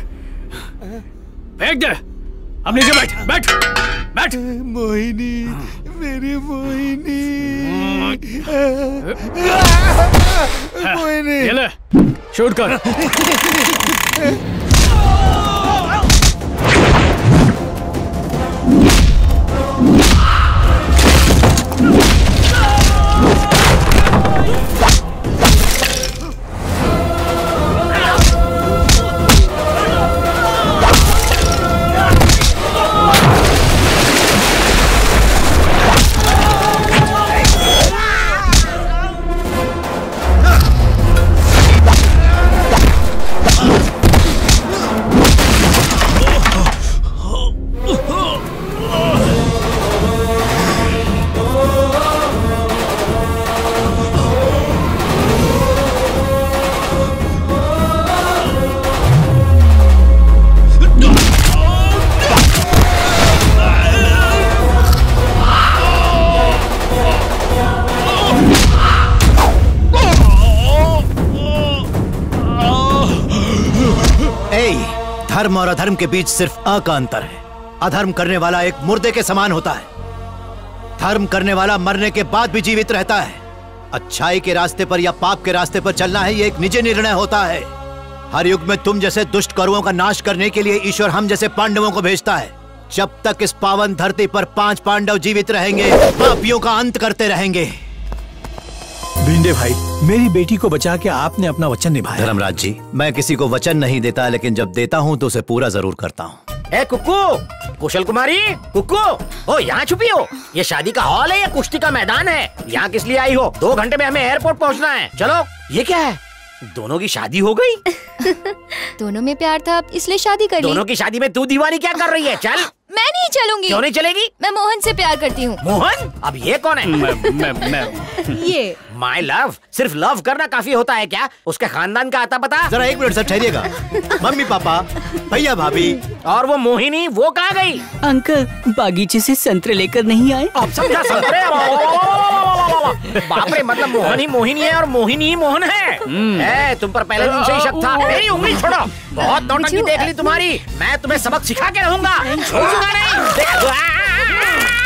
फेंक दे। अब नीचे बैठ, बैठ, बैठ।
मोहिनी, मेरी मोहिनी, मोहिनी।
ये ले, शूट कर।
धर्म और अधर्म के बीच सिर्फ अ का अंतर है। अधर्म करने वाला एक मुर्दे के समान होता है, धर्म करने वाला मरने के बाद भी जीवित रहता है। अच्छाई के रास्ते पर या पाप के रास्ते पर चलना है, ये एक निजी निर्णय होता है। हर युग में तुम जैसे दुष्ट कौरवों का नाश करने के लिए ईश्वर हम जैसे पांडवों को भेजता है। जब तक इस पावन धरती पर पांच पांडव जीवित रहेंगे, पापियों का अंत करते रहेंगे।
भिंडे भाई, मेरी बेटी को बचा के आपने अपना वचन निभाया।
धर्मराज जी, मैं किसी को वचन नहीं देता, लेकिन जब देता हूँ तो उसे पूरा जरूर करता हूँ।
ए कुक्कू, कुशल कुमारी, कुक्कू, ओ यहाँ छुपी हो? ये शादी का हॉल है या कुश्ती का मैदान है? यहाँ किस लिए आई हो? दो घंटे में हमें एयरपोर्ट पहुँचना है। चलो। ये क्या है? दोनों की शादी हो गई?
दोनों में प्यार था इसलिए शादी कर ली।
दोनों की शादी में तू दीवानी क्या कर रही है? चल।
मैं नहीं चलूंगी।
क्यों नहीं चलेगी?
मैं मोहन से प्यार करती हूँ।
मोहन? अब ये कौन है?
मैं, मैं, मैं।
ये
माय लव। सिर्फ लव करना काफी होता है क्या? उसके खानदान का आता पता?
जरा एक मिनट सर ठहरिएगा। मम्मी पापा, भैया भाभी
और वो मोहिनी, वो कहाँ गई?
अंकल बागीचे से संतरे लेकर नहीं आए।
अब समझा संतरे? बाप रे, मतलब मोहन ही मोहिनी है और मोहिनी ही मोहन है। ए, तुम पर पहले दिन से ही शक था। मेरी उंगली छोड़ो। बहुत नौटंकी देख ली तुम्हारी। मैं तुम्हें सबक सिखा के रहूंगा। छोड़ूंगा नहीं।